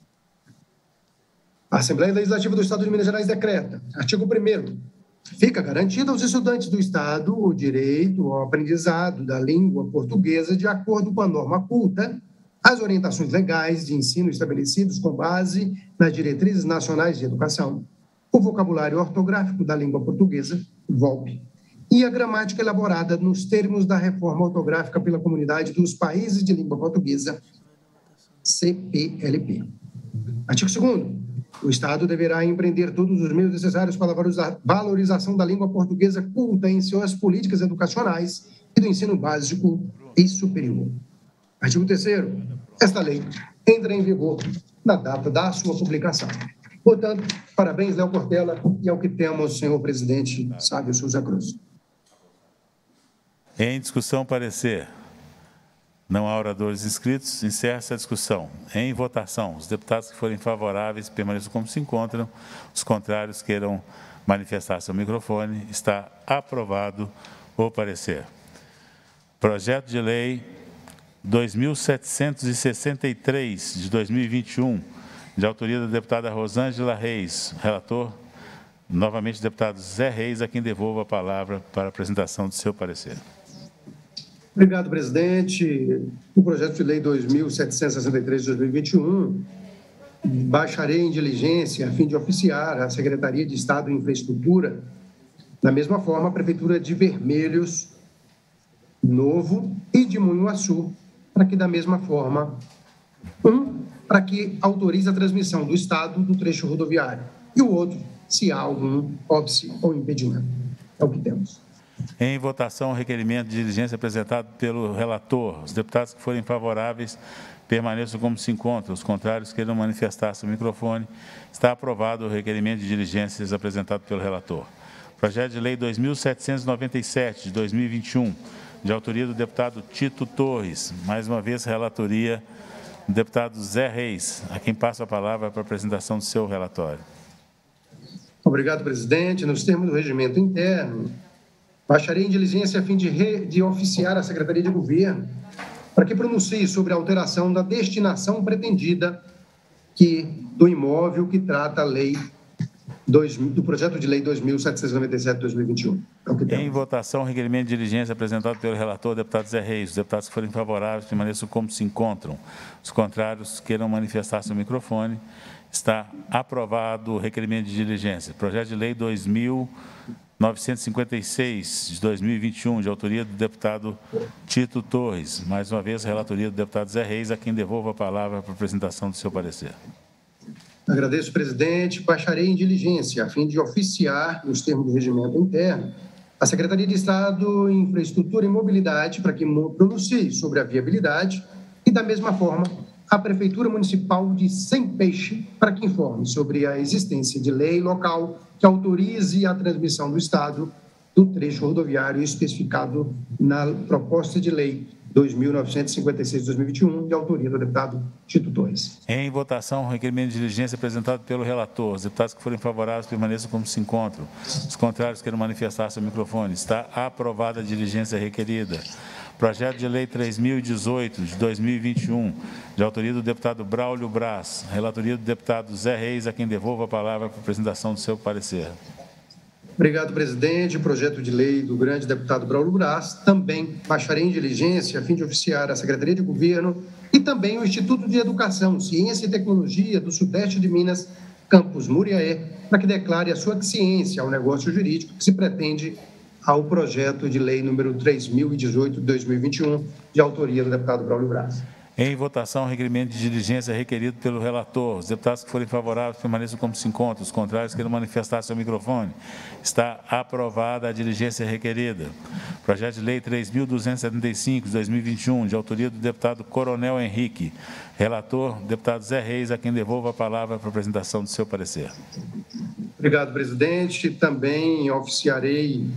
A Assembleia Legislativa do Estado de Minas Gerais decreta, artigo 1º, fica garantido aos estudantes do Estado o direito ao aprendizado da língua portuguesa de acordo com a norma culta, as orientações legais de ensino estabelecidos com base nas diretrizes nacionais de educação, o vocabulário ortográfico da língua portuguesa, VOLP, e a gramática elaborada nos termos da reforma ortográfica pela Comunidade dos Países de Língua Portuguesa, CPLP. Artigo 2º. O Estado deverá empreender todos os meios necessários para a valorização da língua portuguesa culta em suas políticas educacionais e do ensino básico e superior. Artigo 3º. Esta lei entra em vigor na data da sua publicação. Portanto, parabéns, Léo Portela, e ao que temos, senhor presidente Sávio Souza Cruz. Em discussão, parecer. Não há oradores inscritos. Encerra-se a discussão. Em votação, os deputados que forem favoráveis permaneçam como se encontram. Os contrários queiram manifestar seu microfone. Está aprovado o parecer. Projeto de lei 2.763, de 2021, de autoria da deputada Rosângela Reis. Relator, novamente, o deputado Zé Reis, a quem devolvo a palavra para a apresentação do seu parecer. Obrigado, presidente. O projeto de lei 2.763 de 2021 baixarei em diligência a fim de oficiar a Secretaria de Estado de Infraestrutura, da mesma forma a Prefeitura de Vermelhos Novo e de Manhuaçu, para que da mesma forma, para que autorize a transmissão do Estado do trecho rodoviário, e o outro se há algum óbice ou impedimento. É o que temos. Em votação, o requerimento de diligência apresentado pelo relator. Os deputados que forem favoráveis permaneçam como se encontram. Os contrários queiram manifestar-se no microfone. Está aprovado o requerimento de diligências apresentado pelo relator. Projeto de Lei 2.797, de 2021, de autoria do deputado Tito Torres. Mais uma vez, relatoria do deputado Zé Reis, a quem passo a palavra para a apresentação do seu relatório. Obrigado, presidente. Nos termos do regimento interno, baixarei em diligência a fim de oficiar a Secretaria de Governo para que pronuncie sobre a alteração da destinação pretendida do imóvel que trata a lei do projeto de lei 2.797/2021. É o que temos. Em votação, o requerimento de diligência apresentado pelo relator, deputado Zé Reis. Os deputados que forem favoráveis permaneçam como se encontram. Os contrários queiram manifestar-se no microfone. Está aprovado o requerimento de diligência. Projeto de lei 2.956, de 2021, de autoria do deputado Tito Torres. Mais uma vez, relatoria do deputado Zé Reis, a quem devolvo a palavra para a apresentação do seu parecer. Agradeço, presidente. Baixarei em diligência, a fim de oficiar, nos termos do regimento interno, a Secretaria de Estado em Infraestrutura e Mobilidade para que pronuncie sobre a viabilidade e, da mesma forma, a Prefeitura Municipal de Sem Peixe para que informe sobre a existência de lei local que autorize a transmissão do Estado do trecho rodoviário especificado na proposta de lei 2.956/2021, de autoria do deputado Tito Torres. Em votação, o requerimento de diligência apresentado pelo relator. Os deputados que forem favoráveis permaneçam como se encontram. Os contrários queiram manifestar-se no microfone. Está aprovada a diligência requerida. Projeto de lei 3.018, de 2021, de autoria do deputado Braulio Braz. Relatoria do deputado Zé Reis, a quem devolvo a palavra para a apresentação do seu parecer. Obrigado, presidente. O projeto de lei do grande deputado Braulio Braz também baixarei em diligência a fim de oficiar a Secretaria de Governo e também o Instituto de Educação, Ciência e Tecnologia do Sudeste de Minas, campus Muriaé, para que declare a sua ciência ao negócio jurídico que se pretende ao projeto de lei número 3.018 de 2021, de autoria do deputado Braulio Braz. Em votação, o requerimento de diligência requerido pelo relator. Os deputados que forem favoráveis permaneçam como se encontram. Os contrários queiram manifestar seu microfone. Está aprovada a diligência requerida. Projeto de lei 3.275, de 2021, de autoria do deputado Coronel Henrique. Relator, deputado Zé Reis, a quem devolvo a palavra para a apresentação do seu parecer. Obrigado, presidente. Também oficiarei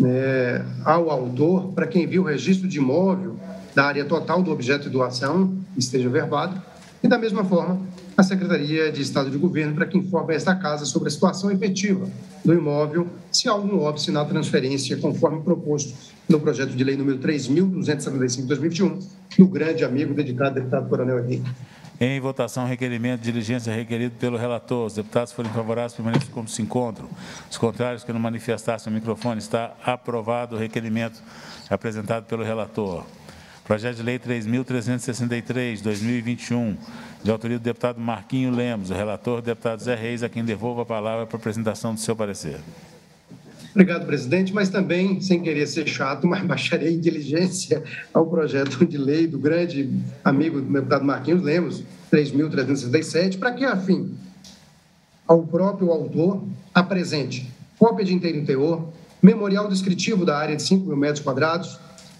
ao autor, para quem viu o registro de imóvel da área total do objeto de doação, esteja verbado, e, da mesma forma, a Secretaria de Estado de Governo, para que informe esta Casa sobre a situação efetiva do imóvel, se há algum óbice na transferência, conforme proposto no projeto de lei número 3.275 de 2021, do grande amigo dedicado deputado Coronel Henrique. Em votação, requerimento de diligência requerido pelo relator. Os deputados que forem favoráveis permaneçam como se encontram. Os contrários que não manifestassem no microfone. Está aprovado o requerimento apresentado pelo relator. Projeto de lei 3.363, 2021, de autoria do deputado Marquinho Lemos. O relator, deputado Zé Reis, a quem devolvo a palavra para a apresentação do seu parecer. Obrigado, presidente, mas também, sem querer ser chato, mas baixarei em diligência ao projeto de lei do grande amigo do deputado Marquinhos Lemos, 3.367, para que, afim, ao próprio autor apresente cópia de inteiro teor, memorial descritivo da área de 5.000 metros quadrados,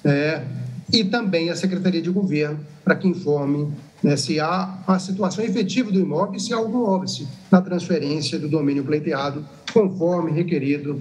e também a Secretaria de Governo, para que informe se há a situação efetiva do imóvel e se há algum óbice na transferência do domínio pleiteado, conforme requerido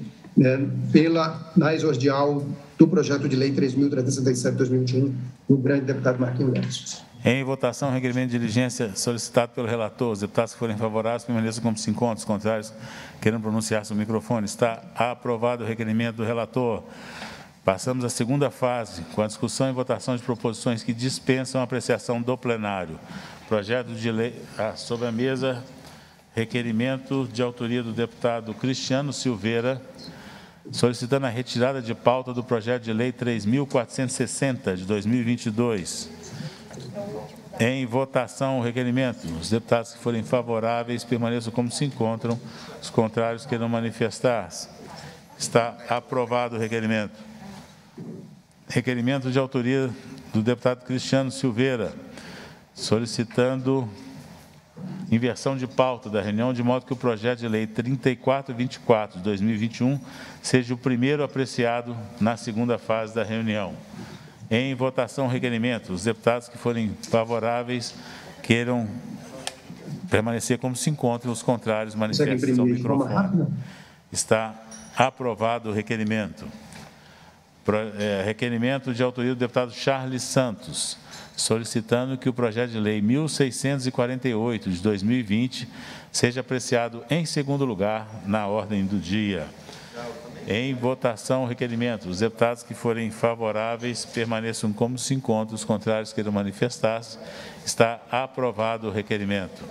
na exordial do projeto de lei 3.367 de 2021, do grande deputado Marquinhos Lemos. Em votação, o requerimento de diligência solicitado pelo relator. Os deputados que forem favoráveis permaneçam como se encontram. Os contrários querendo pronunciar-se no microfone. Está aprovado o requerimento do relator. Passamos à segunda fase, com a discussão e votação de proposições que dispensam a apreciação do plenário. Projeto de lei sobre a mesa, requerimento de autoria do deputado Cristiano Silveira, solicitando a retirada de pauta do projeto de lei 3.460, de 2022. Em votação, o requerimento. Os deputados que forem favoráveis permaneçam como se encontram. Os contrários queiram manifestar-se. Está aprovado o requerimento. Requerimento de autoria do deputado Cristiano Silveira, solicitando inversão de pauta da reunião, de modo que o projeto de lei 3424 de 2021 seja o primeiro apreciado na segunda fase da reunião. Em votação, requerimento. Os deputados que forem favoráveis queiram permanecer como se encontram, os contrários manifestem ao microfone. Está aprovado o requerimento. Requerimento de autoria do deputado Charles Santos, solicitando que o projeto de lei 1648 de 2020 seja apreciado em segundo lugar na ordem do dia. Em votação, requerimento. Os deputados que forem favoráveis permaneçam como se encontram, os contrários queiram manifestar-se. Está aprovado o requerimento.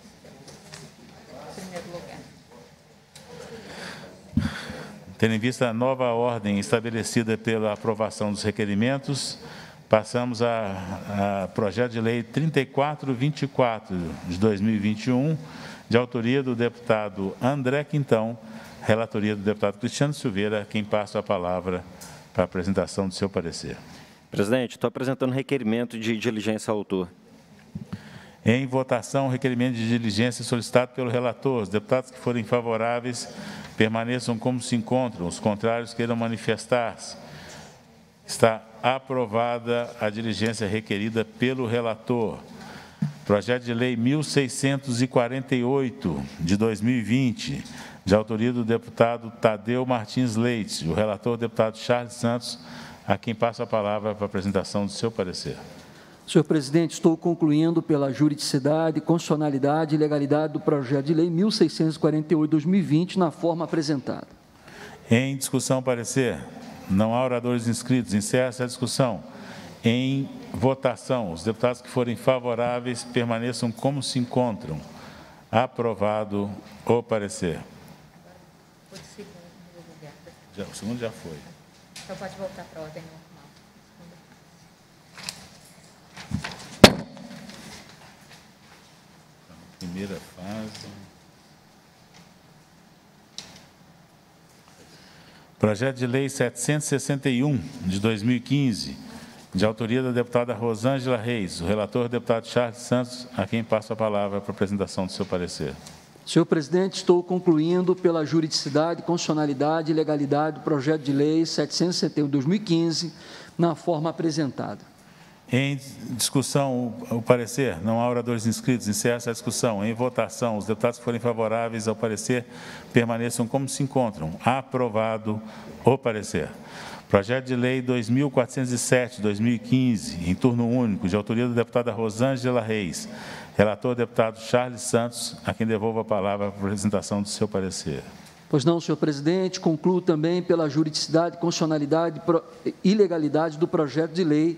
Tendo em vista a nova ordem estabelecida pela aprovação dos requerimentos, passamos a projeto de lei 3424 de 2021, de autoria do deputado André Quintão, relatoria do deputado Cristiano Silveira, quem passa a palavra para a apresentação do seu parecer. Presidente, estou apresentando requerimento de diligência ao autor. Em votação, requerimento de diligência solicitado pelo relator. Os deputados que forem favoráveis permaneçam como se encontram, os contrários queiram manifestar-se. Está aprovada a diligência requerida pelo relator. Projeto de lei 1648 de 2020, de autoria do deputado Tadeu Martins Leite, o relator, o deputado Charles Santos, a quem passo a palavra para a apresentação do seu parecer. Senhor presidente, estou concluindo pela juridicidade, constitucionalidade e legalidade do projeto de lei 1648/2020 na forma apresentada. Em discussão, parecer. Não há oradores inscritos. Encerra-se a discussão. Em votação, os deputados que forem favoráveis permaneçam como se encontram. Aprovado o parecer. O segundo já foi. Então pode voltar para a ordem normal. Primeira fase. Projeto de lei 761 de 2015, de autoria da deputada Rosângela Reis, o relator, o deputado Charles Santos, a quem passo a palavra para a apresentação do seu parecer. Senhor presidente, estou concluindo pela juridicidade, constitucionalidade e legalidade do projeto de lei 761 de 2015 na forma apresentada. Em discussão, o parecer. Não há oradores inscritos. Encerra-se a discussão. Em votação, os deputados que forem favoráveis ao parecer permaneçam como se encontram. Aprovado o parecer. Projeto de lei 2407/2015, em turno único, de autoria da deputada Rosângela Reis. Relator, deputado Charles Santos, a quem devolvo a palavra para a apresentação do seu parecer. Pois não, senhor presidente, concluo também pela juridicidade, constitucionalidade e legalidade do projeto de lei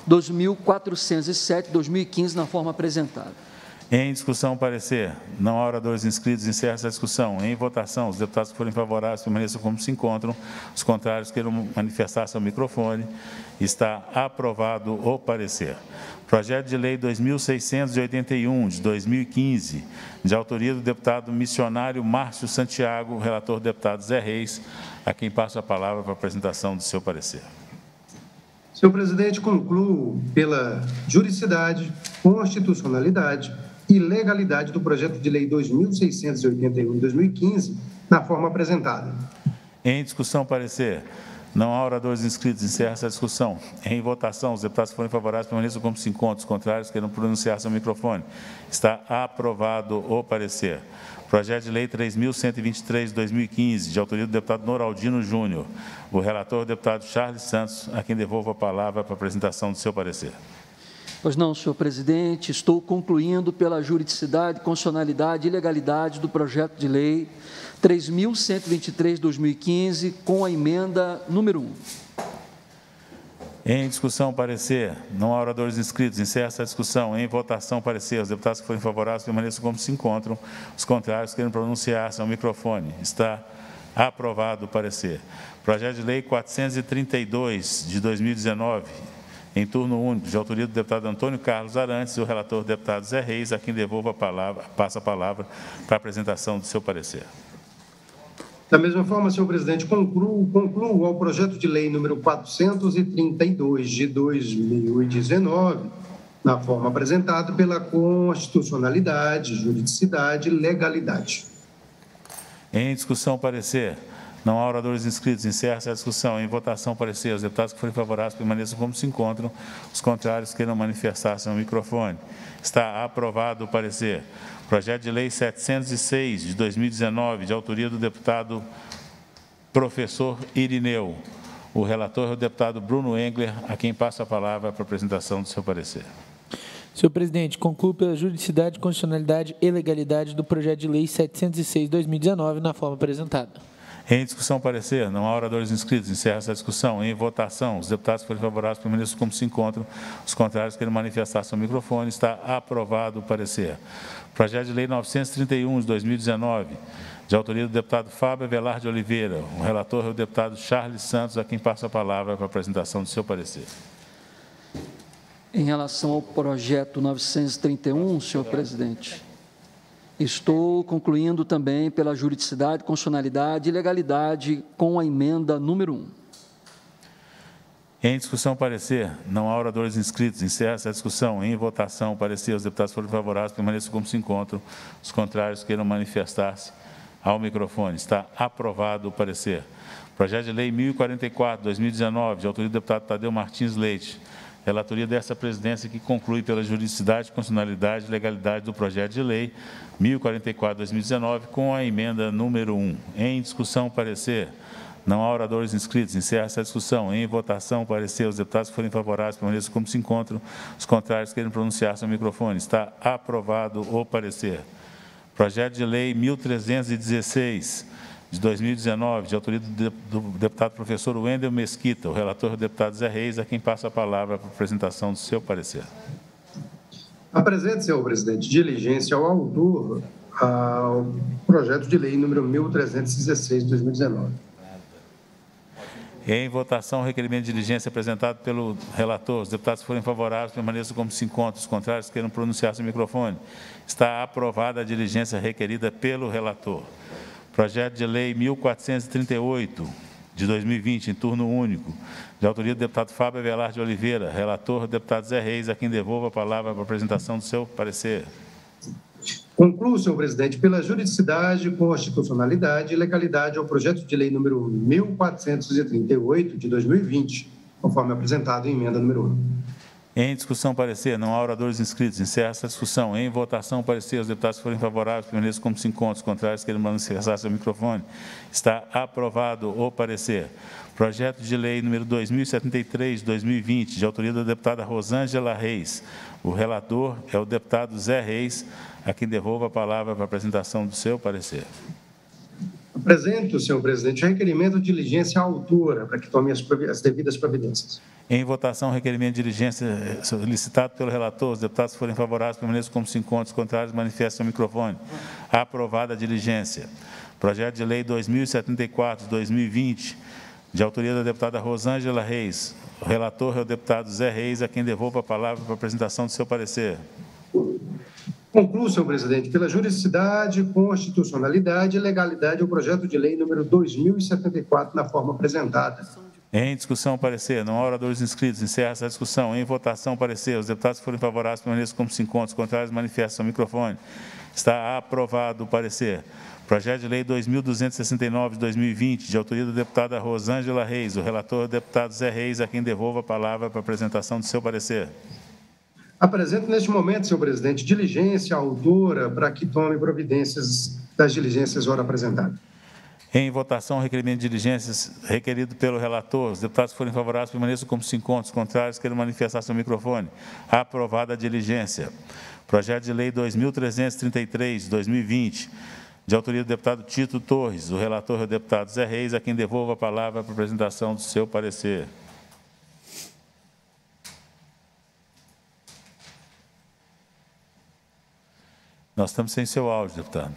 2407/2015 na forma apresentada. Em discussão, parecer. Não há oradores inscritos. Encerra-se a discussão. Em votação, os deputados que forem favoráveis permaneçam como se encontram. Os contrários queiram manifestar-se ao microfone. Está aprovado o parecer. Projeto de lei 2681 de 2015, de autoria do deputado missionário Márcio Santiago, relator deputado Zé Reis, a quem passo a palavra para a apresentação do seu parecer. Senhor presidente, concluo pela juridicidade, constitucionalidade e legalidade do projeto de lei 2681 de 2015, na forma apresentada. Em discussão, parecer. Não há oradores inscritos. Encerra-se a discussão. Em votação, os deputados que forem favoráveis permaneçam como se encontram. Os contrários queiram pronunciar-se ao microfone. Está aprovado o parecer. Projeto de lei 3.123 de 2015, de autoria do deputado Noraldino Júnior. O relator, o deputado Charles Santos, a quem devolvo a palavra para a apresentação do seu parecer. Pois não, senhor presidente, estou concluindo pela juridicidade, constitucionalidade e legalidade do projeto de lei 3.123 de 2015, com a emenda número 1. Em discussão, parecer. Não há oradores inscritos. Encerra-se a discussão. Em votação, parecer. Os deputados que forem favoráveis permaneçam como se encontram. Os contrários querem pronunciar-se ao microfone. Está aprovado o parecer. Projeto de lei 432 de 2019, em turno único, de autoria do deputado Antônio Carlos Arantes e o relator deputado Zé Reis, a quem devolvo a palavra, passa a palavra para a apresentação do seu parecer. Da mesma forma, senhor presidente, concluo ao projeto de lei número 432 de 2019, na forma apresentada pela constitucionalidade, juridicidade e legalidade. Em discussão, parecer. Não há oradores inscritos. Encerra-se a discussão. Em votação, parecer. Os deputados que forem favoráveis permaneçam como se encontram. Os contrários queiram manifestar-se no microfone. Está aprovado o parecer. Projeto de Lei 706, de 2019, de autoria do deputado professor Irineu. O relator é o deputado Bruno Engler, a quem passo a palavra para a apresentação do seu parecer. Senhor presidente, concluo pela juridicidade, constitucionalidade e legalidade do projeto de lei 706, 2019, na forma apresentada. Em discussão, parecer. Não há oradores inscritos. Encerra essa discussão. Em votação, os deputados que forem favoráveis permaneçam como se encontram. Os contrários querem manifestar-se no microfone. Está aprovado o parecer. Projeto de Lei 931, de 2019, de autoria do deputado Fábio Avelar de Oliveira. O relator é o deputado Charles Santos, a quem passo a palavra para a apresentação do seu parecer. Em relação ao projeto 931, senhor presidente, estou concluindo também pela juridicidade, constitucionalidade e legalidade com a emenda número 1. Em discussão, parecer. Não há oradores inscritos. Encerra essa discussão. Em votação, parecer. Os deputados forem favoráveis permaneçam como se encontram. Os contrários queiram manifestar-se ao microfone. Está aprovado o parecer. Projeto de Lei 1044, 2019, de autoria do deputado Tadeu Martins Leite. Relatoria dessa presidência que conclui pela juridicidade, constitucionalidade e legalidade do projeto de lei 1044, 2019, com a emenda número 1. Em discussão, parecer. Não há oradores inscritos. Encerra essa discussão. Em votação, parecer. Os deputados que forem favoráveis permaneçam como se encontram. Os contrários querem pronunciar-se no microfone. Está aprovado o parecer. Projeto de Lei 1316, de 2019, de autoria do deputado professor Wendel Mesquita. O relator é o deputado Zé Reis, a quem passa a palavra para a apresentação do seu parecer. Apresente, senhor presidente, diligência ao autor ao projeto de lei número 1316, de 2019. Em votação, o requerimento de diligência apresentado pelo relator. Os deputados que forem favoráveis permaneçam como se encontram. Os contrários queiram pronunciar-se no microfone. Está aprovada a diligência requerida pelo relator. Projeto de Lei 1438, de 2020, em turno único, de autoria do deputado Fábio Avelar de Oliveira. Relator, o deputado Zé Reis, a quem devolvo a palavra para a apresentação do seu parecer. Concluo, senhor presidente, pela juridicidade, constitucionalidade e legalidade ao projeto de lei número 1438, de 2020, conforme apresentado em emenda número 1. Em discussão, parecer. Não há oradores inscritos. Encerra essa discussão. Em votação, parecer. Os deputados que forem favoráveis permaneçam como se encontram. Os contrários querem manifestar seu microfone. Está aprovado o parecer. Projeto de lei número 2073, de 2020, de autoria da deputada Rosângela Reis. O relator é o deputado Zé Reis, a quem devolvo a palavra para a apresentação do seu parecer. Apresento, senhor presidente, o requerimento de diligência à autora para que tome as devidas providências. Em votação, o requerimento de diligência solicitado pelo relator. Os deputados que forem favoráveis permaneçam como se encontram. Os contrários manifestem o microfone. Aprovada a diligência. Projeto de lei 2074, de 2020, de autoria da deputada Rosângela Reis. O relator é o deputado Zé Reis, a quem devolvo a palavra para a apresentação do seu parecer. Concluo, senhor presidente, pela juridicidade, constitucionalidade e legalidade ao projeto de lei número 2074, na forma apresentada. Em discussão, parecer. Não há oradores inscritos. Encerra essa discussão. Em votação, parecer. Os deputados que forem favoráveis permaneçam como se encontram. Os contrários manifestam o microfone. Está aprovado o parecer. Projeto de lei 2269, de 2020, de autoria da deputada Rosângela Reis. O relator é o deputado Zé Reis, a quem devolvo a palavra para a apresentação do seu parecer. Apresento neste momento, senhor presidente, diligência à autora para que tome providências das diligências ora apresentadas. Em votação, o requerimento de diligências requerido pelo relator. Os deputados que forem favoráveis permaneçam como se encontram. Os contrários queiram manifestar seu microfone. Aprovada a diligência. Projeto de lei 2333, de 2020, de autoria do deputado Tito Torres. O relator é o deputado Zé Reis, a quem devolvo a palavra para a apresentação do seu parecer. Nós estamos sem seu áudio, deputado.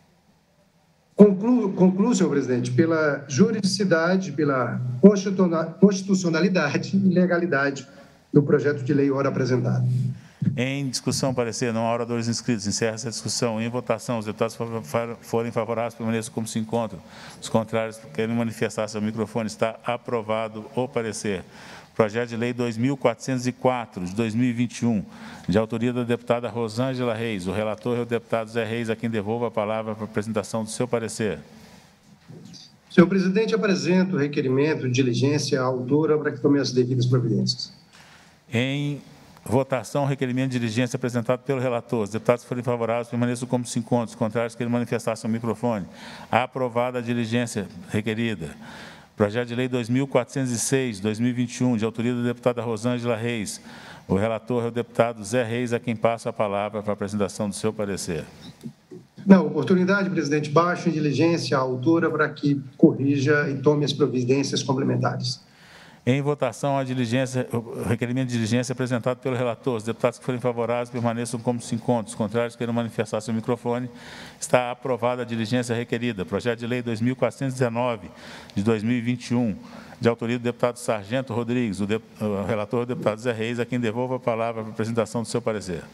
Concluo, senhor presidente, pela juridicidade, pela constitucionalidade e legalidade do projeto de lei ora apresentado. Em discussão, parecer, não há oradores inscritos. Encerra essa discussão. Em votação, os deputados forem favoráveis, permaneçam como se encontram. Os contrários, querem manifestar seu microfone. Está aprovado o parecer. Projeto de Lei 2.404, de 2021, de autoria da deputada Rosângela Reis. O relator é o deputado Zé Reis, a quem devolvo a palavra para a apresentação do seu parecer. Senhor presidente, apresento o requerimento de diligência à autora para que tome as devidas providências. Em votação, requerimento de diligência apresentado pelo relator. Os deputados que forem favoráveis permaneçam como se encontram. Os contrários, querem manifestar seu microfone. Aprovada a diligência requerida. Projeto de Lei 2.406, 2021, de autoria da deputada Rosângela Reis. O relator é o deputado Zé Reis, a quem passo a palavra para a apresentação do seu parecer. Na oportunidade, presidente, baixo em diligência à autora para que corrija e tome as providências complementares. Em votação, o requerimento de diligência apresentado pelo relator. Os deputados que forem favoráveis permaneçam como se encontram. Os contrários, queiram manifestar seu microfone. Está aprovada a diligência requerida. Projeto de Lei 2.419, de 2021, de autoria do deputado Sargento Rodrigues. O relator é o deputado Zé Reis, a quem devolvo a palavra para a apresentação do seu parecer.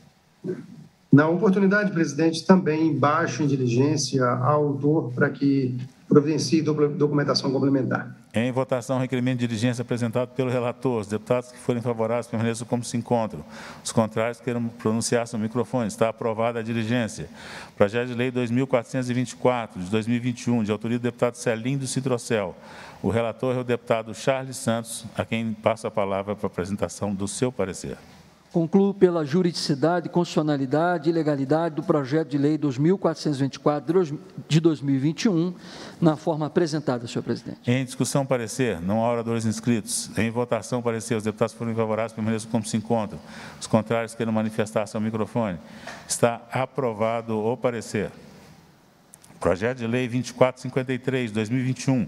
Na oportunidade, presidente, também baixo em diligência ao autor para que providencie documentação complementar. Em votação, requerimento de diligência apresentado pelo relator. Os deputados que forem favoráveis permaneçam como se encontram. Os contrários queiram pronunciar seu microfone. Está aprovada a diligência. Projeto de Lei 2.424, de 2021, de autoria do deputado Celindo Citrocel. O relator é o deputado Charles Santos, a quem passo a palavra para a apresentação do seu parecer. Concluo pela juridicidade, constitucionalidade e legalidade do projeto de lei 2.424 de 2021, na forma apresentada, senhor presidente. Em discussão, parecer, não há oradores inscritos. Em votação, parecer, os deputados que forem favoráveis permaneçam como se encontram. Os contrários queiram manifestar seu microfone. Está aprovado o parecer. Projeto de lei 2453, 2021,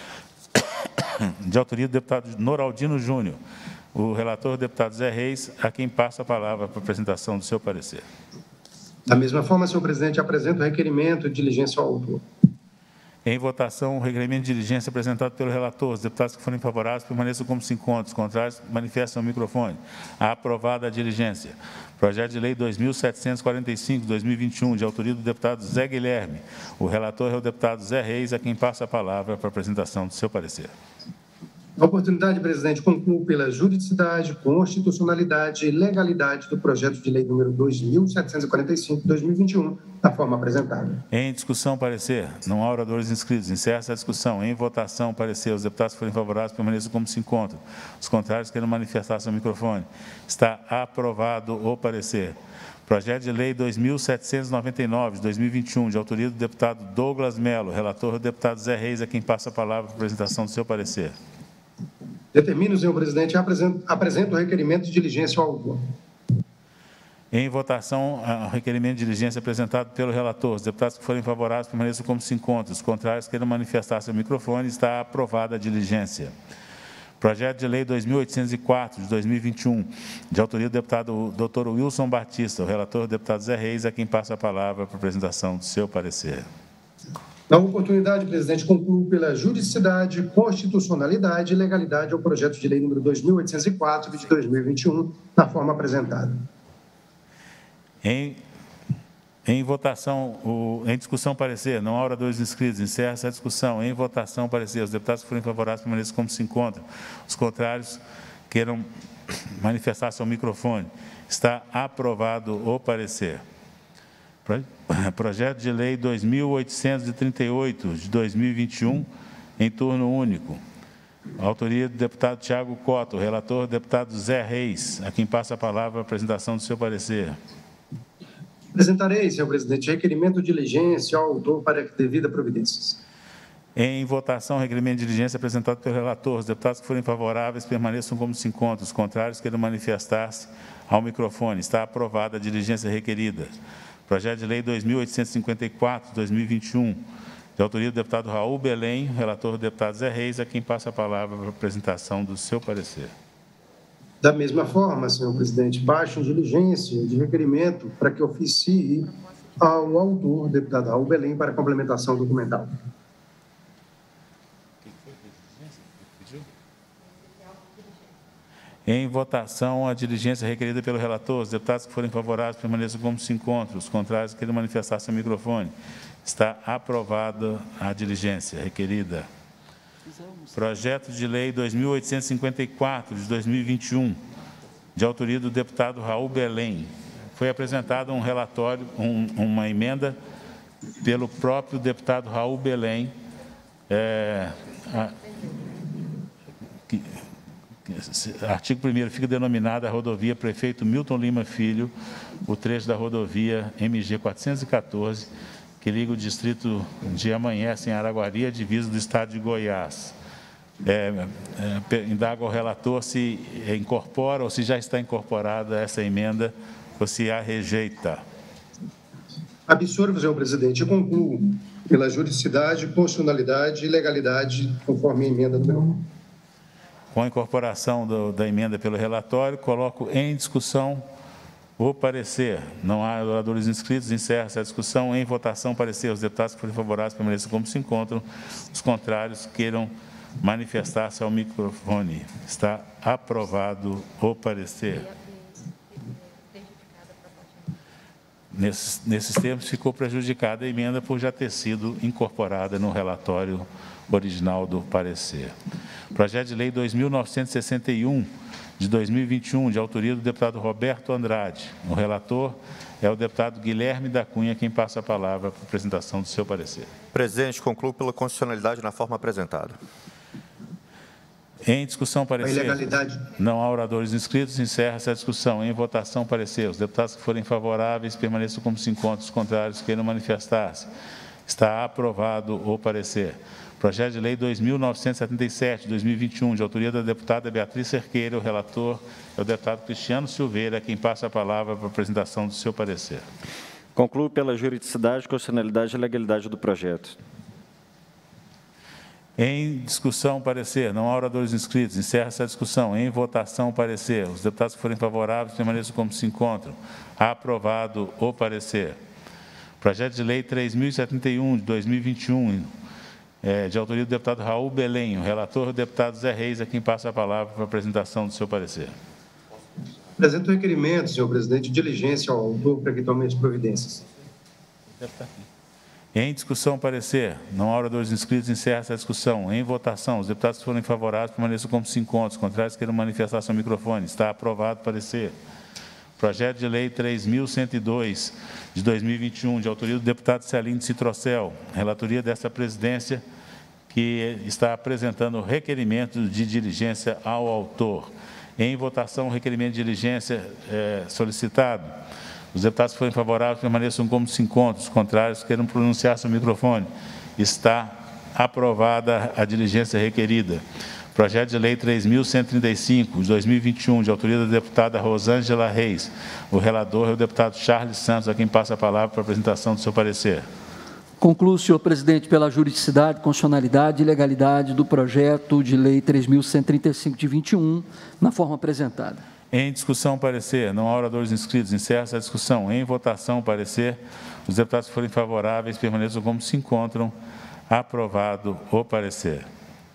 de autoria do deputado Noraldino Júnior. O relator, o deputado Zé Reis, a quem passa a palavra para a apresentação do seu parecer. Da mesma forma, senhor presidente, apresento o requerimento de diligência ao autor. Em votação, o requerimento de diligência apresentado pelo relator. Os deputados que forem favoráveis permaneçam como se encontram. Os contrários, manifestam o microfone. Aprovada a diligência. Projeto de Lei 2.745, 2021, de autoria do deputado Zé Guilherme. O relator é o deputado Zé Reis, a quem passa a palavra para a apresentação do seu parecer. Na oportunidade, presidente, concluo pela juridicidade, constitucionalidade e legalidade do projeto de lei número 2.745, de 2021, da forma apresentada. Em discussão, parecer. Não há oradores inscritos. Encerra essa discussão. Em votação, parecer. Os deputados que forem favoráveis permaneçam como se encontram. Os contrários queiram manifestar seu microfone. Está aprovado o parecer. Projeto de Lei 2.799, de 2021, de autoria do deputado Douglas Melo. Relator, o deputado Zé Reis, a quem passa a palavra para a apresentação do seu parecer. Determino, senhor presidente, apresento o requerimento de diligência ao autor. Em votação, o requerimento de diligência apresentado pelo relator. Os deputados que forem favoráveis permaneçam como se encontram. Os contrários queiram manifestar seu microfone. Está aprovada a diligência. Projeto de Lei 2.804, de 2021, de autoria do deputado Dr. Wilson Batista. O relator, o deputado Zé Reis, a quem passa a palavra para a apresentação do seu parecer. Na oportunidade, presidente, concluo pela juridicidade, constitucionalidade e legalidade ao projeto de lei número 2.804, de 2021, na forma apresentada. Em votação, em discussão, parecer. Não há oradores inscritos. Encerra essa discussão. Em votação, parecer. Os deputados que forem favoráveis permaneçam como se encontram. Os contrários queiram manifestar seu microfone. Está aprovado o parecer. Projeto de Lei 2.838, de 2021, em turno único. Autoria do deputado Tiago Cota. O relator, o deputado Zé Reis, a quem passa a palavra para a apresentação do seu parecer. Apresentarei, senhor presidente, requerimento de diligência ao autor para devida providências. Em votação, requerimento de diligência apresentado pelo relator. Os deputados que forem favoráveis permaneçam como se encontram. Os contrários queiram manifestar-se ao microfone. Está aprovada a diligência requerida. Projeto de Lei 2.854, 2021, de autoria do deputado Raul Belém, relator do deputado Zé Reis, a quem passa a palavra para a apresentação do seu parecer. Da mesma forma, senhor presidente, baixo em diligência de requerimento para que oficie ao autor, deputado Raul Belém, para complementação documental. Em votação, a diligência requerida pelo relator. Os deputados que forem favoráveis permaneçam como se encontram. Os contrários, queiram manifestar seu microfone. Está aprovada a diligência requerida. Projeto de Lei 2.854, de 2021, de autoria do deputado Raul Belém. Foi apresentado um relatório, uma emenda pelo próprio deputado Raul Belém, artigo 1º, fica denominada a rodovia Prefeito Milton Lima Filho, o trecho da rodovia MG 414, que liga o distrito de Amanhece, em Araguari, a divisa do estado de Goiás. Indago ao relator se incorpora ou se já está incorporada essa emenda ou se a rejeita. Absorvo, senhor presidente, e concluo pela juridicidade, constitucionalidade e legalidade, conforme a emenda número 1. Com a incorporação da emenda pelo relatório, coloco em discussão o parecer. Não há oradores inscritos, encerra-se a discussão. Em votação, parecer. Os deputados que forem favoráveis permaneçam como se encontram. Os contrários queiram manifestar-se ao microfone. Está aprovado o parecer. Nesses termos, ficou prejudicada a emenda por já ter sido incorporada no relatório original do parecer. Projeto de Lei 2.961, de 2021, de autoria do deputado Roberto Andrade. O relator é o deputado Guilherme da Cunha, quem passa a palavra para a apresentação do seu parecer. Presidente, concluo pela constitucionalidade na forma apresentada. Em discussão, parecer. A ilegalidade. Não há oradores inscritos, encerra-se a discussão. Em votação, parecer. Os deputados que forem favoráveis permaneçam como se encontram. Os contrários queiram manifestar-se. Está aprovado o parecer. Projeto de Lei 2.977, de 2021, de autoria da deputada Beatriz Cerqueira. O relator é o deputado Cristiano Silveira, quem passa a palavra para a apresentação do seu parecer. Concluo pela juridicidade, constitucionalidade e legalidade do projeto. Em discussão, parecer. Não há oradores inscritos. Encerra-se a discussão. Em votação, parecer. Os deputados que forem favoráveis permaneçam como se encontram. Aprovado o parecer. Projeto de Lei 3.071, de 2021, de autoria do deputado Raul Belém. O relator é o deputado Zé Reis, a quem passa a palavra para a apresentação do seu parecer. Apresento o requerimento, senhor presidente, de diligência ao autor para que tome as providências. Em discussão, parecer. Não há oradores inscritos, encerra-se a discussão. Em votação, os deputados que forem favoráveis permaneçam como se encontram. Os contrários queiram manifestar seu microfone. Está aprovado o parecer. Projeto de Lei 3.102, de 2021, de autoria do deputado Celino Citrocel. Relatoria dessa presidência, que está apresentando o requerimento de diligência ao autor. Em votação, o requerimento de diligência solicitado. Os deputados que forem favoráveis permaneçam como se encontram. Os contrários queiram pronunciar seu microfone. Está aprovada a diligência requerida. Projeto de Lei 3.135, de 2021, de autoria da deputada Rosângela Reis. O relator é o deputado Charles Santos, a quem passa a palavra para a apresentação do seu parecer. Concluo, senhor presidente, pela juridicidade, constitucionalidade e legalidade do projeto de Lei 3.135, de 21, na forma apresentada. Em discussão, parecer. Não há oradores inscritos. Encerra-se a discussão. Em votação, parecer. Os deputados que forem favoráveis permaneçam como se encontram. Aprovado o parecer.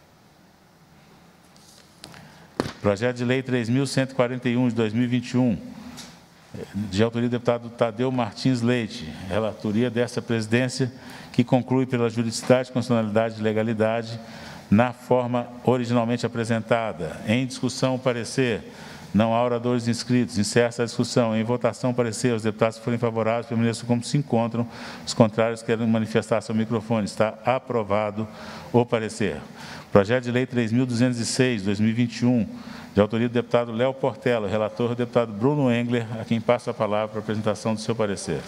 Projeto de Lei 3.141, de 2021, de autoria do deputado Tadeu Martins Leite. Relatoria dessa presidência, que conclui pela juridicidade, constitucionalidade e legalidade, na forma originalmente apresentada. Em discussão, parecer. Não há oradores inscritos. Encerra-se a discussão. Em votação, parecer. Os deputados que forem favoráveis permaneçam como se encontram. Os contrários querem manifestar seu microfone. Está aprovado o parecer. Projeto de Lei 3.206, 2021, de autoria do deputado Léo Portela. O relator é o deputado Bruno Engler, a quem passa a palavra para a apresentação do seu parecer.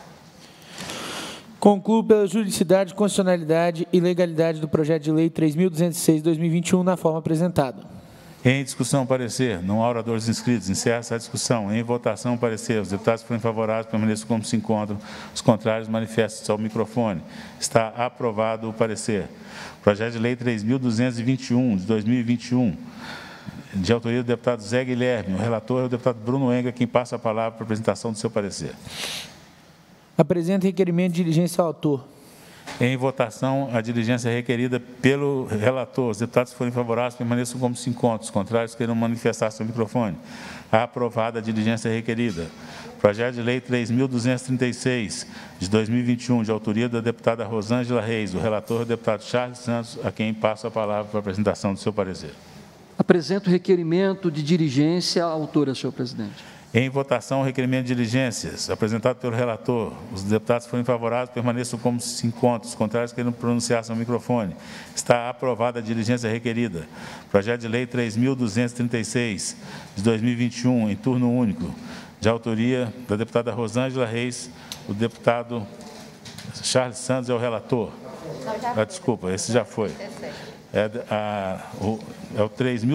Concluo pela juridicidade, constitucionalidade e legalidade do projeto de Lei 3.206, 2021, na forma apresentada. Em discussão, parecer. Não há oradores inscritos. Encerra-se a discussão. Em votação, parecer. Os deputados que forem favoráveis permaneçam como se encontram. Os contrários manifestem-se ao microfone. Está aprovado o parecer. Projeto de Lei 3.221, de 2021, de autoria do deputado Zé Guilherme. O relator é o deputado Bruno Engler, quem passa a palavra para a apresentação do seu parecer. Apresento requerimento de diligência ao autor. Em votação, a diligência requerida pelo relator. Os deputados que forem favoráveis permaneçam como se encontram. Os contrários queiram manifestar seu microfone. Aprovada a diligência requerida. Projeto de Lei 3.236, de 2021, de autoria da deputada Rosângela Reis. O relator é o deputado Charles Santos, a quem passo a palavra para a apresentação do seu parecer. Apresento o requerimento de diligência à autora, senhor presidente. Em votação, o requerimento de diligências, apresentado pelo relator. Os deputados que forem favoráveis permaneçam como se encontram. Os contrários queiram pronunciar seu microfone. Está aprovada a diligência requerida. Projeto de Lei 3.236, de 2021, em turno único, de autoria da deputada Rosângela Reis. O deputado Charles Santos é o relator. Desculpa, esse já foi. É o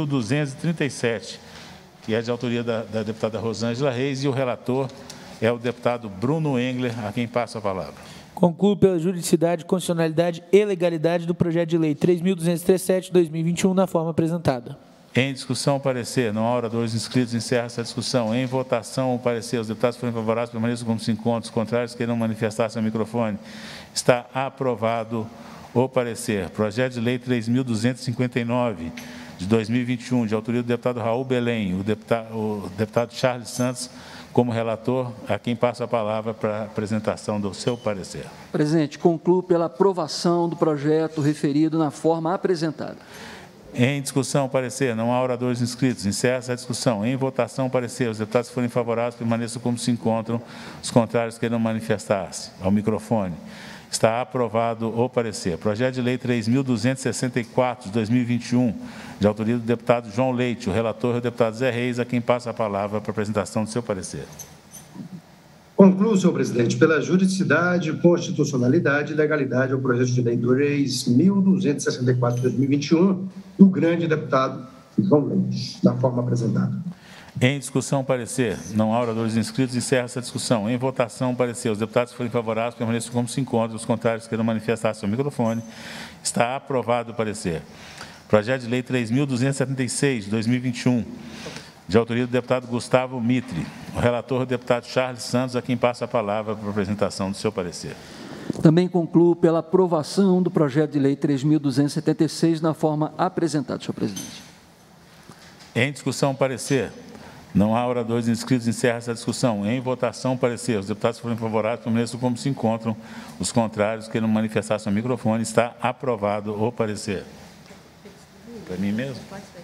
3.237. que é de autoria da deputada Rosângela Reis, e o relator é o deputado Bruno Engler, a quem passo a palavra. Concluo pela juridicidade, constitucionalidade e legalidade do projeto de lei 3.237 de 2021, na forma apresentada. Em discussão, o parecer. Não há oradores inscritos. Encerra essa discussão. Em votação, o parecer. Os deputados que forem favoráveis permaneçam como se encontram. Os contrários queiram manifestar seu microfone. Está aprovado o parecer. Projeto de lei 3.259, de 2021, de autoria do deputado Raul Belém, o deputado Charles Santos, como relator, a quem passo a palavra para a apresentação do seu parecer. Presidente, concluo pela aprovação do projeto referido na forma apresentada. Em discussão, parecer. Não há oradores inscritos. Encerra essa discussão. Em votação, parecer. Os deputados que forem favoráveis permaneçam como se encontram. Os contrários queiram manifestar-se ao microfone. Está aprovado o parecer. Projeto de lei 3.264, de 2021, de autoria do deputado João Leite. O relator é o deputado Zé Reis, a quem passa a palavra para a apresentação do seu parecer. Concluo, senhor presidente, pela juridicidade, constitucionalidade e legalidade ao projeto de lei 3.264 de 2021 do grande deputado João Leite, da forma apresentada. Em discussão, parecer. Não há oradores inscritos. Encerra essa discussão. Em votação, parecer. Os deputados que forem favoráveis permaneçam como se encontram. Os contrários queiram manifestar seu microfone. Está aprovado o parecer. Projeto de lei 3.276, de 2021, de autoria do deputado Gustavo Mitre. O relator é o deputado Charles Santos, a quem passa a palavra para a apresentação do seu parecer. Também concluo pela aprovação do projeto de lei 3.276 na forma apresentada, senhor presidente. Em discussão, parecer. Não há oradores inscritos. Encerra essa discussão. Em votação, parecer. Os deputados que forem favoráveis permaneçam como se encontram. Os contrários queiram manifestar seu microfone. Está aprovado o parecer. Para mim mesmo?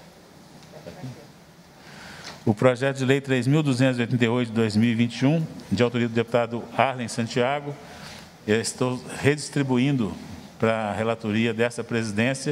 O projeto de lei 3.288 de 2021, de autoria do deputado Arlen Santiago, eu estou redistribuindo para a relatoria dessa presidência,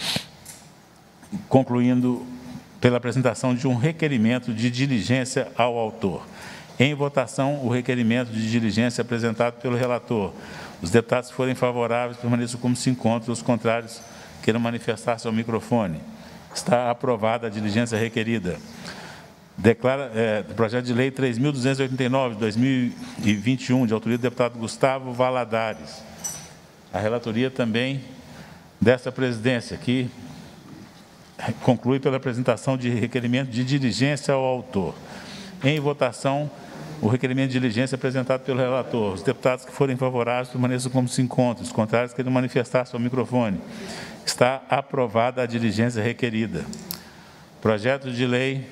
concluindo pela apresentação de um requerimento de diligência ao autor. Em votação, o requerimento de diligência apresentado pelo relator. Os deputados que forem favoráveis permaneçam como se encontram. Os contrários queiram manifestar seu microfone. Está aprovada a diligência requerida. Projeto de lei 3.289, de 2021, de autoria do deputado Gustavo Valadares. A relatoria também dessa presidência, que conclui pela apresentação de requerimento de diligência ao autor. Em votação, o requerimento de diligência apresentado pelo relator. Os deputados que forem favoráveis permaneçam como se encontram. Os contrários queiram manifestar seu microfone. Está aprovada a diligência requerida. Projeto de lei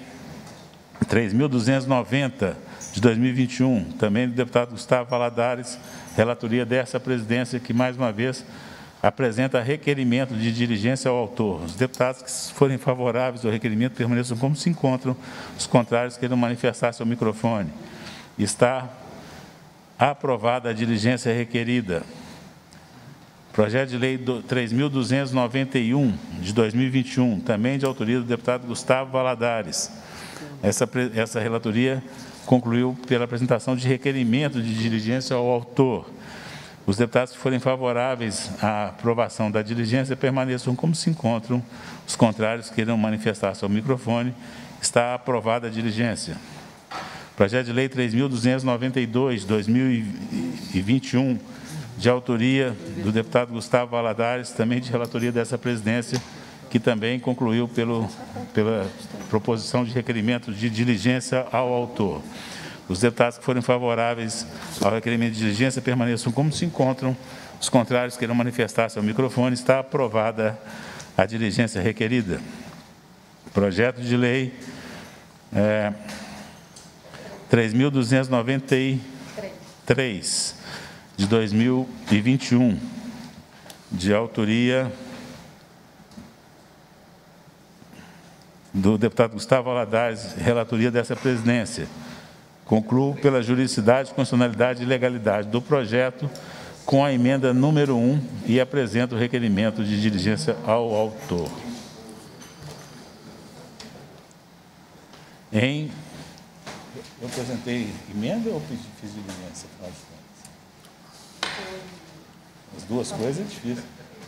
3.290, de 2021, também do deputado Gustavo Valadares, relatoria dessa presidência, que, mais uma vez, apresenta requerimento de diligência ao autor. Os deputados que forem favoráveis ao requerimento permaneçam como se encontram. Os contrários queiram manifestar seu microfone. Está aprovada a diligência requerida. Projeto de lei 3.291, de 2021, também de autoria do deputado Gustavo Valadares. Essa relatoria concluiu pela apresentação de requerimento de diligência ao autor. Os deputados que forem favoráveis à aprovação da diligência permaneçam como se encontram. Os contrários queiram manifestar seu microfone. Está aprovada a diligência. Projeto de lei 3.292, de 2021, de autoria do deputado Gustavo Valadares, também de relatoria dessa presidência, que também concluiu pela proposição de requerimento de diligência ao autor. Os deputados que forem favoráveis ao requerimento de diligência permaneçam como se encontram. Os contrários queiram manifestar-se ao microfone. Está aprovada a diligência requerida. Projeto de lei 3.293, de 2021, de autoria do deputado Gustavo Valadares, relatoria dessa presidência. Concluo pela juridicidade, constitucionalidade e legalidade do projeto com a emenda número 1 e apresento o requerimento de diligência ao autor. Eu apresentei emenda ou fiz diligência? As duas coisas é difícil.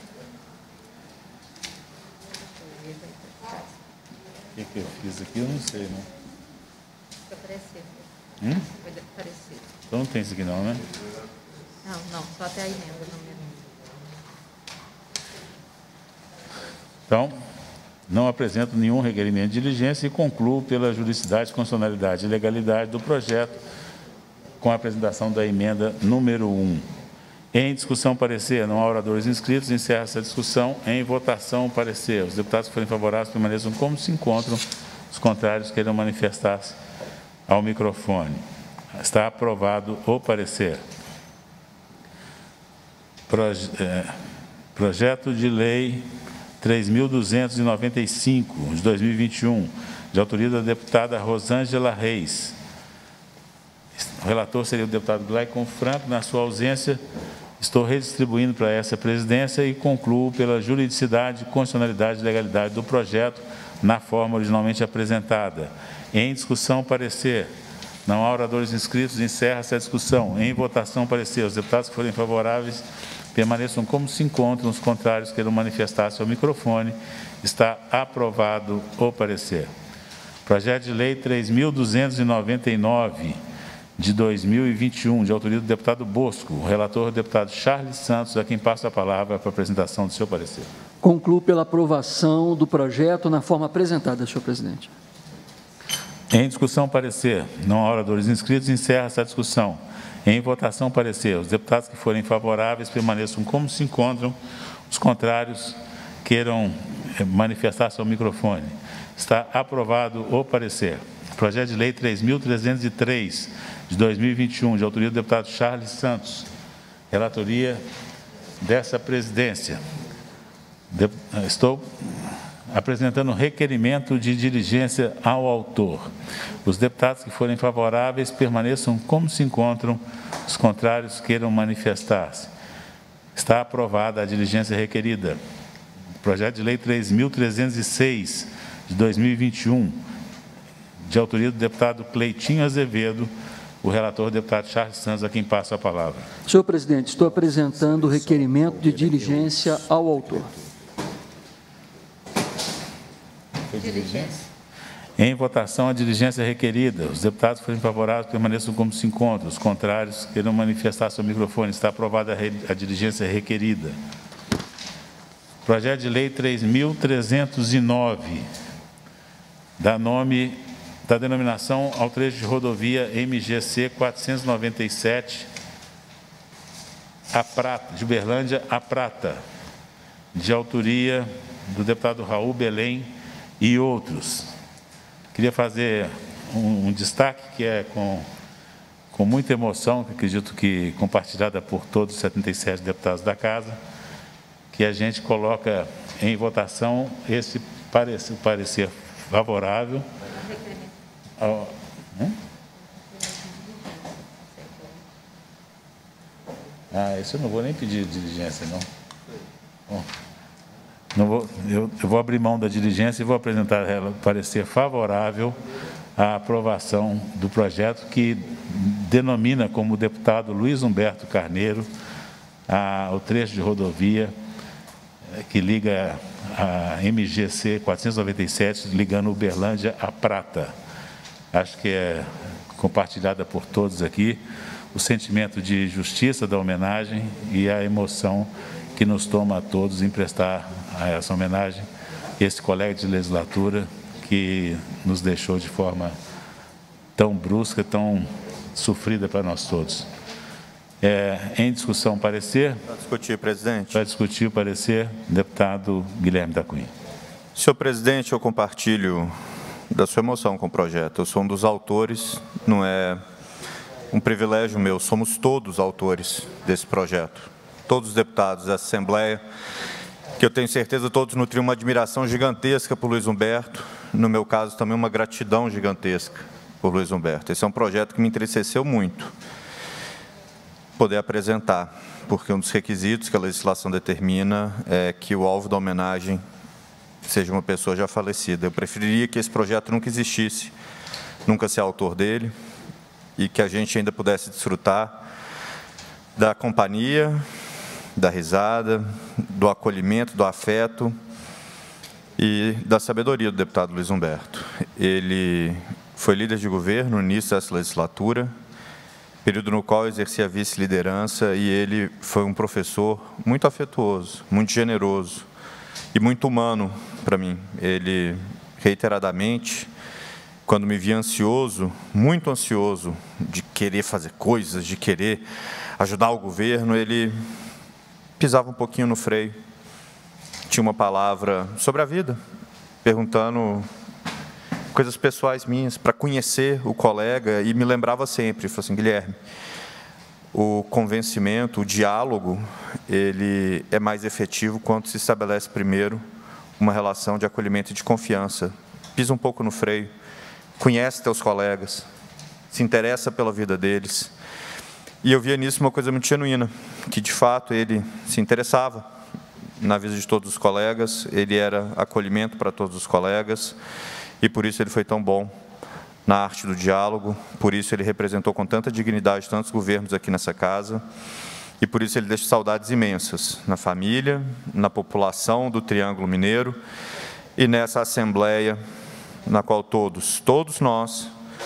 O que eu fiz aqui, eu não sei, né? Foi parecer. Foi parecer. Então não tem isso aqui não, né? Não, só até a emenda número 1. Então, não apresento nenhum requerimento de diligência e concluo pela juridicidade, constitucionalidade e legalidade do projeto com a apresentação da emenda número 1. Em discussão, parecer. Não há oradores inscritos. Encerra essa discussão. Em votação, parecer. Os deputados que forem favoráveis permaneçam como se encontram. Os contrários queiram manifestar-se ao microfone. Está aprovado o parecer. Projeto de lei 3.295, de 2021, de autoria da deputada Rosângela Reis. O relator seria o deputado Glaicon Franco. Na sua ausência, estou redistribuindo para essa presidência e concluo pela juridicidade, constitucionalidade e legalidade do projeto na forma originalmente apresentada. Em discussão, parecer. Não há oradores inscritos. Encerra essa discussão. Em votação, parecer. Os deputados que forem favoráveis permaneçam como se encontram. Os contrários queiram manifestar-se ao microfone. Está aprovado o parecer. Projeto de lei 3.299, de 2021, de autoria do deputado Bosco. O relator, o deputado Charles Santos, a quem passo a palavra para a apresentação do seu parecer. Concluo pela aprovação do projeto na forma apresentada, senhor presidente. Em discussão, parecer. Não há oradores inscritos. Encerra essa discussão. Em votação, parecer. Os deputados que forem favoráveis permaneçam como se encontram. Os contrários queiram manifestar-se ao microfone. Está aprovado o parecer. Projeto de lei 3.303, de 2021, de autoria do deputado Charles Santos. Relatoria dessa presidência. Estou apresentando requerimento de diligência ao autor. Os deputados que forem favoráveis permaneçam como se encontram. Os contrários queiram manifestar-se. Está aprovada a diligência requerida. Projeto de lei 3.306, de 2021, de autoria do deputado Cleitinho Azevedo. O relator, o deputado Charles Santos, a quem passo a palavra. Senhor presidente, estou apresentando o requerimento de diligência ao autor. Diligência. Em votação, a diligência requerida. Os deputados que forem favoráveis permaneçam como se encontram. Os contrários queiram manifestar seu microfone. Está aprovada a diligência requerida. Projeto de lei 3.309, da denominação ao trecho de rodovia MGC 497, a Prata, de Uberlândia a Prata, de autoria do deputado Raul Belém e outros. Queria fazer um destaque que é com muita emoção, que acredito que compartilhada por todos os 77 deputados da Casa, que a gente coloca em votação esse parecer favorável. Isso eu não vou nem pedir diligência, não. Bom, eu vou abrir mão da diligência e vou apresentar parecer favorável à aprovação do projeto que denomina como deputado Luiz Humberto Carneiro o trecho de rodovia que liga a MGC 497, ligando Uberlândia a Prata. Acho que é compartilhada por todos aqui o sentimento de justiça da homenagem e a emoção que nos toma a todos em prestar a essa homenagem esse colega de legislatura que nos deixou de forma tão brusca, tão sofrida para nós todos. Em discussão, parecer. Para discutir, presidente. Para discutir o parecer, deputado Guilherme da Cunha. Senhor presidente, eu compartilho da sua emoção com o projeto. Eu sou um dos autores, não é um privilégio meu, somos todos autores desse projeto. Todos os deputados da Assembleia, que eu tenho certeza todos nutriam uma admiração gigantesca por Luiz Humberto, no meu caso também uma gratidão gigantesca por Luiz Humberto. Esse é um projeto que me entristeceu muito poder apresentar, porque um dos requisitos que a legislação determina é que o alvo da homenagem seja uma pessoa já falecida. Eu preferiria que esse projeto nunca existisse, nunca ser autor dele, e que a gente ainda pudesse desfrutar da companhia, da risada, do acolhimento, do afeto e da sabedoria do deputado Luiz Humberto. Ele foi líder de governo no início dessa legislatura, período no qual eu exercia a vice-liderança, e ele foi um professor muito afetuoso, muito generoso e muito humano para mim. Ele, reiteradamente, quando me via ansioso, muito ansioso, de querer fazer coisas, de querer ajudar o governo, ele pisava um pouquinho no freio, tinha uma palavra sobre a vida, perguntando coisas pessoais minhas, para conhecer o colega, e me lembrava sempre, falou assim: Guilherme, o convencimento, o diálogo, ele é mais efetivo quando se estabelece primeiro uma relação de acolhimento e de confiança. Pisa um pouco no freio, conhece teus colegas, se interessa pela vida deles. E eu via nisso uma coisa muito genuína, que de fato ele se interessava na vida de todos os colegas, ele era acolhimento para todos os colegas, e por isso ele foi tão bom na arte do diálogo, por isso ele representou com tanta dignidade tantos governos aqui nessa casa, e por isso ele deixa saudades imensas na família, na população do Triângulo Mineiro e nessa Assembleia na qual todos nós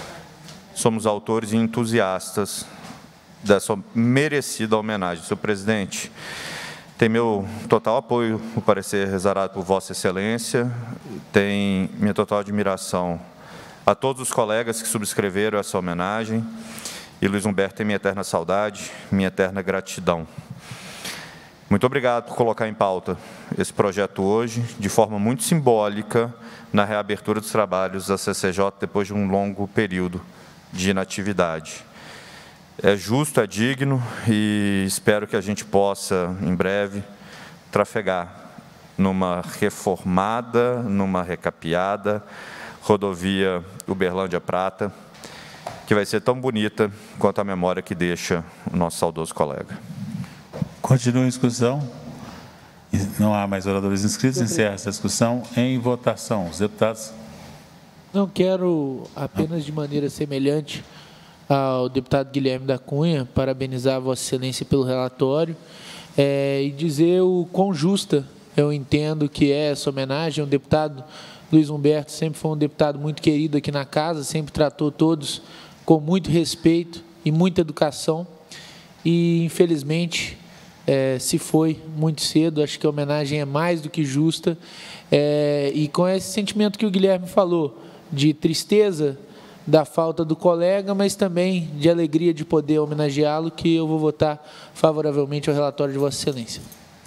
somos autores e entusiastas dessa merecida homenagem. Senhor presidente, tem meu total apoio o parecer exarado por Vossa Excelência, tem minha total admiração a todos os colegas que subscreveram essa homenagem, e Luiz Humberto tem minha eterna saudade, minha eterna gratidão. Muito obrigado por colocar em pauta esse projeto hoje, de forma muito simbólica, na reabertura dos trabalhos da CCJ depois de um longo período de inatividade. É justo, é digno, e espero que a gente possa, em breve, trafegar numa reformada, numa recapeada rodovia Uberlândia-Prata, que vai ser tão bonita quanto a memória que deixa o nosso saudoso colega. Continua a discussão. Não há mais oradores inscritos, encerra essa discussão em votação. Os deputados... Não quero, apenas de maneira semelhante ao deputado Guilherme da Cunha, parabenizar a Vossa Excelência pelo relatório e dizer o quão justa eu entendo que é essa homenagem. O deputado Luiz Humberto sempre foi um deputado muito querido aqui na casa, sempre tratou todos com muito respeito e muita educação, e infelizmente se foi muito cedo. Acho que a homenagem é mais do que justa, e com esse sentimento que o Guilherme falou, de tristeza da falta do colega, mas também de alegria de poder homenageá-lo, que eu vou votar favoravelmente ao relatório de Vossa Excelência.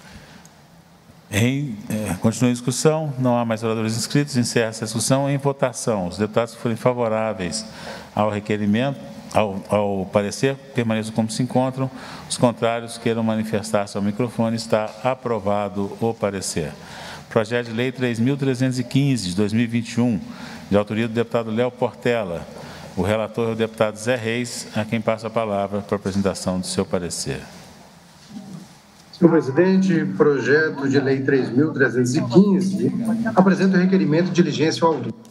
Continua a discussão, não há mais oradores inscritos, encerra essa discussão em votação. Os deputados que forem favoráveis ao requerimento, ao parecer, permaneçam como se encontram. Os contrários queiram manifestar-se ao microfone. Está aprovado o parecer. Projeto de Lei 3.315, de 2021, de autoria do deputado Léo Portela. O relator é o deputado Zé Reis, a quem passa a palavra para a apresentação do seu parecer. Senhor presidente, projeto de lei 3.315 apresenta o requerimento de diligência ao autor.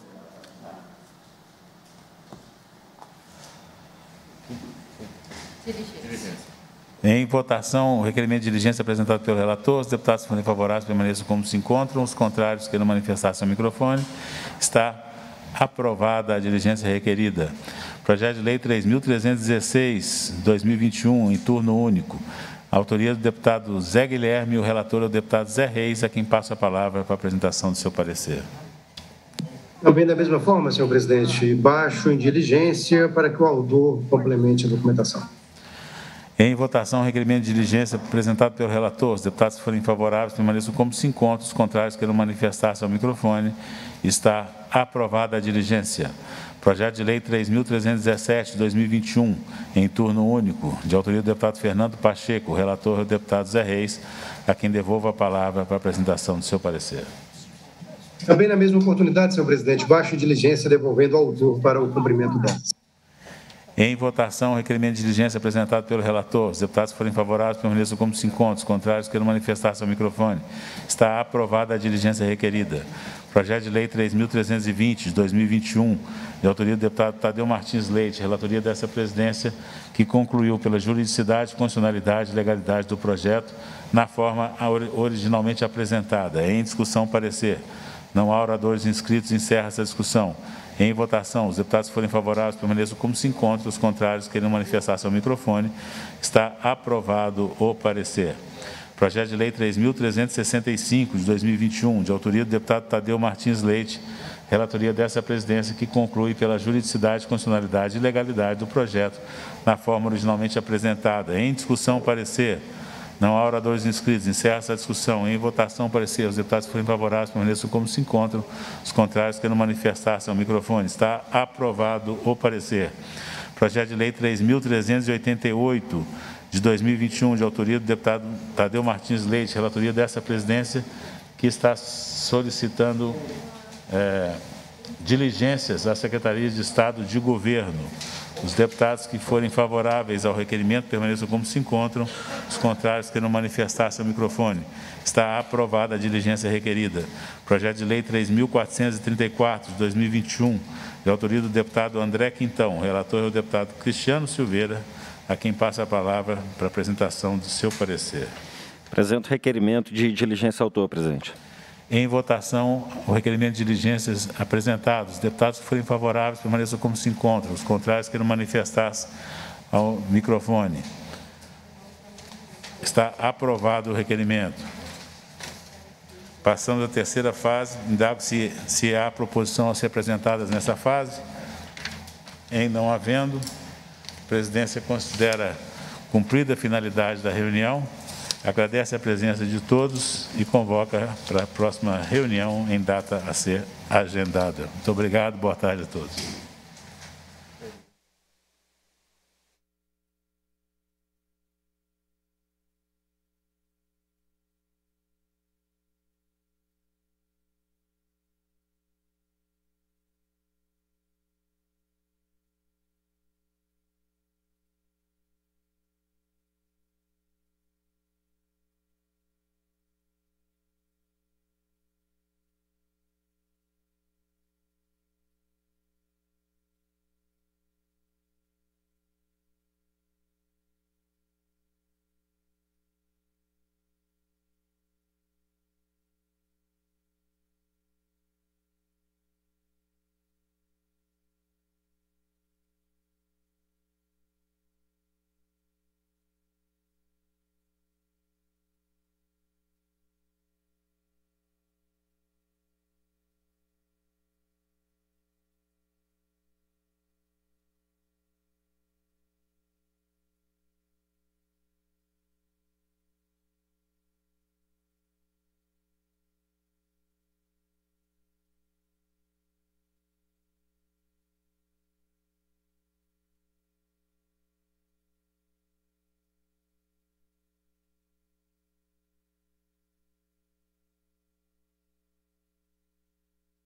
Em votação, o requerimento de diligência apresentado pelo relator. Os deputados que forem favoráveis permaneçam como se encontram. Os contrários queiram manifestar-se ao microfone. Está aprovada a diligência requerida. Projeto de lei 3.316, 2021, em turno único. Autoria do deputado Zé Guilherme, o relator é o deputado Zé Reis, a quem passo a palavra para a apresentação do seu parecer. Também da mesma forma, senhor presidente, baixo em diligência para que o autor complemente a documentação. Em votação, o requerimento de diligência apresentado pelo relator. Os deputados que forem favoráveis permaneçam como se encontram. Os contrários queiram manifestar-se ao microfone. Está aprovada a diligência. Projeto de Lei 3.317, de 2021, em turno único, de autoria do deputado Fernando Pacheco. O relator é o deputado Zé Reis, a quem devolvo a palavra para a apresentação do seu parecer. Também na mesma oportunidade, senhor presidente, baixo diligência devolvendo ao autor para o cumprimento dela. Em votação, o requerimento de diligência apresentado pelo relator. Os deputados que forem favoráveis permaneçam como se encontram. Os contrários queiram manifestar-se ao microfone. Está aprovada a diligência requerida. Projeto de Lei 3.320, de 2021, de autoria do deputado Tadeu Martins Leite, relatoria dessa presidência, que concluiu pela juridicidade, constitucionalidade e legalidade do projeto na forma originalmente apresentada. Em discussão, parecer. Não há oradores inscritos, encerra essa discussão. Em votação, os deputados que forem favoráveis permaneçam como se encontram, os contrários querem manifestar-se ao microfone. Está aprovado o parecer. Projeto de Lei 3.365, de 2021, de autoria do deputado Tadeu Martins Leite, relatoria dessa presidência, que conclui pela juridicidade, constitucionalidade e legalidade do projeto na forma originalmente apresentada. Em discussão, parecer. Não há oradores inscritos. Encerra essa discussão. Em votação, parecer. Os deputados que forem favoráveis permaneçam como se encontram. Os contrários querem manifestar-se ao microfone. Está aprovado o parecer. Projeto de Lei 3.388, de 2021, de autoria do deputado Tadeu Martins Leite, relatoria dessa presidência, que está solicitando diligências à Secretaria de Estado de Governo. Os deputados que forem favoráveis ao requerimento permaneçam como se encontram. Os contrários queiram manifestar-se ao microfone. Está aprovada a diligência requerida. Projeto de Lei 3.434, de 2021, de autoria do deputado André Quintão. Relator é o deputado Cristiano Silveira, a quem passa a palavra para a apresentação do seu parecer. Apresento o requerimento de diligência autor, presidente. Em votação, o requerimento de diligências apresentados. Os deputados que forem favoráveis permaneçam como se encontram. Os contrários queiram manifestar-se ao microfone. Está aprovado o requerimento. Passando à terceira fase, indago se há proposição a ser apresentadas nessa fase. Em não havendo, a presidência considera cumprida a finalidade da reunião. Agradece a presença de todos e convoca para a próxima reunião em data a ser agendada. Muito obrigado, boa tarde a todos.